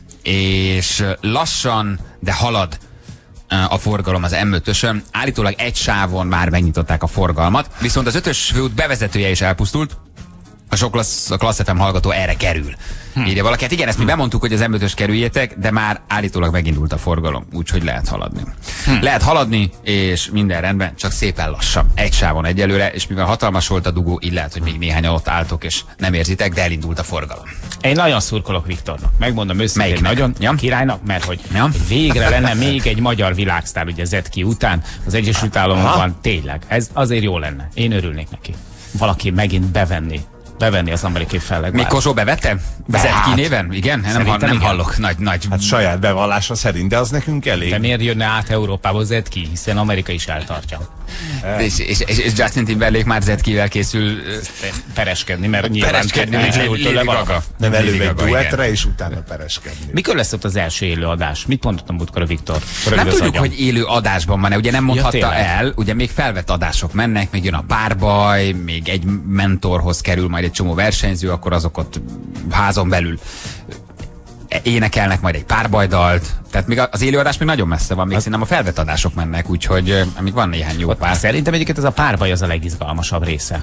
és lassan, de halad a forgalom az em ötösön. Állítólag egy sávon már megnyitották a forgalmat, viszont az ötös főút bevezetője is elpusztult. A sok klassz, a Klassz ef em hallgató erre kerül. Hm. Írja valaki. Hát igen, ezt mi bemondtuk, hogy az em ötös kerüljétek, de már állítólag megindult a forgalom, úgyhogy lehet haladni. Hm. Lehet haladni, és minden rendben, csak szépen lassan. Egy sávon egyelőre, és mivel hatalmas volt a dugó, így lehet, hogy még néhányan ott álltok, és nem érzitek, de elindult a forgalom. Én nagyon szurkolok Viktornak. Megmondom őszintén, nagyon ja? királynak, mert hogy ja? végre lenne még egy magyar világsztár, ugye Zetki után, az Egyesült Államokban. Tényleg, ez azért jó lenne. Én örülnék neki. Valaki megint bevenni. bevenni az amerikai fellegvárat. Még Kozsó bevette? Zetki néven? Igen? Nem, hall, nem hallok. Nagy, nagy... Hát saját bevallása szerint, de az nekünk elég. De miért jönne át Európába Zetki? Hiszen Amerika is eltartja. E. És, és, és, és Justin Timberlake már Zetkivel készül pereskedni, mert nyilván pereskedni, Lady Gaga. Nem előbb egy duetre, és utána pereskedni. Mikor lesz ott az első élő adás? Mit mondott a múltkor a Viktor? Nem tudjuk, hogy élő adásban van-e. Ugye nem mondhatta ja, el, ugye még felvett adások mennek, még jön a párbaj, még egy mentorhoz kerül majd egy csomó versenyző, akkor azok ott házon belül énekelnek majd egy párbajdalt. Tehát még az élőadás még nagyon messze van, még az... szerintem a felvett adások mennek, úgyhogy még van néhány jó pár. Szerintem egyébként ez a párbaj az a legizgalmasabb része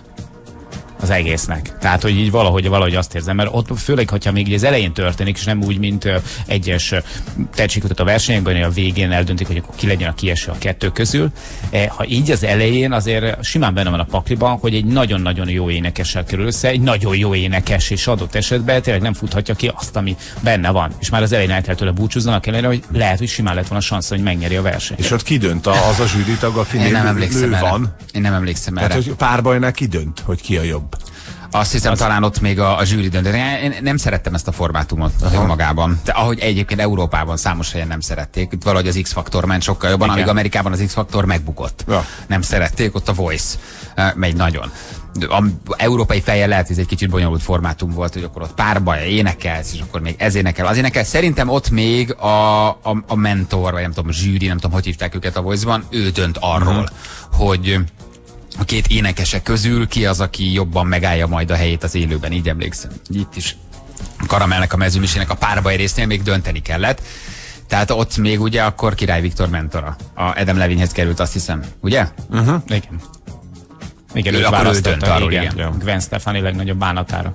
az egésznek. Tehát, hogy így valahogy, valahogy azt érzem, mert ott főleg, hogyha még az elején történik, és nem úgy, mint uh, egyes uh, tehetségkutató versenyekben, hogy a végén eldöntik, hogy akkor ki legyen a kieső a kettő közül. Eh, ha így az elején, azért simán benne van a pakliban, hogy egy nagyon-nagyon jó énekessel kerül össze, egy nagyon jó énekes, és adott esetben tényleg nem futhatja ki azt, ami benne van. És már az elején el kell tőle búcsúzzanak ellenére, hogy lehet, hogy simán lett volna a szansz, hogy megnyeri a versenyt. És ott kidönt az a zsűritag, akinél nő van. Én nem emlékszem erre. Hát, hogy párbajnál kidönt, hogy ki a jobb. Azt hiszem, az... talán ott még a, a zsűri döntő. Én nem szerettem ezt a formátumot önmagában. De ahogy egyébként Európában számos helyen nem szerették. Itt valahogy az X-faktor ment sokkal jobban, amíg Amerikában az X-faktor megbukott. Ja. Nem szerették, ott a Voice uh, megy nagyon. A európai fejjel lehet, hogy ez egy kicsit bonyolult formátum volt, hogy akkor ott párbaj, énekelsz, és akkor még ez énekel, az énekel. Szerintem ott még a, a, a mentor, vagy nem tudom, a zsűri, nem tudom, hogy hívták őket a Voice-ban, ő dönt arról, uh-huh. hogy a két énekesek közül ki az, aki jobban megállja majd a helyét az élőben, így emlékszem. Itt is Karamellnek, a Mezőmisének a párbaj résznél még dönteni kellett. Tehát ott még ugye akkor Király Viktor mentora. A Adam Levinhez került, azt hiszem, ugye? Uh-huh. Igen. Igen, ő, ő akkor ő dönt arról, igen. igen. Gwen Stefani legnagyobb bánatára.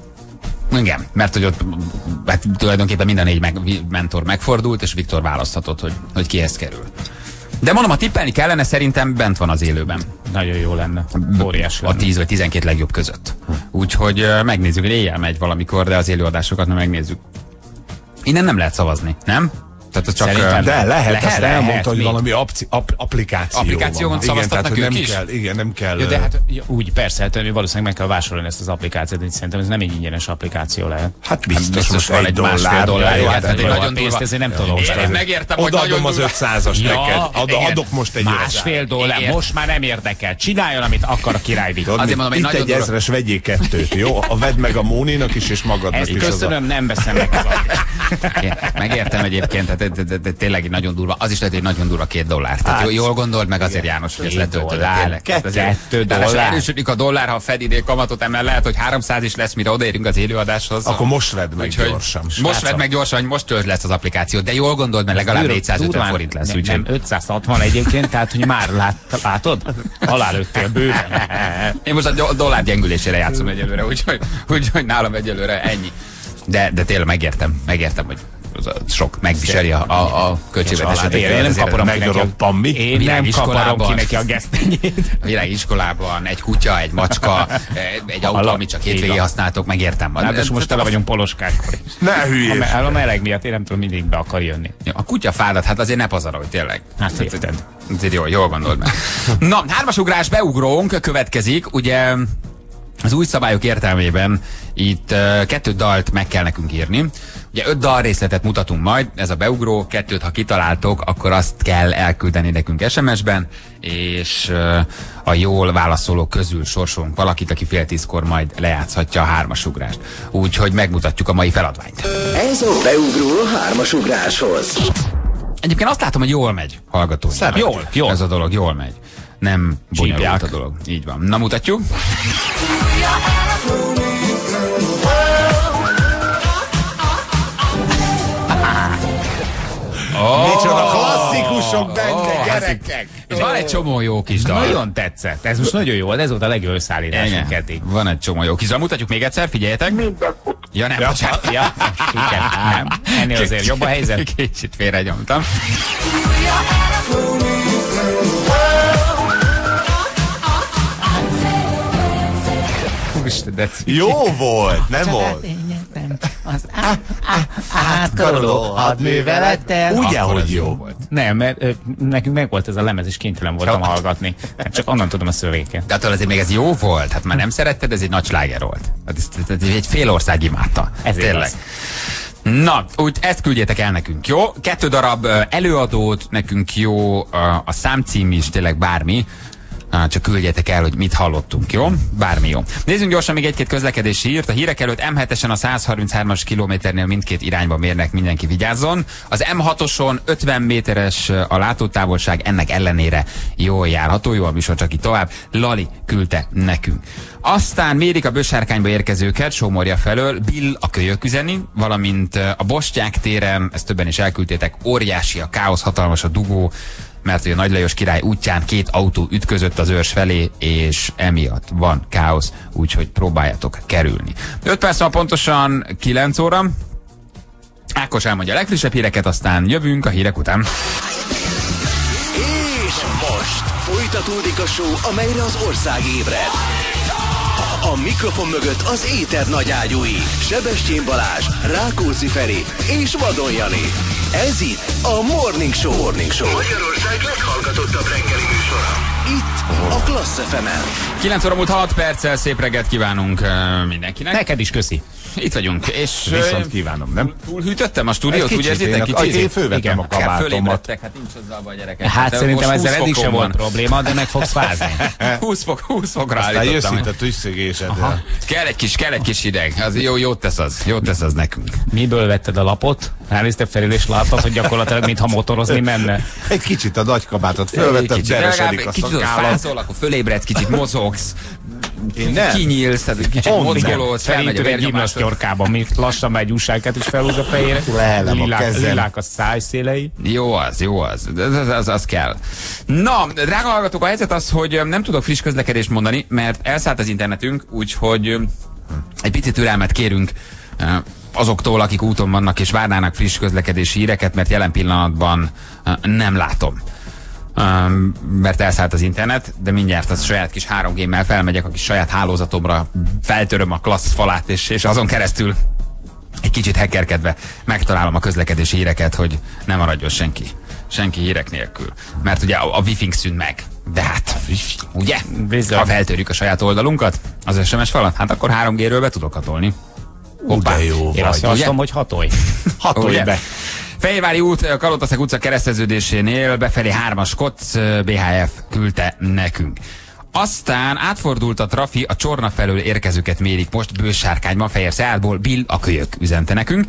Igen, mert hogy ott hát, tulajdonképpen minden négy meg, mentor megfordult, és Viktor választhatott, hogy, hogy kihez kerül. De mondom, ha tippelni kellene, szerintem bent van az élőben. Nagyon jó lenne. Óriás lenne. A tíz vagy tizenkét legjobb között. Úgyhogy uh, megnézzük, hogy éjjel megy valamikor, de az élőadásokat nem megnézzük. Innen nem lehet szavazni, nem? Tehát csak, Szerintem, de lehet, lehet, azt lehet, elmondta, hogy valami apci, ap, applikáció Applikációban szavaztatnak ők nem is? Kell, igen, nem kell. Ja, de hát úgy persze, hát valószínűleg meg kell vásárolni ezt az applikációt, de szerintem ez nem egy ingyenes applikáció lehet. Hát biztos, biztos most van egy dollár. dollár Jó, hát hát egy nagyon durva. Ezért nem tudom. Én megértem, hogy odaadom az ötszázas neked. Adok most egy másfél dollár. Most már nem érdekel. Csináljon, amit akar a Király Viktor. Itt egy ezres vegyél kettőt, jó? Vedd meg a Móninak is, és magadnak is. Köszönöm, nem veszem meg az applikációt. Megértem egyébként, tehát tényleg nagyon durva. Az is lehet, hogy nagyon durva két dollár. Tehát hát, jól gondold meg azért, János, hogy ez letöltöd tényleg. Kettő dollár. Erősödik a dollár, ha a Fed idén kamatot emel, lehet, hogy háromszáz is lesz, mire odaérünk az élőadáshoz. Akkor most vedd meg úgyhogy gyorsan. Most vedd meg gyorsan, hogy most tölt lesz az applikáció, de jól gondold meg, legalább négyszázötven forint lesz. Nem, nem ötszázhatvan egyébként, tehát hogy már lát, látod? Alálőttél bőven. Én most a dollár gyengülésére játszom egyelőre, úgyhogy úgy, nálam egyelőre ennyi. De, de tényleg megértem, megértem, hogy sok megviseli a, a, a költségvetését. Én nem kaparom megdorobtam mi? Én nem kaparom ki neki a gesztenyét. A világiskolában egy kutya, egy macska, egy autó, amit csak hétvégén használtok, megértem. Hát és most tele vagyunk poloskákkal. Ne hülyés! A meleg miatt én nem tudom, mindig be akar jönni. A kutya fádat, hát azért ne pazarolj, tényleg. Hát érted. Azért jól, jól gondold meg. Na, hármasugrás, beugrónk, következik, ugye... Az új szabályok értelmében itt uh, kettő dalt meg kell nekünk írni. Ugye öt dal részletet mutatunk majd, ez a beugró, kettőt ha kitaláltok, akkor azt kell elküldeni nekünk es em es-ben, és uh, a jól válaszolók közül sorsolunk valakit, aki fél tízkor majd lejátszhatja a hármasugrást. Úgyhogy megmutatjuk a mai feladványt. Ez a beugró a hármasugráshoz. Egyébként azt látom, hogy jól megy, hallgató. Jól, jól. Ez a dolog jól megy. Nem bonyolult a dolog. Így van. Na, mutatjuk. Oh, micsoda klasszikusok benne, oh, gyerekek! És van egy csomó jó kis dal. Nagyon tetszett. Ez most nagyon jó, ez volt a legjobb összeállításunk eddig. Van egy csomó jó kis dal. Mutatjuk még egyszer, figyeljetek. Ja, nem, bocsánat. Ja, igen, nem. Ennél azért jobb a helyzet. Kicsit félrenyomtam. Jó volt, nem volt? Az átkaroló hadművelettel. Ugye, hogy jó volt. Nem, mert ö, nekünk meg volt ez a lemez, és kénytelen voltam Ja. hallgatni. Csak onnan tudom a szövegeket. De attól azért még ez jó volt. Hát már nem szeretted, ez egy nagy sláger volt. Hát ez, ez, ez egy fél ország imádta. Ezért tényleg. az. Na, úgy ezt küldjétek el nekünk, jó? Kettő darab ö, előadót, nekünk jó ö, a számcím is, tényleg bármi. Ah, csak küldjetek el, hogy mit hallottunk, jó? Bármi jó. Nézzünk gyorsan még egy-két közlekedési hírt. A hírek előtt em hetesen a száz harminchárom-as kilométernél mindkét irányba mérnek, mindenki vigyázzon. Az em hatoson ötven méteres a látótávolság, ennek ellenére jól járható, jó a műsor, csak így tovább. Lali küldte nekünk. Aztán mérik a Bősárkányba érkezőket Sómorja felől, Bill a kölyök üzeni, valamint a Bostják téren, ezt többen is elküldtétek, óriási a káosz, hatalmas a dugó, mert a Nagy Lajos király útján két autó ütközött az őrs felé, és emiatt van káosz, úgyhogy próbáljátok kerülni. öt perc van pontosan kilenc óra. Ákos elmondja a legfrissebb híreket, aztán jövünk a hírek után. És most folytatódik a show, amelyre az ország ébred. A mikrofon mögött az éter nagyágyúi, Sebestyén Balázs, Rákóczi Feri és Vadon Jani. Ez itt a Morning Show. Morning Show. Magyarország leghallgatottabb reggeli műsora. Itt a Klassz ef emen. kilenc óra múlt hat perccel, szép reggelt kívánunk uh, mindenkinek. Neked is köszi. Itt vagyunk, és... Viszont kívánom, nem? Túlhűtöttem a stúdiót, úgy érzitek? Én, kicsit, én fölvettem igen, a kabátomat. Hát nincs hozzá a gyerekek. Hát de szerintem most ezzel eddig sem fokon volt probléma, de meg fogsz fázni. húsz fok, húsz fokra Aztán jössz állítottam. itt a tüsszögéseddel. Kell egy kis, kell egy kis hideg. Az jó, jót tesz az. Jót tesz az nekünk. Miből vetted a lapot? Ránéztél felül és láttad, hogy gyakorlatilag mintha motorozni menne. Egy kicsit a nagy kabátot fölvettem, Kicsit, deresedik a kicsit szakállam. fázol, akkor fölébredsz, kicsit mozogsz. Én nem. Kinyílsz, tehát kicsit mozgolódsz, felmegy a Felintő egy vérnyomásod. gimnasztyorkában, mi lassan megy úsákat is felhúz a fejére. Lehelem a Lilák, kezem. lilák a szájszélei. Jó az, jó az. Az, az, az, az kell. Na, drága hallgatók, a helyzet az, hogy nem tudok friss közlekedést mondani, mert elszállt az internetünk, úgyhogy egy picit türelmet kérünk azoktól, akik úton vannak és várnának friss közlekedési híreket, mert jelen pillanatban nem látom. Um, mert elszállt az internet, de mindjárt az saját kis három G-mel felmegyek a kis saját hálózatomra, feltöröm a Klassz falát, és, és azon keresztül egy kicsit hackerkedve megtalálom a közlekedési híreket, hogy nem maradjon senki. Senki hírek nélkül. Mert ugye a, a wifi-nk szűnt meg. De hát, ugye? Bizony. Ha feltörjük a saját oldalunkat, az es em es falat, hát akkor három G-ről be tudok hatolni. Hoppá. De jó Én azt vagy. javaslom, hogy hatolj. Hatolj Ugye? be. Fehérvári út, Kalotaszeg utca kereszteződésénél befelé hármas koc, bé há ef küldte nekünk. Aztán átfordult a trafi, a Csorna felől érkezőket mérik most Bősárkányban, Fejérszállból, Bill a kölyök üzente nekünk.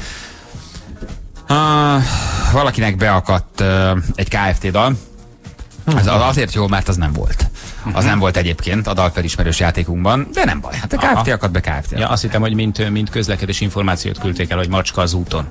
Uh, valakinek beakadt uh, egy ká ef té dal. Az azért jó, mert az nem volt. Az nem volt egyébként a dalfelismerős játékunkban, de nem baj. Hát a ká ef té akad be ká ef té. Ja, azt hittem, hogy mint, mint közlekedés információt küldték el, hogy macska az úton.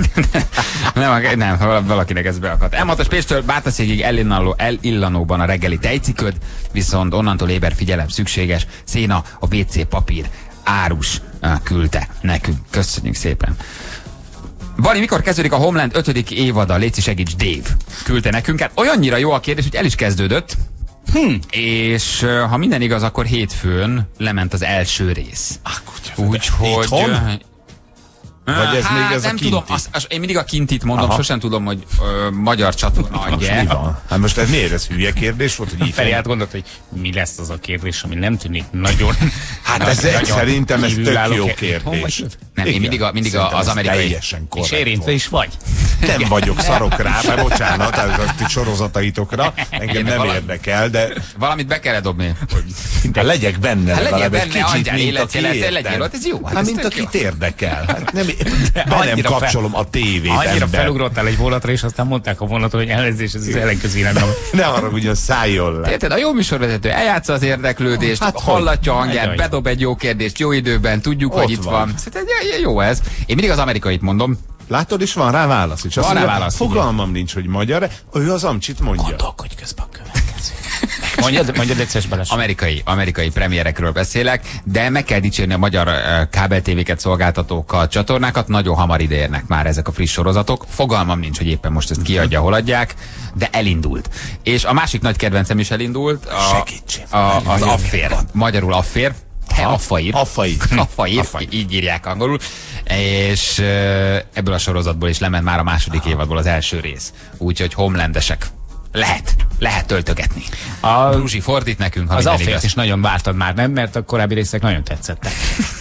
nem, nem, valakinek ez beakadt. em hatos Pécstől Bátaszékig elillanó, elillanóban a reggeli tejciköd, viszont onnantól éber figyelem szükséges. Széna, a vé cé papír, árus küldte nekünk. Köszönjük szépen. Bali, mikor kezdődik a Homeland ötödik évada? Léci, segíts, Dave küldte nekünk. Hát olyannyira jó a kérdés, hogy el is kezdődött. Hm. És uh, ha minden igaz, akkor hétfőn lement az első rész. Úgyhogy... Vagy ez hát, még ez nem a kinti? tudom, az, az, én mindig a kintit mondom, Aha. sosem tudom, hogy ö, magyar csatorna Most mi adja. van? Hát most ez miért ez hülye kérdés volt, hogy így Felé átgondolt, hogy mi lesz az a kérdés, ami nem tűnik nagyon... Hát ez nagyon egy, szerintem ez tök kívülálló jó kérdés. Hol kérdés. vagy? Nem, én mindig, a, mindig a, Szerintem az ez amerikai... Teljesen És korrekt érintve volt. is vagy. Nem vagyok, szarok rá, mert bocsánat, ez a ti sorozataitokra, engem nem valami- érdekel, de Valamit be kellett dobni. de legyek benne Hát legyél legalább egy benne, kicsit, adjál mint életjelet, aki legyél értem. ott, ez jó. Hát Hát ez mint tök akit jó. érdekel. Hát nem, be nem Annyira fel- kapcsolom a tévét, Annyira ember. felugrottál egy vonatra, és aztán mondták a vonaton, hogy elnézést, ez az ellenkező irányba. Ne arra, hogy szálljon le. Érted? A jó műsorvezető eljátsza az érdeklődést, Hát hát hallatja a hangját, Nagyon jó. bedob egy jó kérdést, jó időben, tudjuk, Ott hogy itt van. van. Szerintem jó ez. Én mindig az amerikait mondom. Látod, és van rá válasz is. Azt Van rá mondja, válasz, fogalmam nincs, hogy magyar, ő az amcsit mondja. Gondolkodj közben a következő. Mondjad, mondjad egyszer, Balázs. Amerikai, amerikai premierekről beszélek, de meg kell dicsérni a magyar uh, kábeltévéket, szolgáltatókat, csatornákat, nagyon hamar ideérnek már ezek a friss sorozatok. Fogalmam nincs, hogy éppen most ezt kiadja, hol adják, de elindult. És a másik nagy kedvencem is elindult, a, Segítsél. a, az affér. Magyarul affér. Te affaír. Affaír. Affaír. Affaír. Így írják angolul. És uh, ebből a sorozatból is lement már a második évadból az első rész. Úgyhogy homelandesek. Lehet, lehet töltögetni. A- Bruzsi fordít nekünk, ha Az minden affért igaz. is nagyon vártad már, nem? Mert a korábbi részek nagyon tetszettek.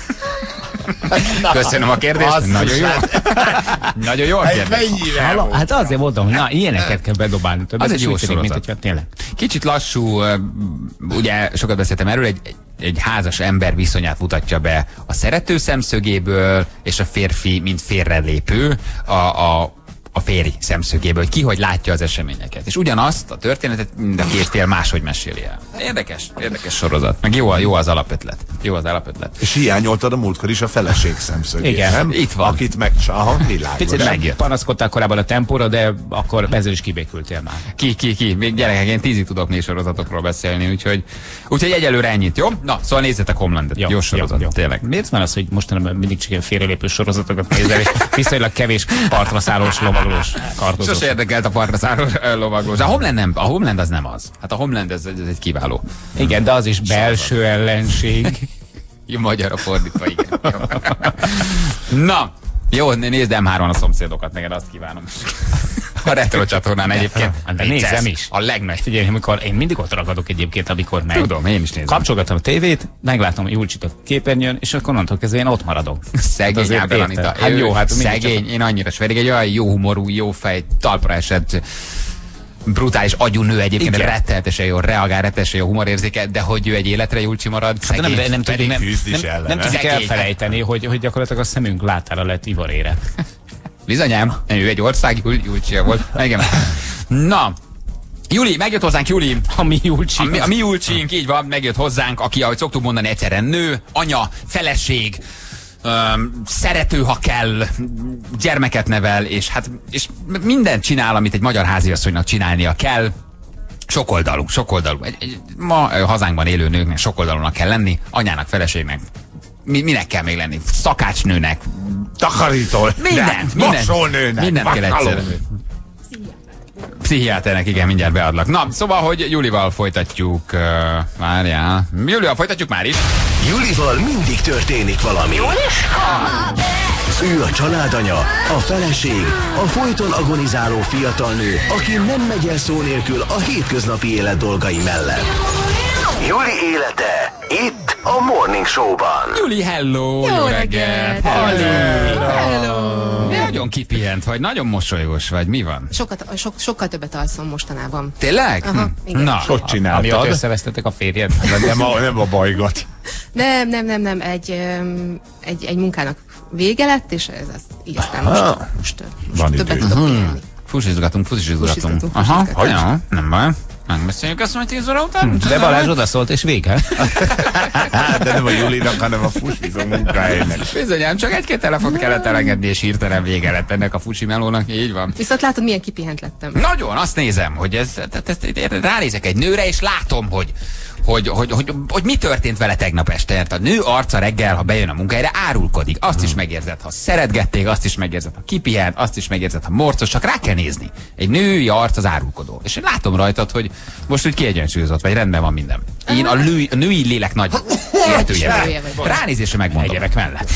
Köszönöm a kérdést. Basszus, Nagyon jó. Nagyon jó a Hát kérdés. mennyire Halló, volt? hát azért mondom, hogy na, ilyeneket kell bedobálni. Többet, Az egy és jó úgy tűnik, mint sorozat. hogyha tényleg. Kicsit lassú, ö, ugye sokat beszéltem erről, egy, egy, egy házas ember viszonyát mutatja be a szerető szemszögéből, és a férfi, mint félrelépő, a, a, a férj szemszögéből, hogy ki hogy látja az eseményeket. És ugyanazt a történetet mind a két fél máshogy meséli el. Érdekes, érdekes sorozat. Meg jó, a- jó az alapötlet. Jó az alapötlet. És hiányoltad a múltkor is a feleség szemszögét, Igen, nem? itt van. Akit megcsa, aha, világos. Picit megjött. panaszkodtál korábban a tempóra, de akkor ezzel is kibékültél már. Ki, ki, ki. Még gyerekek, én tízig tudok négy sorozatokról beszélni, úgyhogy, úgyhogy egyelőre ennyit, jó? Na, szóval nézzetek Homelandet. Jó, jó sorozat, tényleg. Miért van az, hogy mostanában mindig csak ilyen félrelépő sorozatokat nézel, és viszonylag kevés partra szállós, lovaglós, kardozós? Sose érdekelt a partra szállós ö, lovaglós. A Homeland nem, a Homeland az nem az. Hát a Homeland ez, ez egy kiváló. Igen, de az is belső ellenség. Jó, magyarra fordítva, igen. Jó. Na, jó, nézd em hárman a szomszédokat, neked azt kívánom. A retro csatornán egyébként. De Vicces. nézem is. A legnagy. Figyelj, amikor én mindig ott ragadok egyébként, amikor meg. Tudom, én is nézem. Kapcsolgatom a tévét, meglátom a Julcsit a képernyőn, és akkor onnantól kezdve én ott maradok. Szegény azért Ábel érted? Anita. Hát Ő jó, hát mindig szegény, én annyira sverig, egy olyan jó humorú, jó fej, talpra esett, brutális agyú nő egyébként, Igen. rettenetesen jó reagál, rettenetesen jó humorérzéke, de hogy ő egy életre Julcsi marad, De szegény. nem, nem, tudjuk, nem, küzd is nem, ellene. nem tudjuk Szegény. elfelejteni, hogy, hogy gyakorlatilag a szemünk látára lett ivarére. Bizonyám, ő egy ország Jul- Julcsia volt. Na, igen. Na, Juli, megjött hozzánk Juli. A mi Julcsi. A mi, a mi Julcsink, így van, megjött hozzánk, aki, ahogy szoktuk mondani, egyszerűen nő, anya, feleség, öm, szerető, ha kell, gyermeket nevel, és hát és mindent csinál, amit egy magyar háziasszonynak csinálnia kell. Sokoldalú, sokoldalú. Egy, egy, ma ö, hazánkban élő nőknek sokoldalúnak kell lenni, anyának, feleségnek. Mi, minek kell még lenni? Szakácsnőnek. Takarítól. Mindent, mindent. Mosónőnek. Mindent kell egyszerre. Pszichiáternek, igen, mindjárt beadlak. Na, szóval, hogy Julival folytatjuk, uh, várjál. Julival folytatjuk már is. Julival mindig történik valami. Ő a családanya, a feleség, a folyton agonizáló fiatal nő, aki nem megy el szó nélkül a hétköznapi élet dolgai mellett. Juli élete itt a Morning Show-ban. Juli, hello! Jó, jó reggelt! Hello! Hello! Nagyon kipihent vagy, nagyon mosolygós vagy, mi van? Sokat, sok, sokkal többet alszom mostanában. Tényleg? Aha, Hm. igen. Na, Hogy csináltad? Amiatt összevesztettek a férjed. Nem a, nem a bajgat. Nem, nem, nem, nem, egy, öm, egy, egy munkának vége lett, és ez az, így aztán most, Aha. most, Van most többet idő. tudok élni. fusizgatunk, fusizgatunk. Fusizgatunk, Aha, fusizgatunk. jó, nem baj. Megbeszéljük azt, hogy tíz óra után? De Balázs odaszólt, és vége. De nem a Julinak, hanem a fusizó munkahelynek. Bizonyám, csak egy-két telefont kellett elengedni, és hirtelen vége lett ennek a fusi melónak, így van. Viszont látod, milyen kipihent lettem. Nagyon, azt nézem, hogy ez, tehát ezt, ránézek egy nőre, és látom, hogy, hogy, hogy, hogy, hogy mi történt vele tegnap este. A nő arca reggel, ha bejön a munkahelyre, árulkodik. Azt is megérzed, ha szeretgették, azt is megérzed, ha kipihent, azt is megérzed, ha morcos, csak rá kell nézni. Egy női arc az árulkodó. És én látom rajtad, hogy most úgy kiegyensúlyozott, vagy rendben van minden. Én a, lő, a női lélek nagy értője vagyok. Ránézésre megmondom. Egyebek mellett.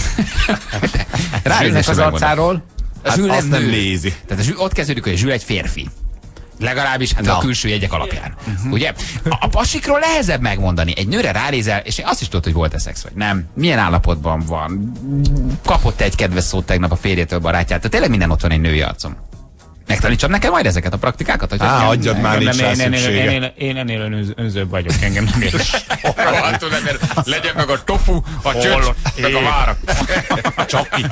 Ránézésre az arcáról. A Zsül azt nem nő. nézi. Tehát a Zsül, ott kezdődik, hogy a Zsül egy férfi. Legalábbis hát a külső jegyek alapján. Uh-huh. Ugye? A, a pasikról nehezebb megmondani. Egy nőre ránézel, és én azt is tudod, hogy volt-e szex vagy nem. Milyen állapotban van. Kapott egy kedves szót tegnap a férjétől, barátját. Tehát tényleg minden ott van egy női arcom. Megtanítsam nekem majd ezeket a praktikákat? Hogy Á, adjad már, nincs rá szüksége. Én ennél önzőbb vagyok, engem nem érdekel. Legyen meg a tofu, a csöcs, meg a várak. Csoki.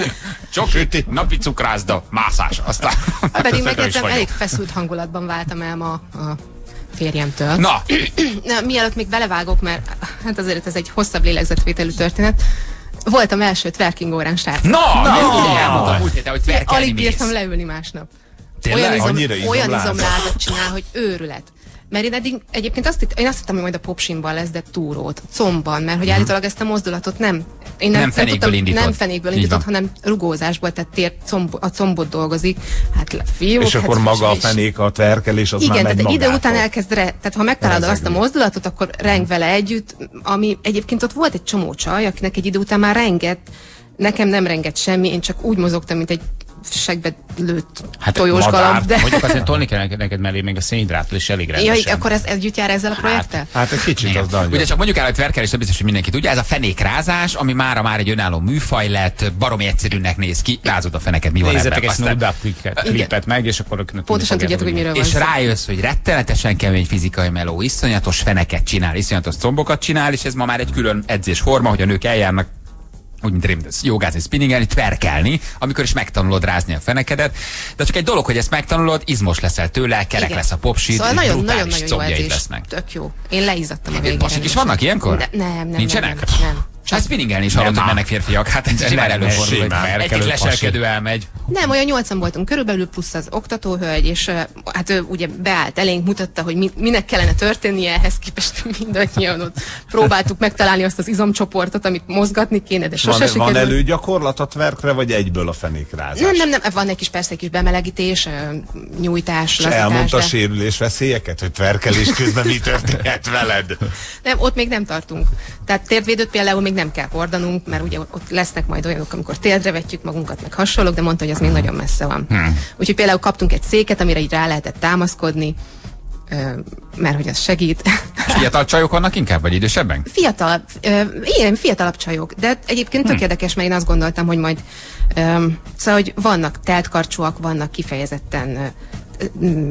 Csoki, napi cukrászda, mászás. Aztán... Hát pedig megjegyzem, elég feszült hangulatban váltam el ma a férjemtől. Na! Na, mielőtt még belevágok, mert hát azért ez egy hosszabb lélegzetvételű történet. Voltam első twerking órán, srác. Na! Na! Ugye elmondtam múlt héten, hogy twerkelni Alig mész. bírtam leülni másnap. Tényleg? Olyan, izom, Annyira olyan izomlázat? izomlázat csinál, hogy őrület. Mert én eddig egyébként azt, én azt hittem, hogy majd a popsimban lesz, de túrót, combban, mert hogy állítólag ezt a mozdulatot nem, én nem, Nem fenékből tudtam, indítod. nem fenékből Így indított, van. hanem rugózásból, tehát tér, comb, a combot dolgozik. Hát le, fiúk, És akkor hát, maga a és- fenék, a tverkelés, az igen, már megy tehát idő magától. után elkezd, re, tehát ha megtalálod azt a Rezegni. mozdulatot, akkor reng vele együtt, ami egyébként ott volt egy csomó csaj, akinek egy idő után már rengett, nekem nem rengett semmi, én csak úgy mozogtam, mint egy segbe lőtt hát tojós galamb, de... Mondjuk azért tolni kell neked, neked mellé még a szénhidrátot is elég rendesen. Ja, akkor ez együtt jár ezzel a projekttel? Hát egy kicsit Igen. az nagyon. Ugye csak mondjuk el, hogy twerkelés, de biztos, hogy mindenki tudja, ez a fenékrázás, ami mára már egy önálló műfaj lett, baromi egyszerűnek néz ki, rázod a feneket, mi van Nézzetek ebben. egy Aztán- Snoop Dogg klipet meg, és akkor Pontosan tudjátok, hogy miről van És szó. rájössz, hogy rettenetesen kemény fizikai meló, iszonyatos feneket csinál, iszonyatos combokat csinál, és ez ma már egy külön edzésforma, hogy a nők eljárnak úgy, mint rém, jogázni, spinningelni, twerkelni, amikor is megtanulod rázni a fenekedet. De csak egy dolog, hogy ezt megtanulod, izmos leszel tőle, kerek Igen. lesz a popsit, Szóval és nagyon, nagyon, brutális nagyon jó combjaid edzés. lesznek. Tök jó. Én leizzadtam a végén. Pasik is rendesen. vannak ilyenkor? Ne, nem, nem, Nincsenek? Nem, nem, nem. Hát spinningelni is hallott, hogy Nem, mennek férfiak. Hát ez simán nem, előfordul, hogy simán. egy-két Merkelő leselkedő elmegy. Nem, olyan nyolcan voltunk körülbelül, plusz az oktatóhölgy, és uh, hát ő ugye beállt elénk, mutatta, hogy mi, minek kellene történnie, ehhez képest mindannyian ott próbáltuk megtalálni azt az izomcsoportot, amit mozgatni kéne, de sose Van, sikerült. van előgyakorlat a tverkre, vagy egyből a fenékrázás? Nem, nem, nem, van egy kis, persze egy kis bemelegítés, uh, nyújtás, És lazítás, elmondta a de sérülés veszélyeket, hogy tverkelés közben mi történhet veled? nem, ott még nem tartunk. Tehát térdvédőt például még nem kell hordanunk, mert ugye ott lesznek majd olyanok, amikor térdre vetjük magunkat, meg hasonlók, de mondta, hogy az még nagyon messze van. Hmm. Úgyhogy például kaptunk egy széket, amire így rá lehetett támaszkodni, ö, mert hogy az segít. Fiatal csajok vannak inkább, vagy idősebben? Fiatal, ö, igen, fiatalabb csajok, de egyébként tök Hmm. érdekes, mert én azt gondoltam, hogy majd, ö, szóval, hogy vannak teltkarcsúak, vannak kifejezetten ö, ö,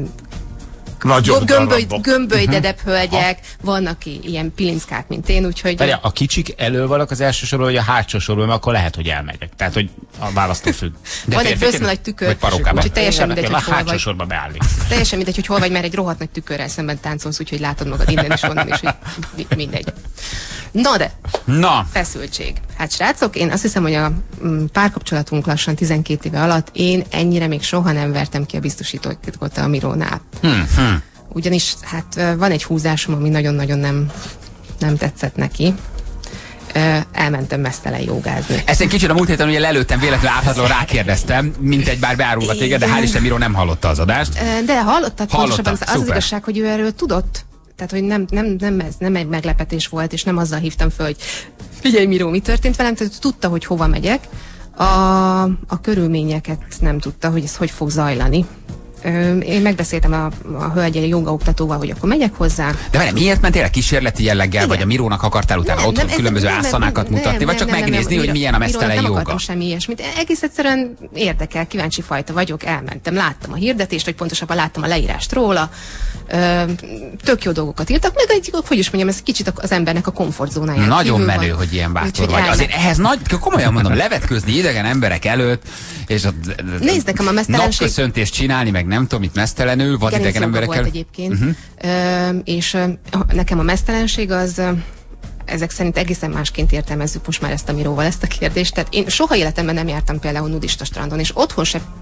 Nagyon gömböly, darabok. gömbölydedebb hölgyek, vannak i- ilyen pilinckák, mint én, úgyhogy... Várjál, a kicsik elő vannak az első sorban, vagy a hátsó sorban, mert akkor lehet, hogy elmegyek. Tehát, hogy a választó függ. De Van egy férfiként, bőszme nagy tükör, vagy parókában? úgyhogy teljesen mindegy, hogy a hol hátsó vagy. sorba beállni. Teljesen mindegy, hogy hol vagy, mert egy rohadt nagy tükörrel szemben táncolsz, úgyhogy látod magad innen is, onnan is, hogy mi- mindegy. Na de, Na, feszültség. Hát srácok, én azt hiszem, hogy a mm, párkapcsolatunk lassan tizenkét éve alatt én ennyire még soha nem vertem ki a biztosítót a Mirónál. Hmm, hmm. Ugyanis hát ö, van egy húzásom, ami nagyon-nagyon nem, nem tetszett neki. Ö, Elmentem mesztelen jogázni. Ezt egy kicsit a múlt héten ugye lelőttem, véletlenül áthatlanul rákérdeztem, mint egy bár beárulva téged, de hál' Isten Miró nem hallotta az adást. Ö, De hallottad, pontosabban az, az, az szuper. igazság, hogy ő erről tudott. Tehát, hogy nem, nem, nem, ez nem egy meglepetés volt, és nem azzal hívtam föl, hogy figyelj Miró, mi történt velem, tehát tudta, hogy hova megyek. A, a körülményeket nem tudta, hogy ez hogy fog zajlani. Ö, Én megbeszéltem a, a hölgyel, a jogaoktatóval, hogy akkor megyek hozzá. De várj, miért mentél el kísérleti jelleggel, Igen. vagy a Mirónak akartál utána Nem, otthon nem, különböző ez- nem, ászanákat nem, mutatni, nem, vagy csak nem, nem, megnézni, nem, hogy Miro- milyen a mesztelen Mirónak nem jóga? akartam semmi ilyesmit. Egész egyszerűen érdekel, kíváncsi fajta vagyok, elmentem, láttam a hirdetést, vagy pontosabban láttam a leírást róla. Ö, tök jó dolgokat írtak, meg egy, hogy is mondjam, ez kicsit az embernek a komfortzónáján Nagyon kívül menő, van. hogy ilyen bátor Úgyhogy vagy. elment. Azért ehhez nagy, komolyan mondom, levetkőzni idegen emberek előtt, és a Nézd, nekem a mesztelenség- napköszöntést csinálni, meg nem tudom, mit mesztelenül, vad idegen Gerincjoga emberekkel. volt egyébként. Uh-huh. Ö, és ö, nekem a mesztelenség az ö, ezek szerint egészen másként értelmezzük most már ezt a Miróval ezt a kérdést. Tehát én soha életemben nem jártam például nudista strandon, és otthon se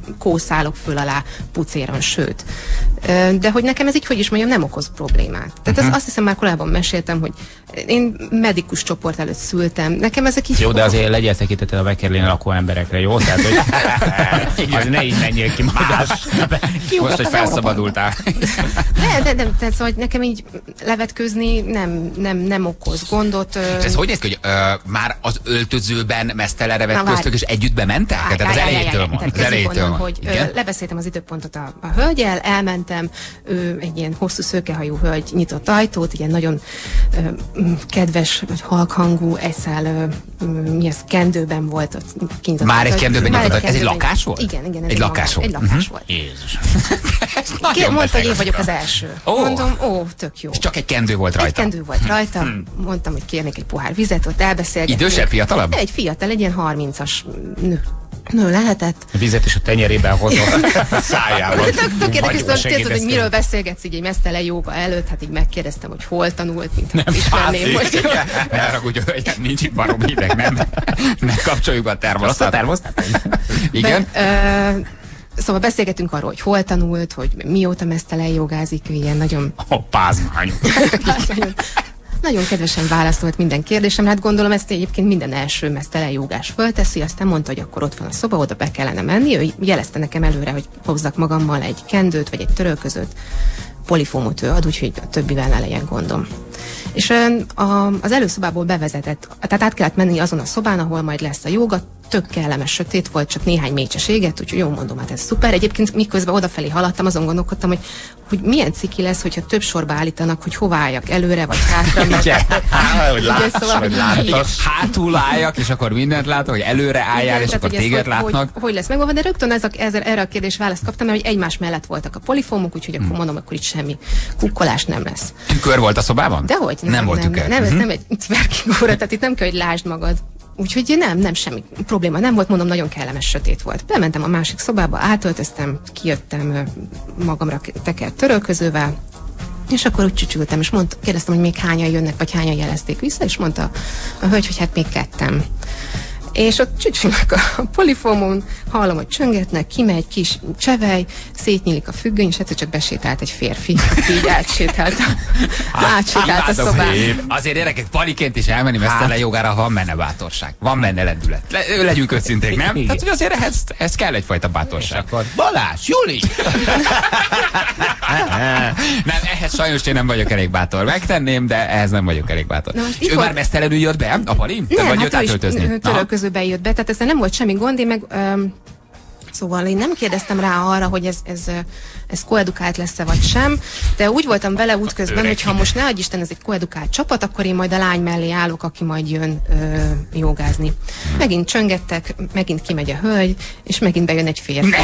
kószálok föl alá pucéran, sőt. De hogy nekem ez így, hogy is mondjam, nem okoz problémát. Tehát uh-huh. azt hiszem, már korábban meséltem, hogy én medikus csoport előtt szültem. Nekem ezek így... Jó, de azért legyél tekintettel a Vekerlén lakó emberekre, jó? Tehát, hogy az ne így menjél ki magad. Most, hogy felszabadultál. De, de, de, de szóval nekem így levetkőzni nem, nem, nem okoz gondot. És ez hogy néz ki, hogy ö, már az öltözőben mesztelenre vetköztök, és együtt bementek? Á, Tehát az elejétől van. Az elejétől van. Hogy ö, lebeszéltem az időpontot a, a hölgyel, elmentem, ő egy ilyen hosszú szőkehajú hölgy nyitott ajtót, ilyen nagyon ö, kedves, vagy halkhangú, egyszál ö, mi ez, kendőben volt ott kint. Már egy kendőben nyitott, ez egy lakás volt? Igen, igen. Ez egy lakás volt. Egy lakás uh-huh. volt. Jézus. Mondta, hogy én vagyok az első. Oh. Mondom, ó, tök jó. És csak egy kendő volt rajta. Egy kendő volt rajta. Hmm. Mondtam, hogy kérnék egy pohár vizet, ott elbeszélgettünk. Idősebb, fiatalabb? Egy fiatal, egy ilyen harmincas nő. Nő lehetett. A vizet is a tenyerében hozott. Szájában. Tök, tök érdekes, tudod, hogy miről beszélgetsz így egy mesztelen jóga előtt, hát így megkérdeztem, hogy hol tanult, mint nem ismerném, hogy... Ne ragudj, hogy nincs itt barom hideg, nem? Ne kapcsoljuk be a termosztát. A termosztát? Igen? Be, uh, Szóval beszélgetünk arról, hogy hol tanult, hogy mióta mesztelen jogázik, ilyen nagyon... Oh, pázmány. Nagyon kedvesen válaszolt minden kérdésemre, hát gondolom ezt egyébként minden első mesztelen jogás fölteszi, aztán mondta, hogy akkor ott van a szoba, oda be kellene menni, ő jelezte nekem előre, hogy hozzak magammal egy kendőt, vagy egy törölközőt, polifómot ő ad, úgyhogy a többivel ne legyen gondom. És a, az előszobából bevezetett, tehát át kellett menni azon a szobán, ahol majd lesz a jóga, tök kellemes, sötét volt, csak néhány mécses éget, úgyhogy jó, mondom, hát ez szuper. Egyébként miközben odafelé haladtam, azon gondolkodtam, hogy, hogy milyen ciki lesz, hogyha több sorba állítanak, hogy hova álljak, előre vagy hátra. Mert, igen, hogy látsz, szóval, hogy látsz. Hátul álljak, és akkor mindent látok, hogy előre álljál, igen, és tehát, akkor téged látnak. Hogy, hogy lesz megvan, de rögtön ez a, ez, erre a kérdés választ kaptam, mert hogy egymás mellett voltak a polifómok, úgyhogy hmm. akkor mondom, akkor itt semmi kukkolás nem lesz. Tükör volt a szobában? Dehogy, nem, nem volt nem, tükör. Nem, nem, ez nem egy twerking óra, tehát itt nem kell, hogy lásd magad. Úgyhogy nem, nem semmi probléma nem volt, mondom, nagyon kellemes, sötét volt. Bementem a másik szobába, átöltöztem, kijöttem magamra tekert törölközővel, és akkor úgy csücsültem, és mondta, kérdeztem, hogy még hányan jönnek, vagy hányan jelezték vissza, és mondta a hölgy, hogy hát még ketten. És ott csücsülnek a polifómon, hallom, hogy csöngetnek, kimegy kis csevej, szétnyílik a függöny, és egyszer csak besétált egy férfi, aki így átsétált a, átsétált a szobán. Azért gyerekek, paliként is elmenni mesztelen jogára, van benne bátorság, van benne lendület. Le, legyünk őszinték, nem? Tehát, hogy azért ehhez, ehhez kell egyfajta bátorság. Balázs, Juli! Nem, ehhez sajnos én nem vagyok elég bátor. Megtenném, de ehhez nem vagyok elég bátor. És ő már mesztelenül jött be, a pali? Nem, vagy hát jött átöltözni? Törölközőbe jött be, tehát ezzel nem volt semmi gond, én meg... Um, Szóval én nem kérdeztem rá arra, hogy ez, ez, ez koedukált lesz-e vagy sem, de úgy voltam vele útközben, hogy ha most ne adj Isten, ez egy koedukált csapat, akkor én majd a lány mellé állok, aki majd jön ö, jogázni. Megint csöngettek, megint kimegy a hölgy, és megint bejön egy férfi.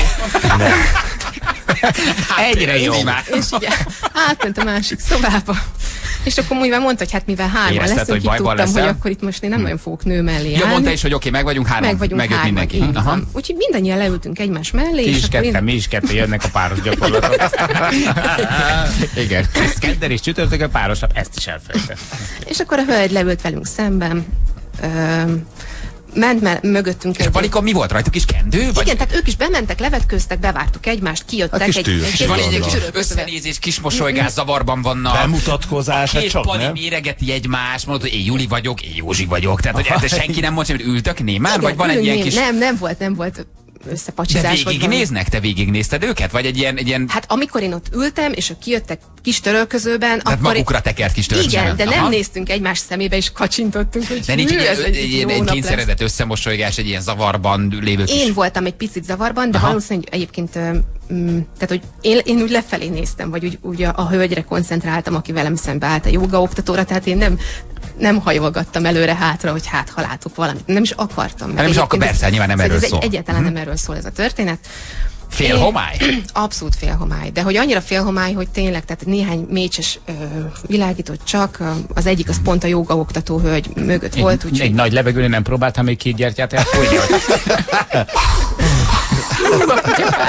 Egyre jó. És ugye átment a másik szobába. És akkor mivel mondta, hogy hát mivel hárman leszünk, így tudtam, leszel? Hogy akkor itt most én nem nagyon fogok nő mellé állni. Ja, mondta is, hogy oké, okay, meg vagyunk hárman, meg vagyunk megjött hárman, mindenki. Aha. Úgyhogy mindannyian leültünk egymás mellé. Ki és is ketten, én... mi is ketten jönnek a páros gyakorlatot. Igen. Kedden és csütörtökön párosabb, ezt is elfelejtettem. És akkor a hölgy leült velünk szemben. Öm, ment mell- mögöttünk és egy... Palikon mi volt rajtuk is kendő? Vagy? Igen, tehát ők is bementek, levetköztek, bevártuk egymást, kijöttek. Egy, egy, egy, és van egy kis összenézés, kis mosolygás, zavarban vannak. Bemutatkozás, a két csak Pali nem? méregeti egymást, mondod, hogy én Juli vagyok, én Józsi vagyok. Tehát, hogy ezt senki nem mondja, hogy ültök némán, igen, vagy van egy ilyen ném. kis... Nem, nem volt, nem volt összepacsizás. De végignéznek? Te végignézted őket? Vagy egy ilyen... Egy ilyen... Hát amikor én ott ültem, és ők kijöttek kis törölközőben, tehát akkor... magukra tekert kis törölközőben. Igen, de nem aha. néztünk egymás szemébe, és kacsintottunk, hogy de nincs hű, egy, egy, egy, egy, egy kényszeredett összemosolygás, egy ilyen zavarban lévő kis... Én voltam egy picit zavarban, de aha. valószínűleg egyébként... Mm, tehát, hogy én, én úgy lefelé néztem, vagy úgy, úgy a, a hölgyre koncentráltam, aki velem szembe állt a joga oktatóra, tehát én nem, nem hajolgattam előre-hátra, hogy hát ha látok valamit. Nem is akartam. Nem is akar, persze, nyilván nem erről szól. Egyáltalán nem erről szól ez a történet. Fél homály? Abszolút fél homály. De hogy annyira fél homály, hogy tényleg, tehát néhány mécses ö, világított csak, az egyik az pont a joga oktató hölgy mögött egy, volt. Úgy, egy nagy levegőn nem próbáltam még két gyertyát elfolyni?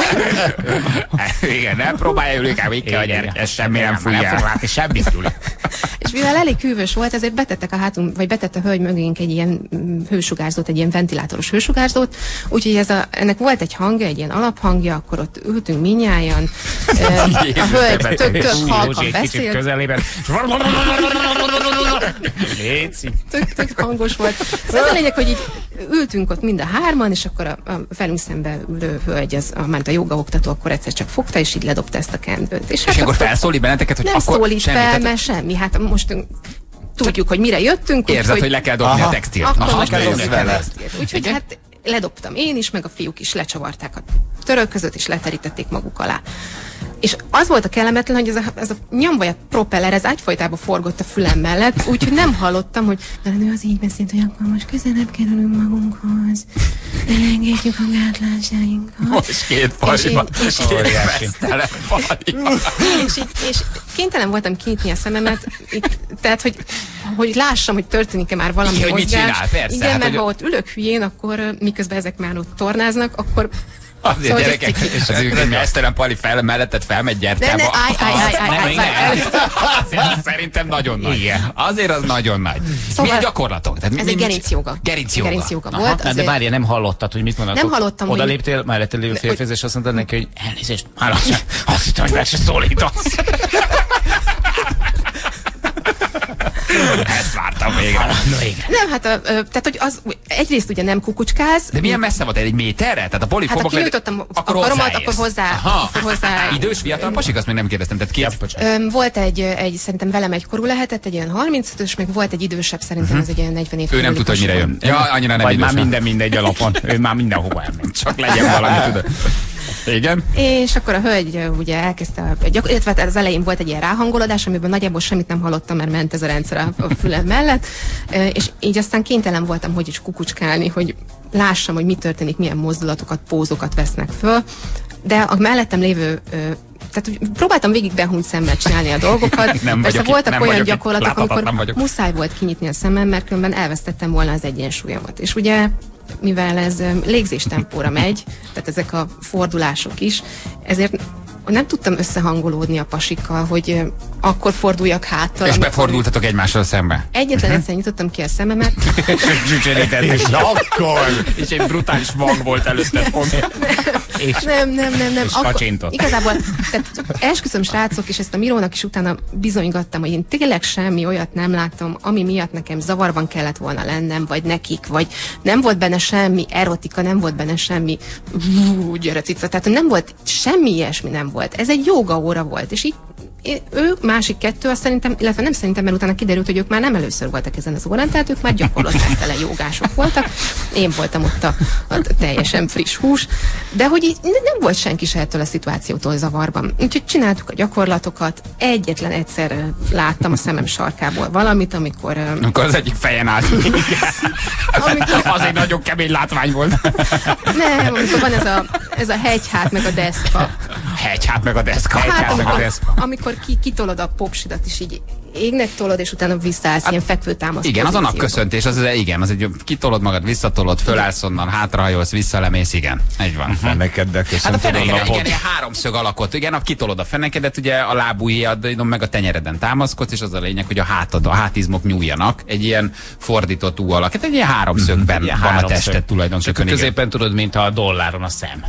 Igen, nem próbálja Julikám, így kell a gyerek, ez semmi nem fújja. Nem fog látni semmit, Juli. És mivel elég hűvös volt, ezért betettek a hátunk, vagy betett a hölgy mögénk egy ilyen hősugárzót, egy ilyen ventilátoros hősugárzót, úgyhogy ez a, ennek volt egy hangja, egy ilyen alaphangja, akkor ott ültünk minnyájan, a hölgy tök, tök halkan beszélt. Közelében. Tök, tök hangos volt. Szóval ez a lényeg, hogy így ültünk ott mind a hárman, és akkor a, a velünk szembe ülő hölgy, az, a, ment a jogaoktató, akkor egyszer csak fogta, és így ledobta ezt a kendőt. És, és hát akkor felszólít benneteket, hogy nem akkor szólít semmi, fel, tehát... mert semmi. Hát most tudjuk, hogy mire jöttünk. Érzed, úgy, hogy le kell dobni a textilt. Akkor Aha, most ledobni ledobni a a textilt. Úgyhogy hát ledobtam én is, meg a fiúk is lecsavarták a török között, és leterítették maguk alá. És az volt a kellemetlen, hogy ez a, ez a nyomvaja propeller, ez egyfolytában forgott a fülem mellett, úgyhogy nem hallottam, hogy de ő az így beszélt, hogy akkor most közelebb kerülünk magunkhoz, elengedjük a gátlásainkat. Most két paliba, és és, és, és kénytelen voltam kinyitni a szememet, itt, tehát, hogy, hogy lássam, hogy történik-e már valami igen, mozgás. Mit csinál, persze, igen, hát, mert hogy... ha ott ülök hülyén, akkor miközben ezek már ott tornáznak, akkor azért szóval gyerekek, és az ő mesztelen pali fel, melletted felmegy gyertyába. Ne, ne, állj, állj, állj, állj, állj. Szerintem nagyon nagy. Igen. Azért az nagyon nagy. Szóval milyen gyakorlatok? Tehát ez mi, egy gerincjoga. Gerincjoga. Gerincjoga volt. Aha, de várjál, nem hallottad, hogy mit mondanak? Nem hallottam, oda hogy... léptél, mellette lévő férfihez, és azt mondtad neki, hogy elnézést, már azt, azt hittem, hogy meg se szólítasz. Ezt vártam végre. Nem, hát a, tehát, hogy az egyrészt ugye nem kukucskáz. De milyen messze volt? Egy méterre? Tehát a polifobok... Hát ha kinyújtottam a karomat, akkor hozzá... Akkor hozzá idős, fiatal pasik? Azt még nem kérdeztem. Tehát két... Öm, volt egy, egy, szerintem velem egykorú lehetett, egy olyan harmincötös, meg volt egy idősebb, szerintem az egy olyan negyven év. Ő nem tudta, hogy mire jön. Ja, annyira nem vagy idős. Már minden mindegy alapon. Ő már mindenhova elment. Csak legyen valami, tudod. Igen. És akkor a hölgy ugye elkezdte, a gyakor- illetve az elején volt egy ilyen ráhangolódás, amiben nagyjából semmit nem hallottam, mert ment ez a rendszer a, a fülem mellett, és így aztán kénytelen voltam, hogy is kukucskálni, hogy lássam, hogy mi történik, milyen mozdulatokat, pózokat vesznek föl, de a mellettem lévő tehát próbáltam végig behúnyt szemmel csinálni a dolgokat. Nem Persze vagyok voltak nem olyan vagyok gyakorlatok, amikor muszáj volt kinyitni a szemem, mert különben elvesztettem volna az egyensúlyomat. És ugye, mivel ez légzéstempóra megy, tehát ezek a fordulások is, ezért nem tudtam összehangolódni a pasikkal, hogy akkor forduljak háttal. És befordultatok egymással szembe. Egyetlen egyszer nyitottam ki a szememet. és akkor! És egy brutális mag volt előtte. Nem, nem, nem, nem. És kacsintott. Igazából, tehát esküszöm srácok, és ezt a Mirónak is utána bizonygattam, hogy én tényleg semmi olyat nem láttam, ami miatt nekem zavarban kellett volna lennem, vagy nekik, vagy nem volt benne semmi erotika, nem volt benne semmi gyere cica, tehát nem volt semmi ilyesmi, nem volt. Ez egy jóga óra volt, és így ők, másik kettő, azt szerintem, illetve nem szerintem, mert utána kiderült, hogy ők már nem először voltak ezen az órán, tehát ők már gyakorlatilag jogások voltak. Én voltam ott a, a teljesen friss hús, de hogy így nem volt senki se ettől a szituációtól zavarban. Úgyhogy csináltuk a gyakorlatokat, egyetlen egyszer láttam a szemem sarkából valamit, amikor... Amikor az egyik fejen állt. amikor... Az egy nagyon kemény látvány volt. Nem, amikor van ez a, ez a hegyhát meg a deszka. Hegyhát meg a deszka. Hát, Hegyhát meg a deszka. Amikor ki, kitolod a popsidat, és így égnek tolod, és utána visszaállsz, hát, ilyen fekvőtámasz. Igen, az a napköszöntés, az, az igen, az egy kitolod magad, visszatolod, fölállsz onnan, hátrahajolsz, visszalemész, igen. Egy van. A fenekeddel köszöntöd hát a a feneked, napot. igen, ilyen háromszög alakot, igen, a kitolod a fenekedet, ugye a lábujjadon meg a tenyereden támaszkodsz, és az a lényeg, hogy a hátad, a hátizmok nyúljanak, egy ilyen fordított U alak. Hát egy ilyen háromszögben ilyen van háromszög. a tested tulajdonképpen. Középen tudod, mint a dolláron a szem.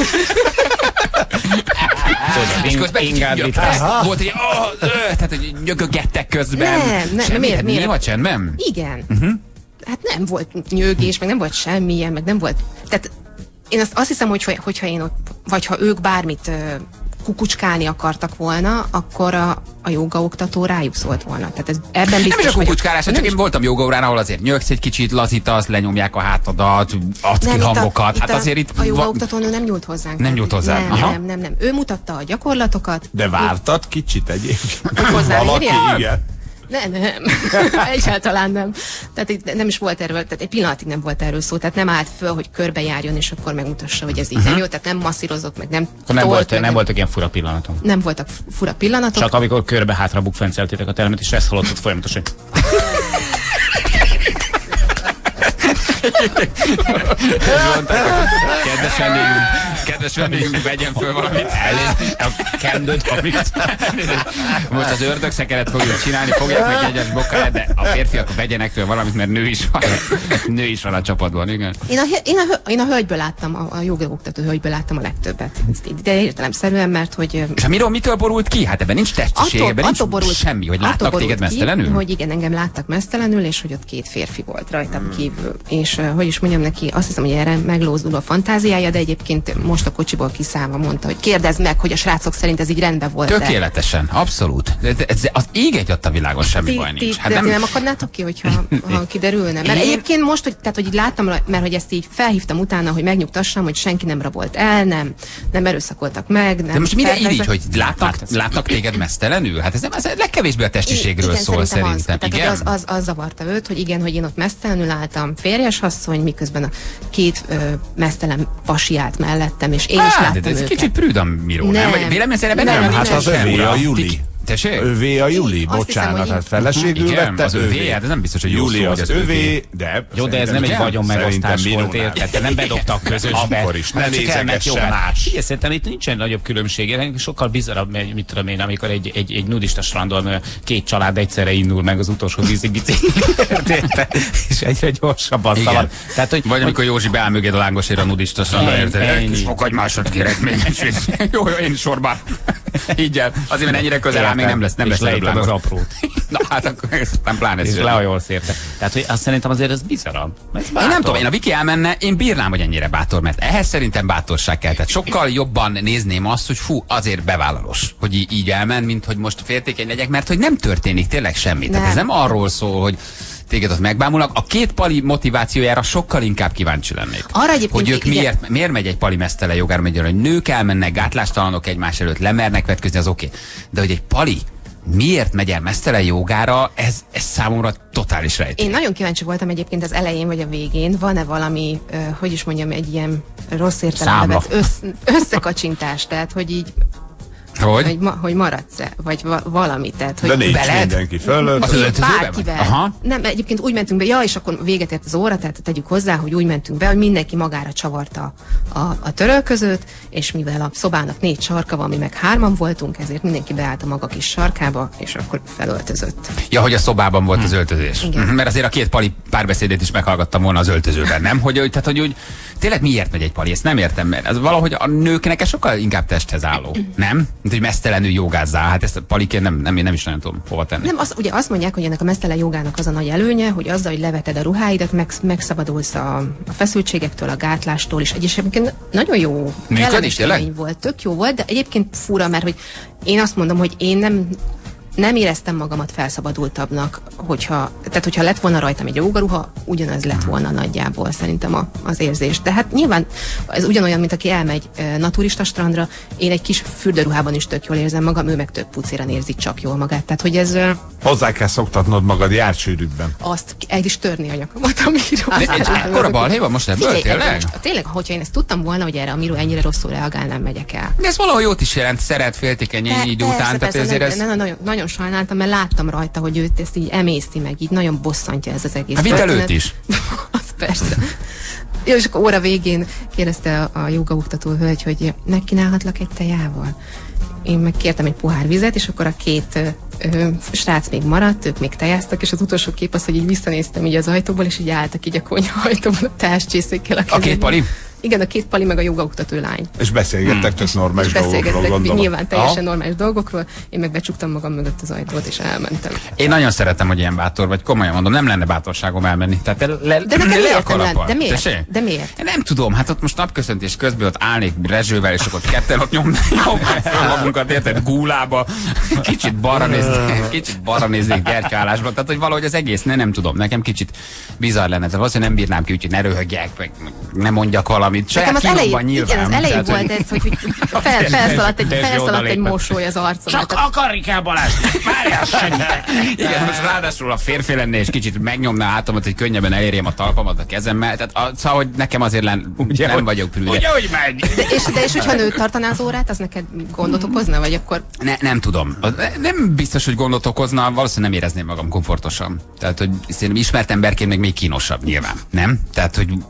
És közben kicsit volt egy, oh, tehát hogy nyögögettek közben. Nem, nem, semmi, miért, hát miért? Mi volt csendben? Igen. Uh-huh. Hát nem volt nyögés, meg nem volt semmilyen, meg nem volt. Tehát én azt, azt hiszem, hogy hogyha én ott, vagy ha ők bármit uh, kukucskálni akartak volna, akkor a, a jogaoktató rájuk szólt volna. Tehát ez, ebben biztos nem is a kukucskálás, csak nem én is... voltam jogaórán, ahol azért nyögsz egy kicsit, lazítasz, lenyomják a hátadat, adsz ki hangokat. A, hát itt azért itt... A jogaoktatón nem nyúlt hozzánk. Nem nyúlt hozzá. Nem, Aha. nem, nem, nem. Ő mutatta a gyakorlatokat. De vártad kicsit egyébként? Valaki, igen. Nem, nem. Egyáltalán nem. Tehát itt nem is volt erről, tehát egy pillanatig nem volt erről szó, tehát nem állt föl, hogy körbejárjon, és akkor megmutassa, hogy ez így uh-huh. nem jó, tehát nem masszírozott, meg nem nem, tolt, volt, meg nem voltak ilyen fura pillanatok. Nem voltak fura pillanatok. Csak amikor körbe hátra bukfenceltétek a termet, és ezt hallottad folyamatosan. Kedvesen élünk. kedves vendégünk, vegyen föl valamit. Elnézést, a kendőt, amit. Most az ördögszekeret fogjuk csinálni, fogják meg egyes bokáját, de a férfiak vegyenek föl valamit, mert nő is van. Nő is van a csapatban, igen. Én a, én a, én a hölgyből láttam, a, a jogaoktató hölgyből láttam a legtöbbet. De értelemszerűen, mert hogy... És miről, mitől borult ki? Hát ebben nincs testiség, ebben nincs borult, semmi, hogy láttak téged mesztelenül? Hogy igen, engem láttak mesztelenül, és hogy ott két férfi volt rajtam hmm. kívül. És uh, hogy is mondjam neki, azt hiszem, hogy erre meglózul a fantáziája, de egyébként most a kocsiból kiszállva mondta, hogy kérdezd meg, hogy a srácok szerint ez így rendben volt. Tökéletesen, abszolút. De, de, de az ég egy ott a világon semmi ti, baj nincs. Hát de nem... nem akadnátok ki, hogyha ha kiderülne? Mert én... egyébként most, hogy, tehát, hogy így láttam, mert hogy ezt így felhívtam utána, hogy megnyugtassam, hogy senki nem rabolt el, nem, nem erőszakoltak meg. Nem de most minden így, hogy látnak, látnak téged mesztelenül? Hát ez nem, ez legkevésbé a testiségről igen, szól szerintem. Az, tehát, igen? Az, az, az zavarta őt, hogy igen, hogy én ott mesztelenül álltam, férjes asszony, miközben a két ö, mesztelen pasi állt mellettem, és én hát, is láttam de ez őket. Kicsit prűdam miró, nem? nem? Vélemény szerint nem, nem, hát az övé a Juli. Tessék? Övé a Juli, bocsánat, hát feleségül vette. Az övé, de nem biztos, hogy jó Juli szó, az övé, de... Jó, de ez nem egy vagyonmegosztás volt, érted? Nem bedobtak közösbe. Akkor is, ne nézegesse más. Igen, szerintem itt nincsen nagyobb különbség. Sokkal bizarabb, mit tudom én, amikor egy, egy, egy nudista strandon két család egyszerre indul meg az utolsó vízig biciklivel, és egyre gyorsabban szalad. Tehát, hogy, vagy amikor Józsi beáll mögéd a lángosért a nudista strandon, érted? Fogadj másod kérek még. Jó, jó, én sorban. Így el. Azért, mert ennyire közel áll, még nem lesz, nem lesz lejtem az aprót. Na hát akkor nem pláne és lehajolsz érte. Tehát, hogy azt szerintem azért ez bizarabb. Ez én nem tudom, én a Viki elmenne, én bírnám, hogy ennyire bátor, mert ehhez szerintem bátorság kell. Tehát sokkal jobban nézném azt, hogy fú, azért bevállalós, hogy így, így elmen, mint hogy most féltékeny legyek, mert hogy nem történik tényleg semmi. Tehát ez nem arról szól, hogy téged ott megbámulnak. A két pali motivációjára sokkal inkább kíváncsi lennék. Arra hogy ők miért, miért megy egy pali mesztelen jogára, megy, hogy nők elmennek, gátlástalanok egymás előtt, lemernek vetközni, az oké. Okay. De hogy egy pali miért megy el mesztelen jogára, ez, ez számomra totális rejtély. Én nagyon kíváncsi voltam egyébként az elején vagy a végén. Van-e valami, uh, hogy is mondjam, egy ilyen rossz értelemben össz, összekacsintás, tehát hogy így Hogy? Hogy, ma, hogy maradsz-e, vagy va valami, tehát, hogy de nincs veled? Mindenki fölött. Bárkivel. Nem, egyébként úgy mentünk be, ja, és akkor véget ért az óra, tehát tegyük hozzá, hogy úgy mentünk be, hogy mindenki magára csavarta a, a törölközőt, és mivel a szobának négy sarka van, mi meg hárman voltunk, ezért mindenki beállt a maga kis sarkába, és akkor felöltözött. Ja, hogy a szobában volt hmm. az öltözés. Igen. Mert azért a két pali párbeszédét is meghallgattam volna az öltözőben, nem? Hogy, tehát, hogy úgy, tényleg miért megy egy pali? Ezt nem értem, mert ez valahogy a nőknek ez sokkal inkább testhez álló, nem? Mint hogy mesztelenül jogázzál, hát ezt a paliként nem, nem, én nem is nagyon tudom hova tenni. Nem, az, ugye azt mondják, hogy ennek a mesztelen jogának az a nagy előnye, hogy azzal, hogy leveted a ruháidat, meg, megszabadulsz a, a feszültségektől, a gátlástól, és egyébként nagyon jó kellemes élmény volt, tök jó volt, de egyébként fura, mert hogy én azt mondom, hogy én nem nem éreztem magamat felszabadultabbnak, hogyha, tehát hogyha lett volna rajtam egy jogaruha, ugyanaz lett volna nagyjából szerintem a, az érzés. De hát nyilván ez ugyanolyan, mint aki elmegy e, naturista strandra, én egy kis fürdőruhában is tök jól érzem magam, ő meg tök pucéran érzi csak jól magát. Tehát, hogy ez... E, hozzá kell szoktatnod magad, jár sűrűbben. Azt el is törni a nyakamat, amiről. Akkor a balhéban most ebből tényleg? Tényleg, hogyha én ezt tudtam volna, hogy erre a Miró ennyire rosszul reagál, nem megyek el. De ez valahol jót is jelent, szeret féltékeny idő után. Persze, persze, ez... nagyon, nagyon, nagyon sajnáltam, mert láttam rajta, hogy őt ezt így emészti meg, így nagyon bosszantja ez az egész. Hát vitt előtt is. Az persze. Jó, és akkor óra végén kérdezte a, a jogaoktató hölgy, hogy megkínálhatlak egy tejával. Én meg kértem egy pohár vizet, és akkor a két ö, ö, srác még maradt, ők még tejáztak, és az utolsó kép az, hogy így visszanéztem így az ajtóból, és így álltak így a konyha ajtóban a teáscsészékkel. A, a két pali? Igen, a két pali meg a jogaoktató lány. És beszélgettek hmm. tök normális és dolgokról, beszélgettek nyilván teljesen Aha. normális dolgokról. Én meg becsuktam magam mögött az ajtót, és elmentem. Én nagyon szeretem, hogy ilyen bátor vagy, komolyan mondom, nem lenne bátorságom elmenni. Tehát le, le, de, de, le miért nem lenne? De miért? De miért? Én nem tudom, hát ott most napköszöntés közben ott állnék rezsővel, és akkor ketten ott nyomnánk föl magunkat, érted, gúlába, kicsit balra néznék, kicsit balra néznék gyertyálásba. Tehát, hogy valahogy az egész, ne, nem tudom, nekem kicsit bizarr lenne. Tehát valószínűleg nem bírnám ki, úgyhogy ne röhögjek, meg nem mondjak valamit. Saját kínomban nyilván. Igen, az elején volt ez, hogy, hogy fel, felszaladt egy, felszaladt egy mosoly az arcom. Csak akarni kell, Balázs! Várjál, segítek! Igen, most ráadásul a férfi lenne, és kicsit megnyomná hátamat, hogy könnyebben elérjem a talpamat a kezemmel. Tehát a, szóval, hogy nekem azért len, ugye, nem vagyok prűde. Ugye, hogy megy? De és, de és hogyha nő tartaná az órát, az neked gondot okozna, vagy akkor... Ne, nem tudom. Nem biztos, hogy gondot okozna, valószínűleg nem érezném magam komfortosan. Tehát, hogy szerintem ismert emberként még még kínosabb nyilván. Nem? Tehát, hogy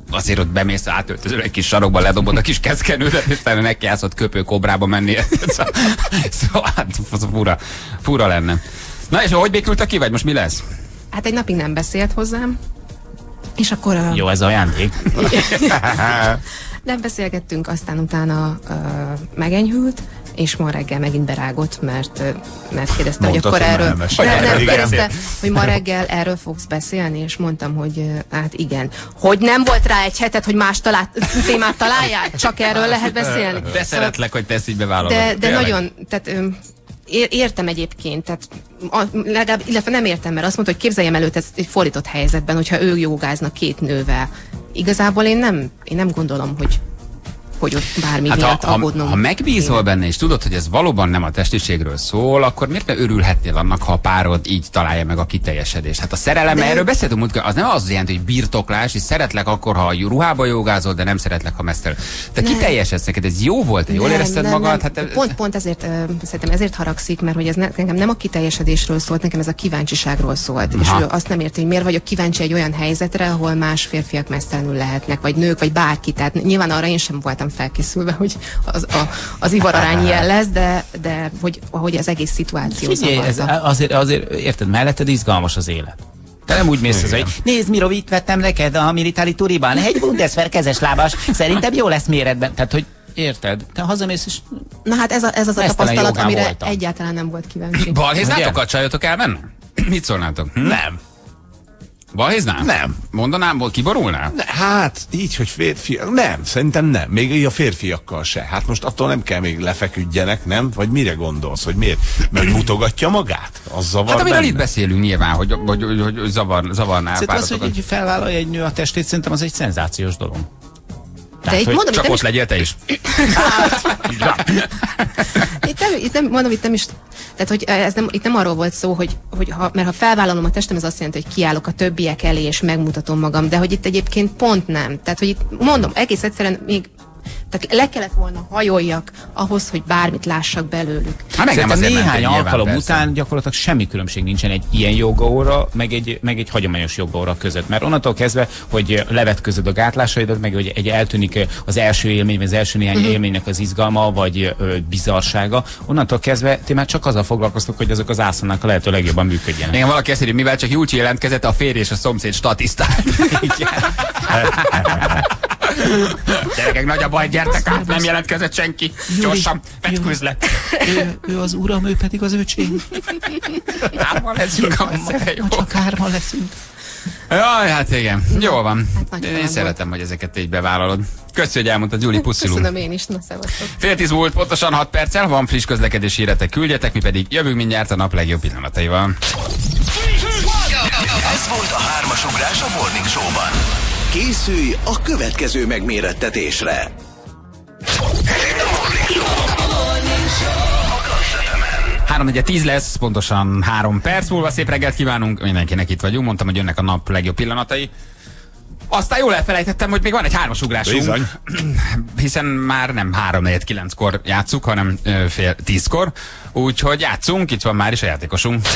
azért ott bemész, átöltözöl egy kis sarokba, ledobod a kis keszkenődet, és utána neki állsz ott köpő kobrába menni. Szóval, szóval hát, fura, fura lenne. Na és hogy békültek ki, vagy most mi lesz? Hát egy napig nem beszélt hozzám, és akkor... Uh, Jó, ez ajándék. Nem beszélgettünk, aztán utána uh, megenyhült, és ma reggel megint berágott, mert, mert kérdezte, Mondtad, hogy akkor hogy erről... nem, Nem, nem, igen. kérdezte, hogy ma reggel erről fogsz beszélni, és mondtam, hogy uh, hát igen. Hogy nem volt rá egy hetet, hogy más talált, témát találjál? Csak erről lehet beszélni. De szeretlek, hogy te ezt így bevállalod. De, de nagyon, tehát... Um, értem egyébként, tehát a, legalább, illetve nem értem, mert azt mondta, hogy képzeljem előtt ezt egy fordított helyzetben, hogyha ő jogázna két nővel. Igazából én nem, én nem gondolom, hogy hogy ott bármi hát miatt ha, aggódnom. Ha megbízol benne, és tudod, hogy ez valóban nem a testiségről szól, akkor miért ne örülhetnél annak, ha a párod így találja meg a kiteljesedést? Hát a szerelem, erről beszéltünk, az nem az jelenti, hogy birtoklás, és szeretlek akkor, ha a ruhába jogázol, de nem szeretlek, ha mesztel. Te kiteljesedsz neked, ez jó volt, te jól nem, érezted nem, magad? Nem. Hát, pont, pont ezért, uh, szerintem ezért haragszik, mert hogy ez ne, nekem nem a kiteljesedésről szólt, nekem ez a kíváncsiságról szólt. Aha. És ő azt nem érti, hogy miért vagyok kíváncsi egy olyan helyzetre, ahol más férfiak mesztelenül lehetnek, vagy nők, vagy bárki. Tehát nyilván arra én sem voltam felkészülve, hogy az, a, az ivararány ilyen lesz, de, de hogy, hogy az egész szituáció Figyelj, ez azért, azért, érted, melletted izgalmas az élet. Te nem úgy mész, hogy nézd, Miro, itt vettem neked a militári turiban, egy Bundeswehr kezes lábas, szerintem jó lesz méretben. Tehát, hogy érted, te hazamész, és... Na hát ez, a, ez az a tapasztalat, amire voltam. Egyáltalán nem volt kíváncsi. Balhéznátok a csajotok elmenni? Mit szólnátok? Hm? Nem. Balhéznál? Nem. Mondanám, kiborulnál? Ne, hát, így, hogy férfi... Nem, szerintem nem. Még így a férfiakkal se. Hát most attól nem kell még lefeküdjenek, nem? Vagy mire gondolsz? Hogy miért? Mert hogy mutogatja magát? Az zavar Hát amiről benne? itt beszélünk nyilván, hogy, hogy, hogy, hogy zavar, zavarná a Szerintem az, párotokat. hogy felvállalja egy nő a testét, szerintem az egy szenzációs dolog. De itt mondom, Csak itt ott is, legyél te is. itt, nem, itt nem, mondom, itt nem is, tehát hogy ez nem, itt nem arról volt szó, hogy, hogy ha, mert ha felvállalom a testem, ez azt jelenti, hogy kiállok a többiek elé, és megmutatom magam, de hogy itt egyébként pont nem. Tehát, hogy itt mondom, egész egyszerűen még tehát le kellett volna hajoljak ahhoz, hogy bármit lássak belőlük. Hát meg nem azért néhány mentél, nyilván, alkalom persze. után gyakorlatilag semmi különbség nincsen egy ilyen jogaóra, meg egy, meg egy hagyományos jogaóra között. Mert onnantól kezdve, hogy levetközöd a gátlásaidat, meg hogy egy eltűnik az első élmény, vagy az első néhány uh-huh. élménynek az izgalma, vagy ö, bizarsága, onnantól kezdve ti már csak azzal foglalkoztok, hogy azok az ászonák a lehető legjobban működjenek. Igen, valaki ezt írja, mivel csak Julcsi jelentkezett, a férj és a szomszéd statisztát. Gyerekek, nagy a baj, gyertek át, nem jelentkezett senki. Gyorsan, vetkőz le. Ő, ő az uram, ő pedig az öcsém. Hárman leszünk a messze, jó. Csak hárman leszünk. Jaj, hát igen. Jól van. Hát Én, én szeretem, hogy ezeket így bevállalod. Köszi, hogy elmondtad, Gyuli, puszilunk. Köszönöm én is, na szevasztok. Fél tíz múlt, pontosan hat perccel, van friss közlekedési híretek, küldjetek, mi pedig jövünk mindjárt a nap legjobb pillanataival. Ez volt a hármas ugrás a Morning Show-ban. Készülj a következő megmérettetésre. három negyven tíz lesz, pontosan három perc múlva. Szép reggelt kívánunk, mindenkinek itt vagyunk. Mondtam, hogy jönnek a nap legjobb pillanatai. Aztán jól elfelejtettem, hogy még van egy hármas ugrásunk. Bizony. Hiszen már nem három negyven kilenckor játszuk, hanem ö, fél tízkor. Úgyhogy játszunk, itt van már is a játékosunk.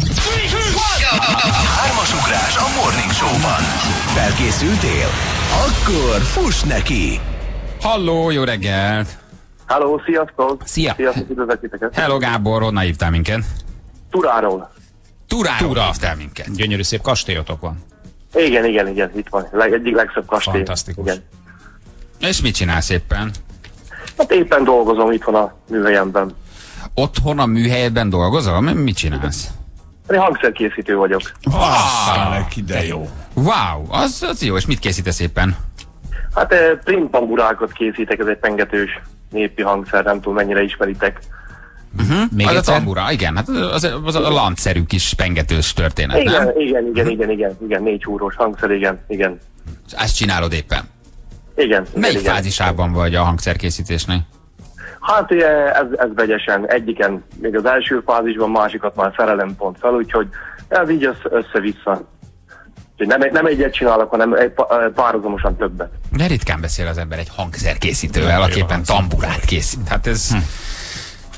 Hármas ugrás a Morning Show-ban. Felkészültél? Akkor fuss neki! Halló, jó reggelt! Halló, sziasztok! Szia! Sziasztok, üdvözlök titeket! Hello Gábor, honnan hívtál minket? Turáról. Turáról Túra. hívtál minket. Gyönyörű szép kastélyotok van. Igen, igen, igen, itt van. Leg, egyik legszebb kastély. Fantasztikus. Igen. És mit csinálsz éppen? Hát éppen dolgozom itthon a műhelyemben. Otthon a műhelyedben dolgozol? Mit csinálsz? Én hangszerkészítő vagyok. Bassza neki, de jó. Wow, az, az jó, és mit készítesz éppen? Hát eh, print tamburákat készítek, ez egy pengetős népi hangszer, nem tudom mennyire ismeritek. Uh-huh. Még az egyszer? a tambura, igen, hát az, az a lancszerű kis pengetős történet, Igen, nem? igen, igen, igen, igen, igen, négy húrós hangszer, igen, igen. Ezt csinálod éppen. Igen. Melyik igen, fázisában vagy a hangszerkészítésnél? Hát eh, ez, ez vegyesen. Egyiken még az első fázisban, másikat már szerelem pont fel, úgyhogy ez így össze- össze-vissza. Úgyhogy nem, nem egyet csinálok, hanem egy párhuzamosan többet. De ritkán beszél az ember egy hangszerkészítővel, aki éppen tamburát készít. Hát ez... Hm.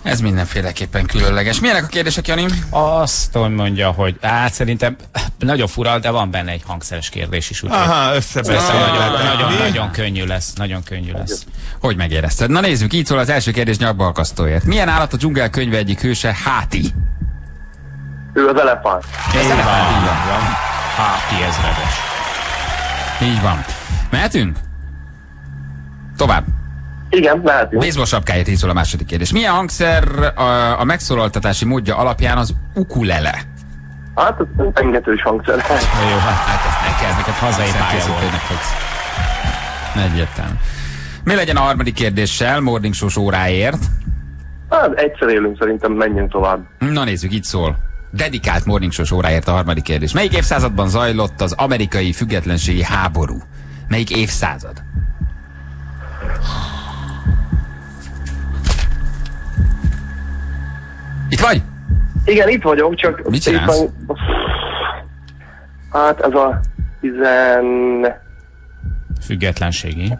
Ez mindenféleképpen különleges. Milyenek a kérdések, Jani? Azt mondja, hogy hát szerintem nagyon fura, de van benne egy hangszeres kérdés is. Aha, összebeszélni. Nagyon, nagyon, nagyon könnyű lesz, nagyon könnyű lesz. Hogy megérezted? Na nézzük, így szól az első kérdés nyakbalkasztóért. Milyen állat a dzsungel könyve egyik hőse? Háti. Ő az elefánt. Ez elefánt, így van. Háti ezredes. Így van. Mehetünk? Tovább. Igen, lehetünk. Baseball sapkáért így szól a második kérdés. Milyen hangszer a, a megszólaltatási módja alapján az ukulele? Hát, ez pengetős hangszer. Jó, hát, hát ezt neked, neked hazai pálya volt. Egyértelmű. Mi legyen a harmadik kérdéssel, Morning Show-s óráért? Hát egyszer élünk, szerintem menjünk tovább. Na nézzük, így szól. Dedikált Morning Show-s óráért a harmadik kérdés. Melyik évszázadban zajlott az amerikai függetlenségi háború? Melyik évszázad? Itt vagy? Igen, itt vagyok, csak... Mit csinálsz? Éppen... Hát ez a tizen... Függetlenségi.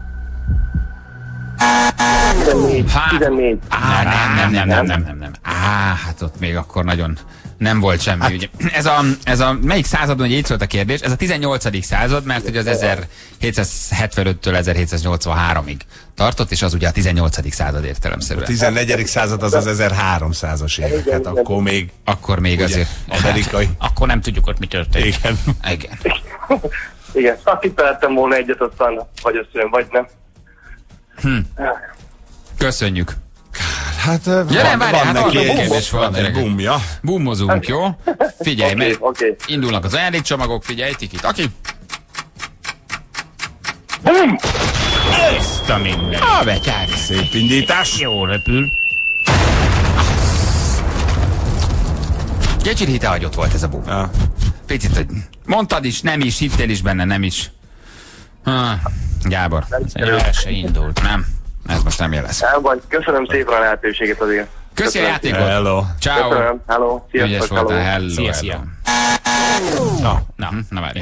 tizennégy. Hát, tizennégy. Á, nem, nem, nem, nem, nem, nem, nem. Á, hát ott még akkor nagyon nem volt semmi. Hát, ugye. Ez a, ez a, melyik században, hogy így szólt a kérdés? Ez a tizennyolcadik század, mert ugye az ezerhétszázhetvenöttől ezerhétszáznyolcvanháromig tartott, és az ugye a tizennyolcadik század értelemszerűen. A tizennegyedik század az az ezerháromszázas évek, hát akkor még... Akkor még ugye, azért... Amerikai. Hát, akkor nem tudjuk ott mi történik. Igen. Igen. Igen, azt tippeltem volna egyet, aztán vagy összejön, vagy nem. Hm. Köszönjük. Hát Gyere, van, várjál, van hát neki egy egy, kérdés van, van egy bumja. Bummozunk, jó? Figyelj, okay, meg okay. Indulnak az ajándékcsomagok, figyelj, tikit, aki? Bum! Ezt a minden. A betyák. Szép indítás. Jó repül. Kicsit hitehagyott volt ez a bum. Ja. Picit, hogy mondtad is, nem is, hittél is benne, nem is. Ah, Gábor. El se indult. Nem, ez most nem jelez. Elban, köszönöm szépen a lehetőséget azért. Köszi a játékot. Hello. Ciao. Köszönöm, hello, Ügyes sziasztok, voltál, hello. hello. Szia, hello. szia. Na, na, na várj.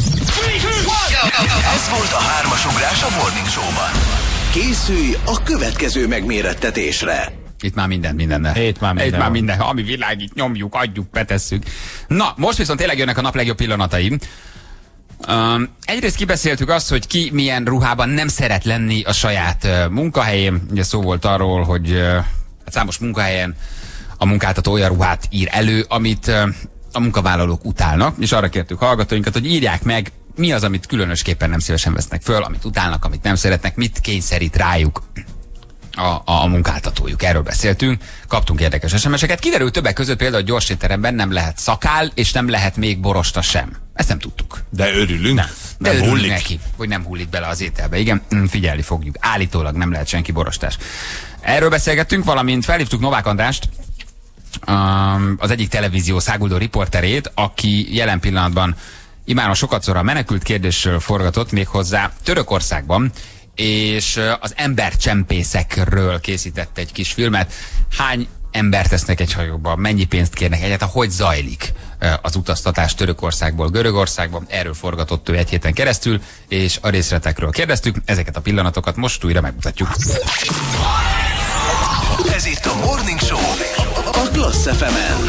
Ez volt a hármas ugrás a Morning Show-ban. Készülj a következő megmérettetésre. Itt már minden, minden. Itt már minden Itt már van. minden. Ami világít, nyomjuk, adjuk, betesszük. Na, most viszont tényleg jönnek a nap legjobb pillanatai. Um, egyrészt kibeszéltük azt, hogy ki milyen ruhában nem szeret lenni a saját uh, munkahelyén. Ugye szó volt arról, hogy uh, hát számos munkahelyen a munkáltató olyan ruhát ír elő, amit uh, a munkavállalók utálnak, és arra kértük hallgatóinkat, hogy írják meg, mi az, amit különösképpen nem szívesen vesznek föl, amit utálnak, amit nem szeretnek, mit kényszerít rájuk a, a, a munkáltatójuk. Erről beszéltünk, kaptunk érdekes es em es-eket. Kiderült többek között például, hogy gyorsétteremben nem lehet szakál, és nem lehet még borosta sem. Ezt nem tudtuk. De örülünk. Nem, de nem örülünk hullik. neki, hogy nem hullik bele az ételbe. Igen, mm, figyelni fogjuk. Állítólag nem lehet senki borostás. Erről beszélgettünk, valamint felhívtuk Novák Andrást, um, az egyik televízió száguldó riporterét, aki jelen pillanatban imáron sokatszor a menekült kérdésről forgatott, méghozzá Törökországban, és az embercsempészekről készített egy kis filmet. Hány embert tesznek egy hajóba, mennyi pénzt kérnek, egyáltalán hogy zajlik az utaztatás Törökországból Görögországban. Erről forgatott ő egy héten keresztül, és a részletekről kérdeztük. Ezeket a pillanatokat most újra megmutatjuk. Ez itt a Morning Show a Klassz ef emen.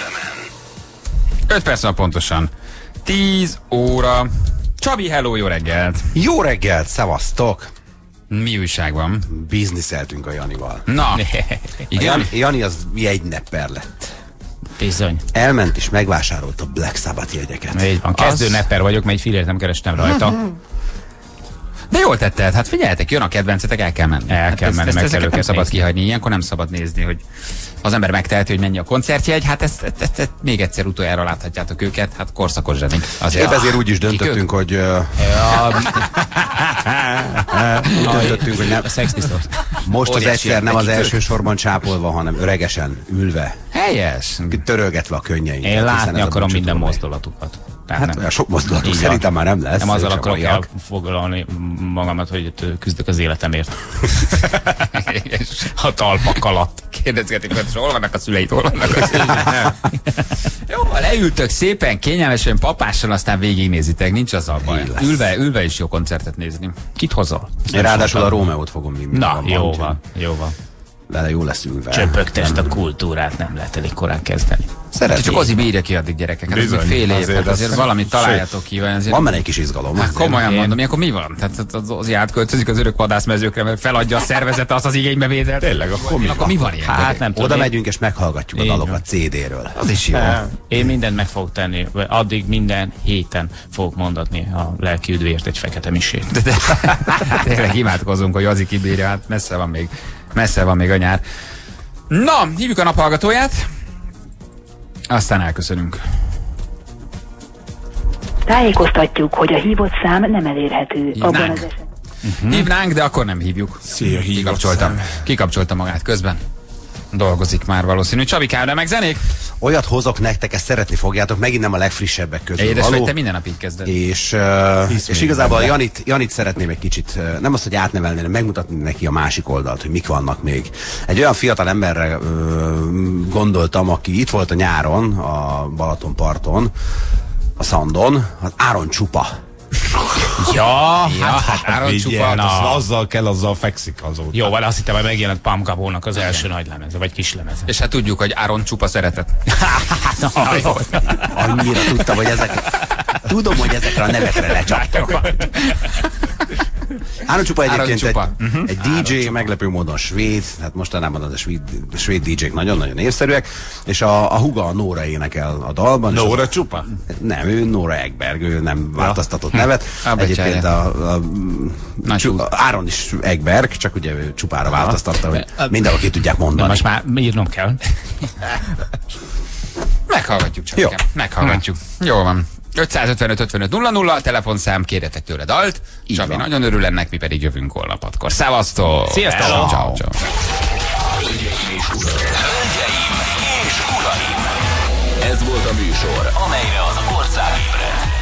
öt perc van pontosan. tíz óra. Csabi, hello, jó reggelt! Jó reggelt, szevasztok! Mi újság van? Bizniszeltünk a Janival. Na, A igen? Jani, Jani az egy nepper lett. Bizony. Elment és megvásárolt a Black Sabbath jegyeket. Így van. Kezdő Az- nepper vagyok, mert egy filért nem kerestem rajta. De jól tetted, hát figyeljetek, jön a kedvencetek, el kell menni. El hát kell ezt, menni, ezt, meg ezeket kell nem őket szabad nézni. kihagyni, ilyenkor nem szabad nézni, hogy az ember megteheti, hogy mennyi a koncertjegy, hát ezt, ezt, ezt, ezt még egyszer utoljára láthatjátok őket, hát korszakos zsenik. Épp ezért úgy is döntöttünk, hogy uh, úgy döntöttünk, hogy nem, A Sex Pistols. most az Óriási egyszer nem az nekik elsősorban csápolva, hanem öregesen, ülve, Helyes. törölgetve a könnyeinket. Én hiszen látni ez a akarom minden búcsútól mozdulatukat. Tehát Hát nem. olyan sok mozdulatuk Így van. szerintem már nem lesz. Nem azzal sem akarok olyak. elfoglalni magamat, hogy itt küzdök az életemért. A talpak alatt. Kérdezgetik, hogy hol vannak a szüleid, hol vannak a szüleid. Jó, leültök szépen, kényelmesen, papással, aztán végignézitek, nincs az a baj. Ülve, ülve is jó koncertet nézni. Kit hozol? Én ráadásul a Rómeót fogom vinni. Na, magammal, jó úgyhogy- van, jó van. vele jó lesz ülve. Csöpögtest a kultúrát nem lehet elég korán kezdeni. Szeretnék. Csak Ozi bírja ki addig gyerekeket. Bizony, ez fél év, azért, hát azért valamit találjatok ki. Azért... Van benne egy kis izgalom. Hát komolyan én... mondom, akkor mi van? Tehát az Ozi átköltözik az örök vadászmezőkre, mert feladja a szervezete azt az igénybevételt. Tényleg, akkor mi, akkor mi van ilyen? Hát nem tudom. Oda megyünk és meghallgatjuk a dalokat cé dé-ről. Az is jó. Én mindent meg fogok tenni. Addig minden héten fogok mondatni a lelki üdvért egy fekete misét. De, de, tényleg imádkozunk, hogy Ozi kibírja, hát messze van még, messze van még a nyár. Na, hívjuk a naphallgatóját, aztán elköszönünk. Tájékoztatjuk, hogy a hívott szám nem elérhető. Hívnánk. Abban az esetben. Uh-huh. Hívnánk, de akkor nem hívjuk. Szia, Kikapcsolta, kikapcsolta magát közben. Dolgozik már valószínű. Csabikám, de meg zenék? Olyat hozok nektek, ezt szeretni fogjátok, megint nem a legfrissebbek közül Édes való. vagy, te minden nap így kezded. És, uh, és igazából Janit, Janit szeretném egy kicsit, uh, nem azt, hogy átnevelni, hanem megmutatni neki a másik oldalt, hogy mik vannak még. Egy olyan fiatal emberre uh, gondoltam, aki itt volt a nyáron, a Balatonparton, a Szandon, az Áron Csupa. Ja, ja, hát, hát Áron Csupa. Az, azzal kell, azzal fekszik azóta. Jó, van, azt hittem, hogy megjelent Pam Gabónak az első nagy lemeze, vagy kis lemeze. És hát tudjuk, hogy Áron Csupa szeretett. Annyira tudtam, hogy ezek... Tudom, hogy ezekre a nevekre lecsaptok. Áron Csupa egyébként Csupa. egy, uh-huh. egy dé dzsé, meglepő módon svéd, hát mostanában az a svéd, svéd dé dzsék nagyon-nagyon érszerűek, és a, a húga, a Nóra énekel a dalban. Nóra a, Csupa? Nem, ő Nóra Egberg, ő nem ja. változtatott nevet. Hm. Egyébként a, a, a Csu, Áron is Egberg, csak ugye ő Csupára változtatta, hogy mindenhol ki tudják mondani. De most már írnom kell. Meghallgatjuk csak. Jó. Meghallgatjuk. Hm. Jó van. ötszázötvenöt ötvenöt nulla nulla, telefonszám, kérjetek tőle dalt. Csabi nagyon örül ennek, mi pedig jövünk holnapatkor. Szevasztok! Sziasztok! Ciao, ciao, ciao. Hölgyeim és uraim, ez volt a műsor, amelyre az ország ébredt.